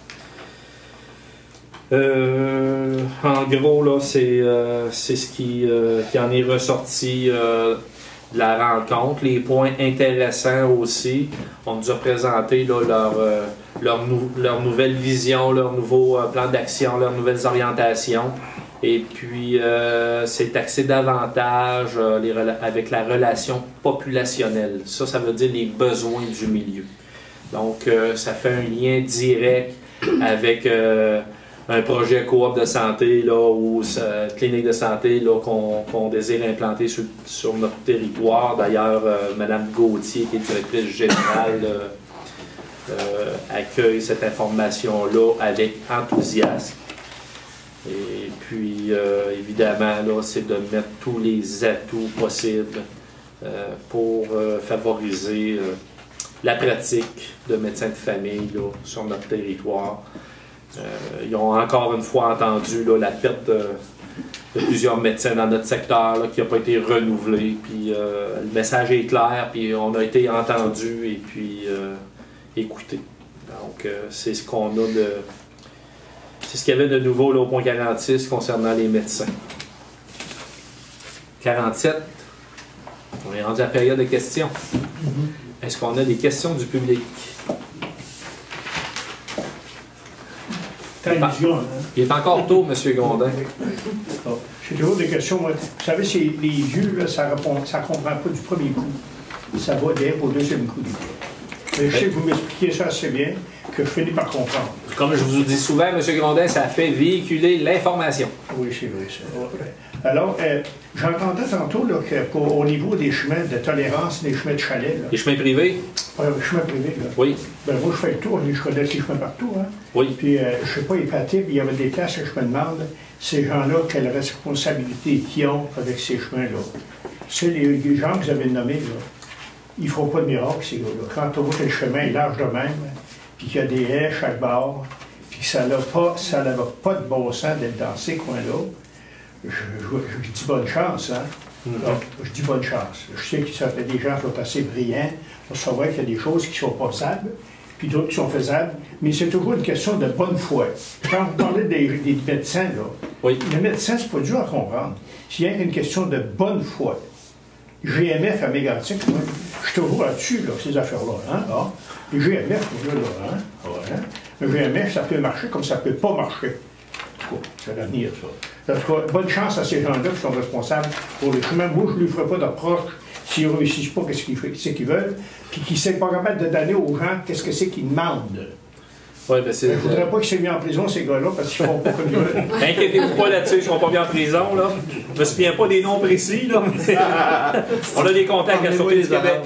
En gros, là, c'est ce qui en est ressorti de la rencontre. Les points intéressants aussi, on nous a présenté là, leur nouvelle vision, leur nouveau plan d'action, leurs nouvelles orientations. Et puis, c'est axé davantage avec la relation populationnelle. Ça veut dire les besoins du milieu. Donc, ça fait un lien direct avec un projet coop de santé là, ou clinique de santé qu'on désire implanter sur notre territoire. D'ailleurs, Mme Gauthier, qui est directrice générale, accueille cette information-là avec enthousiasme. Et puis, évidemment, là, c'est de mettre tous les atouts possibles pour favoriser la pratique de médecins de famille là, sur notre territoire. Ils ont encore une fois entendu là, la perte de plusieurs médecins dans notre secteur là, qui n'a pas été renouvelé. Puis le message est clair, puis on a été entendu et puis écouté. Donc, c'est ce qu'on a de... C'est ce qu'il y avait de nouveau là, au point 46 concernant les médecins. 47, on est rendu à la période de questions. Est-ce qu'on a des questions du public? Il est encore tôt, M. Gondin. J'ai toujours des questions. Moi. Vous savez, les yeux, là, ça ne comprend pas du premier coup. Ça va bien au deuxième coup. Mais je sais que vous m'expliquez ça assez bien, que je finis par comprendre. Comme je vous dis souvent, M. Grondin, ça fait véhiculer l'information. Oui, c'est vrai, ça. Alors, j'entendais tantôt là, qu'au niveau des chemins de tolérance, des chemins de chalet... Là, les chemins privés? Les chemins privés, là. Oui. Ben moi, je fais le tour, je connais les chemins partout. Hein. Oui. Puis, je ne sais pas, épaté, il y avait des places que je me demande, ces gens-là, quelle responsabilité ils ont avec ces chemins-là. C'est les gens que vous avez nommés, là. Ils ne font pas de miracle, ces gars-là. Quand on voit que le chemin est large de même, puis qu'il y a des haies chaque bord, puis que ça n'a pas de bon sens d'être dans ces coins-là, je dis bonne chance, hein? Donc, je dis bonne chance. Je sais qu'il y a des gens qui sont assez brillants pour savoir qu'il y a des choses qui ne sont pas faisables, puis d'autres qui sont faisables, mais c'est toujours une question de bonne foi. Quand vous parlez des médecins, là, oui. Les médecins, c'est pas dur à comprendre. C'est rien qu'une question de bonne foi. GMF à Mégantic, moi, je suis toujours là-dessus, là, ces affaires-là. Hein? Ah, les GMF, là, hein? Ouais, hein? Le GMF, ça peut marcher comme ça ne peut pas marcher. C'est l'avenir, ça. Bonne chance à ces gens-là qui sont responsables pour les chemins. Moi, je ne lui ferai pas d'approche s'ils ne réussissent pas qu'est-ce qu'ils veulent, puis qu'ils ne sont pas capables de donner aux gens qu'est-ce que c'est qu'ils demandent. Ouais, ben je ne voudrais pas qu'ils soient mis en prison, ces gars-là, parce qu'ils ne font pas comme ils veulent. Inquiétez-vous pas là-dessus, ils ne seront pas mis en prison, là. Je ne me souviens pas des noms précis, là. On a des contacts à la Sûreté du Québec.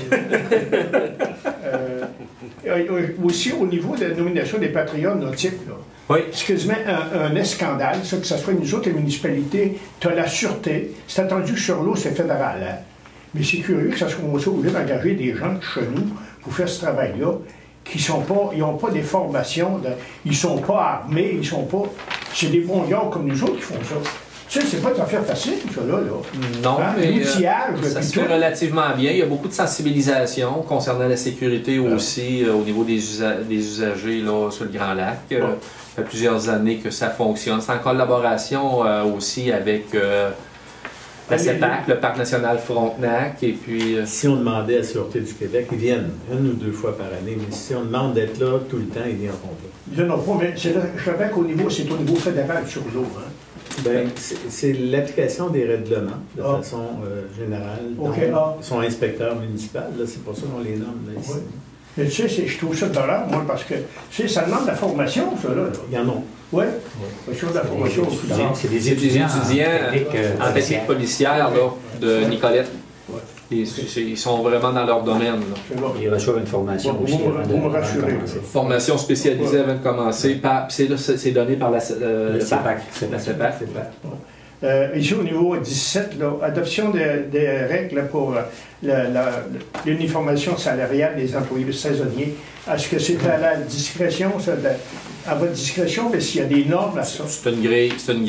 Aussi, au niveau de la nomination des patriotes nautiques, là. Oui. Excuse-moi, un scandale, ça, que ce soit nous autres, les municipalités, tu as la sûreté. C'est attendu que sur l'eau, c'est fédéral, hein? Mais c'est curieux que ça soit obligé d'engager des gens de chez nous pour faire ce travail-là, qui sont pas, ils n'ont pas des formations, ils ne sont pas armés, ils sont pas... C'est des bons gars comme nous autres qui font ça. Tu sais, c'est pas une affaire facile, ça, là. Non, hein? mais ça se fait relativement bien. Il y a beaucoup de sensibilisation concernant la sécurité aussi au niveau des usagers là, sur le Grand Lac. Ça fait plusieurs années que ça fonctionne. C'est en collaboration aussi avec la CEPAC, le Parc national Frontenac, et puis... Si on demandait à la Sûreté du Québec, ils viennent 1 ou 2 fois par année, mais si on demande d'être là tout le temps, ils ne viendront pas. Ils viendront pas, mais je savais qu'au niveau, c'est au niveau fédéral sur l'eau, hein? Ben, c'est l'application des règlements, de façon générale. OK. Ils sont inspecteurs municipaux, là, c'est pour ça qu'on les nomme. Là, ici. Oui. Mais tu sais, je trouve ça d'horreur, moi, parce que, tu sais, ça demande de la formation, ça, là. Il y en a. Oui. C'est de la formation. C'est des étudiants en technique policière là, de Nicolette. Ils sont vraiment dans leur domaine. Là. Ils reçoivent une formation aussi Vous me rassurez. Formation spécialisée avant de commencer. C'est donné par la CEPAC. La CEPAC. Ici, au niveau 17, là, adoption des règles là, pour l'uniformation salariale des employés saisonniers. Est-ce que c'est à la discrétion, ça, à votre discrétion, mais s'il y a des normes à ça? C'est une grille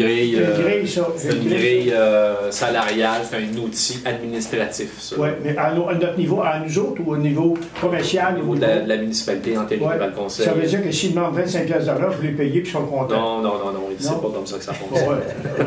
salariale, c'est un outil administratif. Oui, mais à notre niveau, à nous autres, ou au niveau commercial? Au niveau de la municipalité, en théorie, le conseil. Ça veut dire que s'ils demandent 25 $, vous les payez et ils sont contents? Non, c'est pas comme ça que ça fonctionne.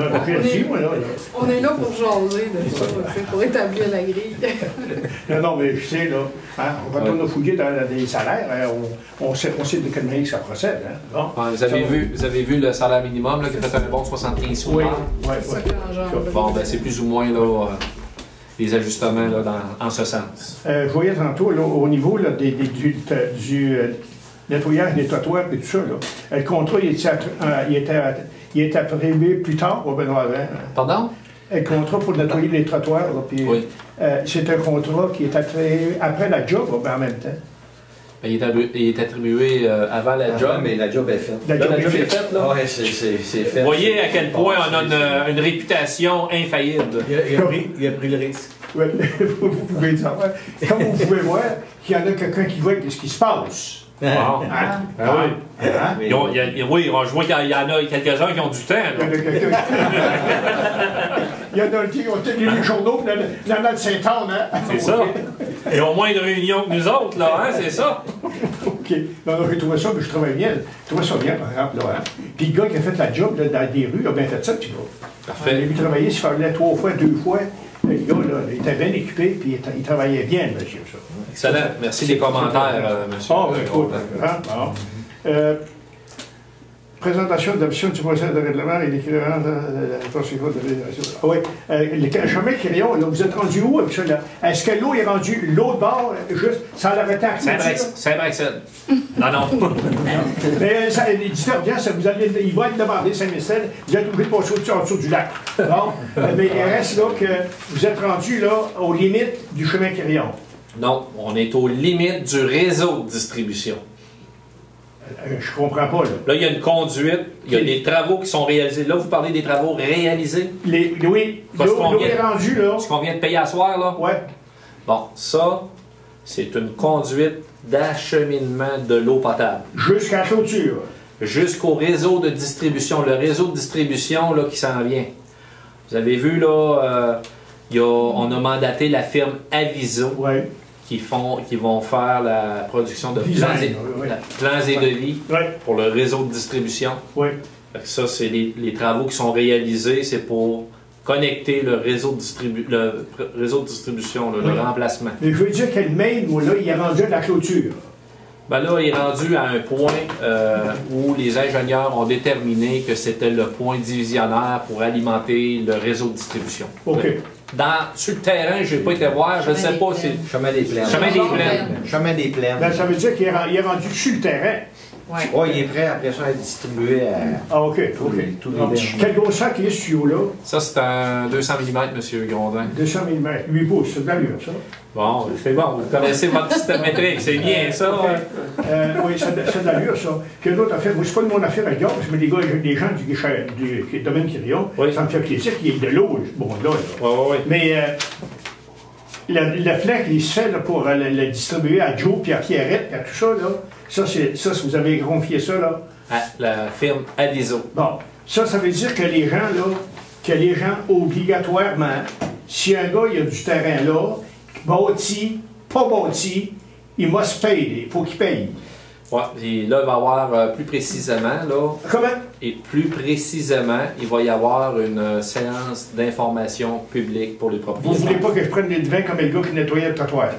On est là pour jaser de ça, pour établir la grille. Non, mais je sais, là, hein, quand on a fouillé dans des salaires, hein, on sait de quelle manière ça procède. Hein. Bon, vous avez vu le salaire minimum là, qui a fait un bon de 75 sous. Oui. Bon, ben, c'est plus ou moins là, les ajustements là, en ce sens. Je voyais tantôt là, au niveau là, du nettoyage des trottoirs et tout ça, là, le contrat il était attribué plus tard au Benoît avant. Pardon? Le contrat pour nettoyer les trottoirs, là, puis, c'est un contrat qui est attribué après la job, là, en même temps. Il est attribué avant la job. Mais la job est faite. La job est faite, là? Oui, c'est fait. Vous voyez à quel point on a une réputation infaillible. Il a pris le risque. Oui, vous pouvez dire. Comme vous pouvez voir, qu'il y en a quelqu'un qui voit ce qui se passe. Bon. Oui, je vois qu'il y en a quelques-uns qui ont du temps. Il y en a qui ont tenu les journaux dans notre Saint-Anne. Hein? C'est ça. Ils ont moins de réunions que nous autres, là, hein? C'est ça. OK. Non, j'ai trouvé ça, mais je trouvais bien. Je trouvais ça bien, par exemple. Là, hein? Puis le gars qui a fait la job là, dans des rues a bien fait ça, tu vois. Parfait. Il a vu travailler, s'il fallait 3 fois, 2 fois. Le gars, là, il était bien équipé, puis il travaillait bien, le monsieur, ça. Excellent. Merci des commentaires, monsieur. Ah, ben, écoute. Hein? Présentation d'option du procès de règlement et l'équivalent de la procédure de réalisation. Ah oui. Le chemin Quirion, là, vous êtes rendu où avec ça? Est-ce que l'eau est rendue l'autre bord, juste, sans l'arrêter à Saint-Brexel. Non. Mais les disturbants, il va être demandé, Saint-Michel, vous êtes obligé de passer en dessous du lac. Bon. Mais il reste là que vous êtes rendu là aux limites du chemin Quirion. Non, on est aux limites du réseau de distribution. Je comprends pas, là. Là, il y a une conduite, il y a des travaux qui sont réalisés. Là, vous parlez des travaux réalisés? Oui, l'eau est rendue, là. Ce qu'on vient de payer à soir, là? Oui. Bon, ça, c'est une conduite d'acheminement de l'eau potable. Jusqu'à la clôture. Jusqu'au réseau de distribution. Le réseau de distribution, là, qui s'en vient. Vous avez vu, là, on a mandaté la firme Aviso. Oui. Qui vont faire la production de plans et devis pour le réseau de distribution. Oui. Ça, c'est les travaux qui sont réalisés, c'est pour connecter le réseau de distribution, là, le remplacement. Mais je veux dire que le main, là, il est rendu à la clôture. Ben là, il est rendu à un point où les ingénieurs ont déterminé que c'était le point divisionnaire pour alimenter le réseau de distribution. OK. Sur le terrain, je n'ai pas été voir, je ne sais pas si... Chemin des Plaines. Chemin des Plaines. Ben, ça veut dire qu'il est rendu sur le terrain. Oui, il est prêt après ça à être distribué à... Ah, OK. tous les Quel grosseur qu'il y a ce tuyau-là? Ça, c'est un 200 mm, M. Grondin. 200 mm, 8 pouces, c'est de l'allure, ça. Bon, c'est bon, vous connaissez votre système métrique, c'est bien ça. Oui, c'est de l'allure, ça. Puis l'autre affaire, c'est pas le mon affaire à Gauche, mais les gens du domaine Quirion, ça me fait plaisir qu'il y ait de l'eau, bon, là. Oui. Mais le flac, il se fait là, pour le distribuer à Joe, puis à Pierrette, puis à tout ça, là. Ça, si vous avez confié ça, là. À la firme Aviso. Bon, ça veut dire que les gens, obligatoirement, si un gars, il a du terrain là, bâti, pas bâti, il va se payer, il faut qu'il paye. Oui, et là, il va y avoir plus précisément, là... Comment? Et plus précisément, il va y avoir une séance d'information publique pour les propriétaires. Vous ne voulez pas que je prenne les devins comme le gars qui nettoyait le trottoir?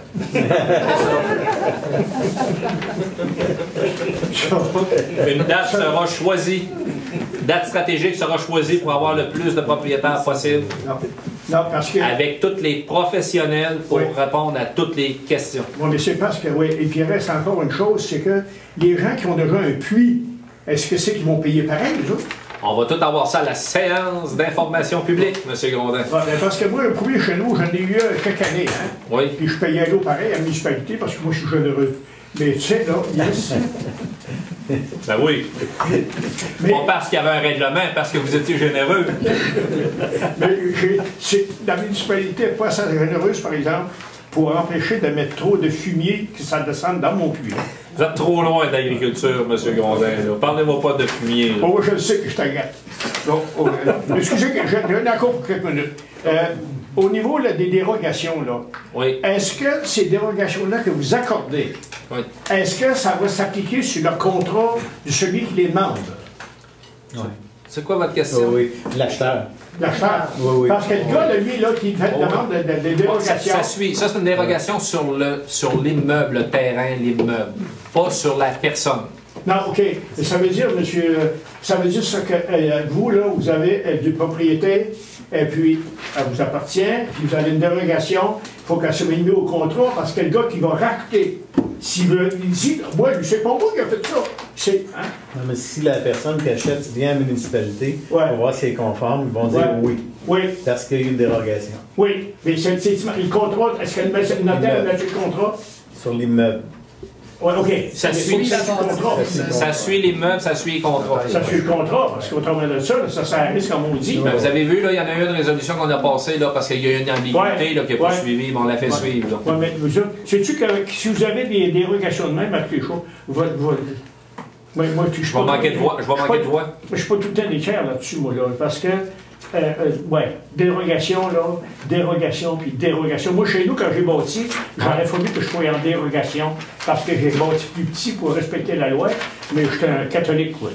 Une date sera choisie date stratégique sera choisie pour avoir le plus de propriétaires possible, Non, parce que... avec tous les professionnels pour Oui. répondre à toutes les questions. Oui, mais c'est parce que, oui, et puis il reste encore une chose, c'est que les gens qui ont déjà un puits, est-ce que c'est qu'ils vont payer pareil, les autres? On va tout avoir ça à la séance d'information publique, M. Grondin. Ouais, ben parce que moi, un puits chez nous, j'en ai eu chaque année, hein? Oui. Puis je payais l'eau pareil à la municipalité parce que moi, je suis généreux. Mais tu sais, là, yes. Ben oui. Mais- Pas parce qu'il y avait un règlement, parce que vous étiez généreux. Mais la municipalité n'est pas assez généreuse, par exemple, pour empêcher de mettre trop de fumier que ça descende dans mon puits. Vous êtes trop loin de l'agriculture, M. Grondin. là. Parlez-moi pas de fumier. là. Bon, moi, je le sais que je t'agace. Donc, excusez que j'ai encore pour quelques minutes. Au niveau là, des dérogations, là, Oui. est-ce que ces dérogations-là que vous accordez, Oui. est-ce que ça va s'appliquer sur le contrat de celui qui les demande? C'est quoi votre question? Oui, l'acheteur. L'acheteur? Oui, oui. Parce que le gars, là, lui, là, qui fait Oh, demande de dérogations. Ça suit. Ça, c'est une dérogation sur l'immeuble, le terrain, l'immeuble. Pas sur la personne. Non, OK. Ça veut dire, monsieur, ça veut dire ça que vous, là, vous avez du propriété, et puis elle vous appartient, puis vous avez une dérogation, il faut qu'elle se mette mise au contrat, parce que le gars qui va racheter, s'il veut, il dit, moi, c'est pas moi qui a fait ça. C'est, hein? Non, mais si la personne qui achète vient à la municipalité, Ouais. pour voir si elle est conforme, ils vont dire Ouais. oui. Oui, Parce qu'il y a eu une dérogation oui. Mais le contrat, est-ce que le notaire a mis le contrat? sur l'immeuble. Oui, OK. Ça Il faut suit. que ça suit le contrat. Ça suit l'immeuble, ça suit les contrats. Ça suit le contrat, parce qu'autrement de ça, là, ça risque, comme on dit. Ben, vous avez vu, là, il y en a eu une résolution qu'on a passée là, parce qu'il y a eu une ambiguïté Ouais. là, qui n'a pas Ouais. suivi, mais on l'a fait Ouais. suivre. Là. Oui, mais vous autres, sais-tu que si vous avez des dérogations de même avec les choses, moi, je Je vais manquer de voix. Je vais manquer de voix. Je suis pas tout le temps d'équerre là-dessus, moi, là, parce que, dérogation, là, dérogation, puis dérogation. Moi, chez nous, quand j'ai bâti, j'aurais fallu que je sois en dérogation, parce que j'ai bâti plus petit pour respecter la loi, mais j'étais un catholique, oui.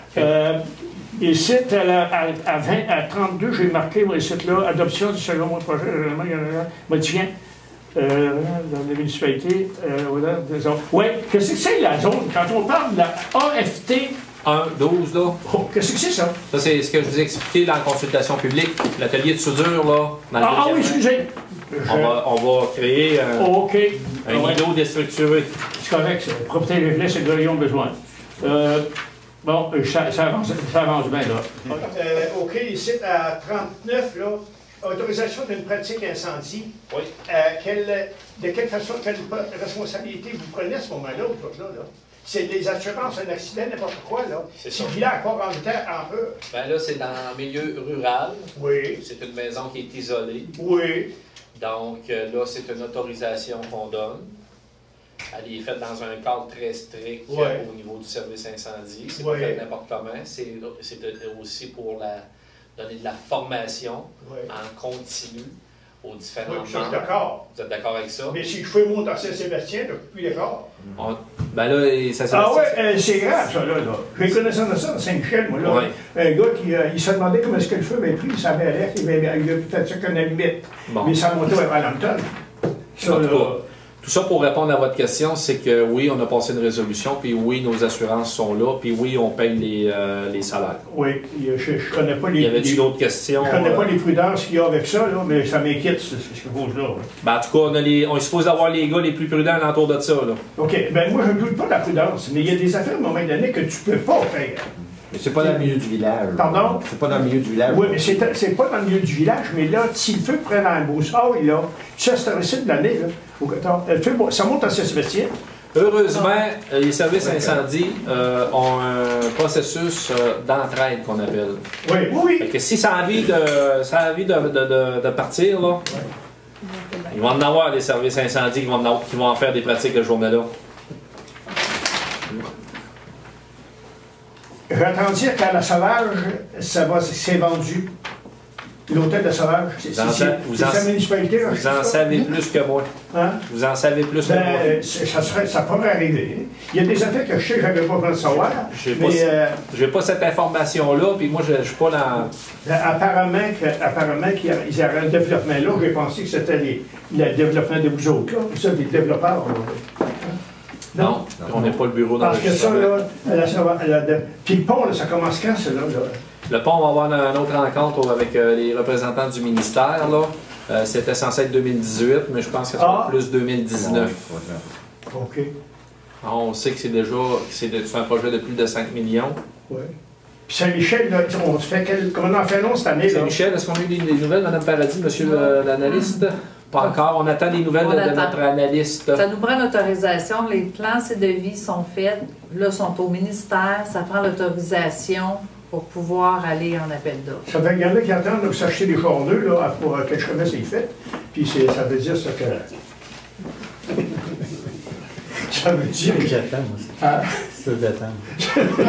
Et c'est à 32, j'ai marqué, moi, là, adoption du second mois projet, modifiant. Dans les municipalités, voilà, des zones. Oui, qu'est-ce que c'est la zone? Quand on parle de la AFT, 1-12, là. oh, qu'est-ce que c'est ça? Ça, c'est ce que je vous ai expliqué dans la consultation publique. L'atelier de soudure, là. Dans le Ah oui, deuxième. excusez. On va créer OK. un Ouais. îlot déstructuré. C'est correct, ça. Propriété de laisse, c'est que ils ont besoin. Bon, ça avance bien, là. OK, ici, à 39, là, autorisation d'une pratique incendie. Oui. De quelle façon, quelle responsabilité vous prenez à ce moment-là, vous autres, là? C'est des assurances, un accident, n'importe quoi, là. C'est Si ça. le village part en peur. Ben là, c'est dans le milieu rural. Oui. C'est une maison qui est isolée. Oui. Donc là, c'est une autorisation qu'on donne. Elle est faite dans un cadre très strict Ouais. au niveau du service incendie. C'est Ouais. pas fait n'importe comment. C'est aussi pour donner de la formation Oui. en continu aux différents Oui, ça, je suis membres. d'accord. Vous êtes d'accord avec ça? Mais si je fais monter à Saint-Sébastien, je ne suis plus d'accord. Ben là, ça Ah ouais, c'est grave, ça, là. J'ai connaissance de ça dans Saint-Michel, moi, là. Ouais. Un gars qui il se demandait comment est-ce que le feu avait pris, il savait aller, il a fait ça qu'une allumette. Bon. Mais ça montait à Lambton. Ça, En tout là. cas, tout ça pour répondre à votre question, c'est que oui, on a passé une résolution, puis oui, nos assurances sont là, puis oui, on paye les salaires. Oui, je ne connais pas Il y avait-il d'autres questions? Je connais pas les prudences qu'il y a avec ça, là, mais ça m'inquiète, ce chose-là. Ben, en tout cas, on est supposé avoir les gars les plus prudents alentour de ça. Là. OK, ben moi, je ne doute pas de la prudence, mais il y a des affaires, à un moment donné, que tu ne peux pas faire. Mais c'est pas dans le milieu du village. Pardon? C'est pas dans le milieu du village. Oui, mais c'est pas dans le milieu du village, mais là, si le feu prend dans un beau sort, là, ça, c'est un récit de l'année, là. Le feu, ça monte à Saint-Sébastien. Heureusement, les services incendie ont un processus d'entraide qu'on appelle. Oui, oui, Fait que si ça a envie de partir, là, ils vont en avoir des services incendies qui vont en faire des pratiques de journée-là. J'entends dire qu'à la Sauvage, c'est vendu. L'hôtel de Sauvage, c'est sa municipalité. là, Vous en savez plus que moi. Hein? Vous en savez plus que moi. Ben, ça pourrait arriver. Il y a des affaires que je sais que je n'avais pas besoin de savoir. J'ai pas cette information-là, puis moi, je suis pas dans... Apparemment qu'ils avaient un développement là. J'ai pensé que c'était le développement de vous autres, là. Ça, des développeurs. Là. Non, on n'est pas le bureau Parce que ça, d'enregistrement. là, puis le pont, là, ça commence quand, ça, là? Le pont, on va avoir une autre rencontre avec les représentants du ministère. Là. C'était censé être 2018, mais je pense que ça va être plus 2019. OK. On sait que c'est un projet de plus de 5 millions. Oui. Puis Saint-Michel, là, on se fait comment on en fait long cette année? Saint-Michel, est-ce qu'on a eu des nouvelles, Mme Paradis, monsieur l'analyste? Pas encore. On attend des nouvelles de notre analyste. Ça nous prend l'autorisation. Les plans et devis sont faits. Là, sont au ministère. Ça prend l'autorisation pour pouvoir aller en appel d'offres. Ça veut dire qu'il y en a qui attendent pour s'acheter des journaux là, pour que je connaisse les faits. Puis ça veut dire ça que... ça veut dire que... J'attends, moi aussi. Ah. Je peux attendre.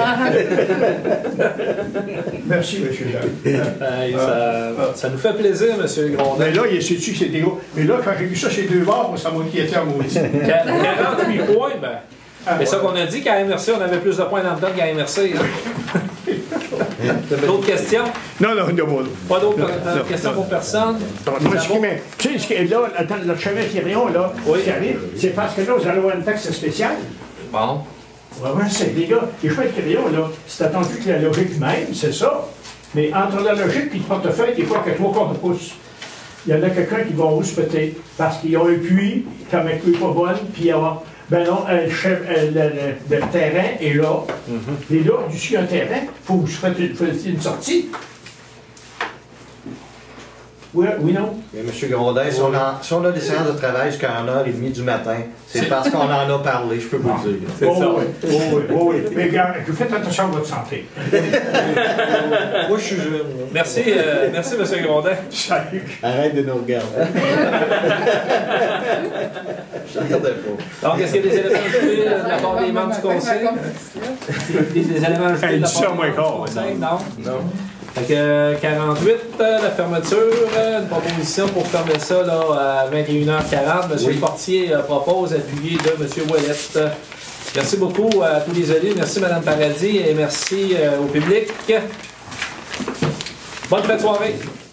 Merci, M. Jacques. Ça nous fait plaisir, M. Grondin. Mais là, il sais-tu que c'est des gros. Mais là, quand j'ai vu ça chez deux bars, ça m'a inquiété à maudit. 48 points, ben. C'est ça qu'on a dit qu'à MRC, on avait plus de points dans le temps qu'à MRC. Hein? D'autres questions? Non. Pas d'autres questions pour personne? Moi, tu sais, là, le chemin Quirion, là, qui arrive, c'est parce que là, vous allez avoir une taxe spéciale. Bon. Ouais, c'est les gars, les chemins de Quirion, là, c'est attendu que la logique même, c'est ça. Mais entre la logique et le portefeuille, des fois, que 3/4 de pouce. Il y en a quelqu'un qui va rouspéter parce qu'ils ont un puits, quand même, n'est pas bonne, puis il y a. Ben non, le terrain est là. Et là, dessus, il y a un terrain, il faut que vous fassiez une sortie. Oui, non? Mais M. Grondin, si on a des séances de travail jusqu'à 1h30 du matin, c'est parce qu'on en a parlé, je peux vous le dire. C'est ça. Oui. Mais regarde, faites attention à votre santé. Moi, je suis jeune. Merci, M. Grondin. Salut. Arrête de nous regarder. Je ne regardais pas. Donc, est-ce qu'il y a des éléments ajoutés de la part des membres du conseil? Des éléments ajoutés de la part des membres du conseil? Non. Fait que 48, la fermeture, une proposition pour fermer ça là, à 21h40. M. Portier propose, appuyé de M. Ouellette. Merci beaucoup à tous les élus. Merci Mme Paradis et merci au public. Bonne fête de soirée.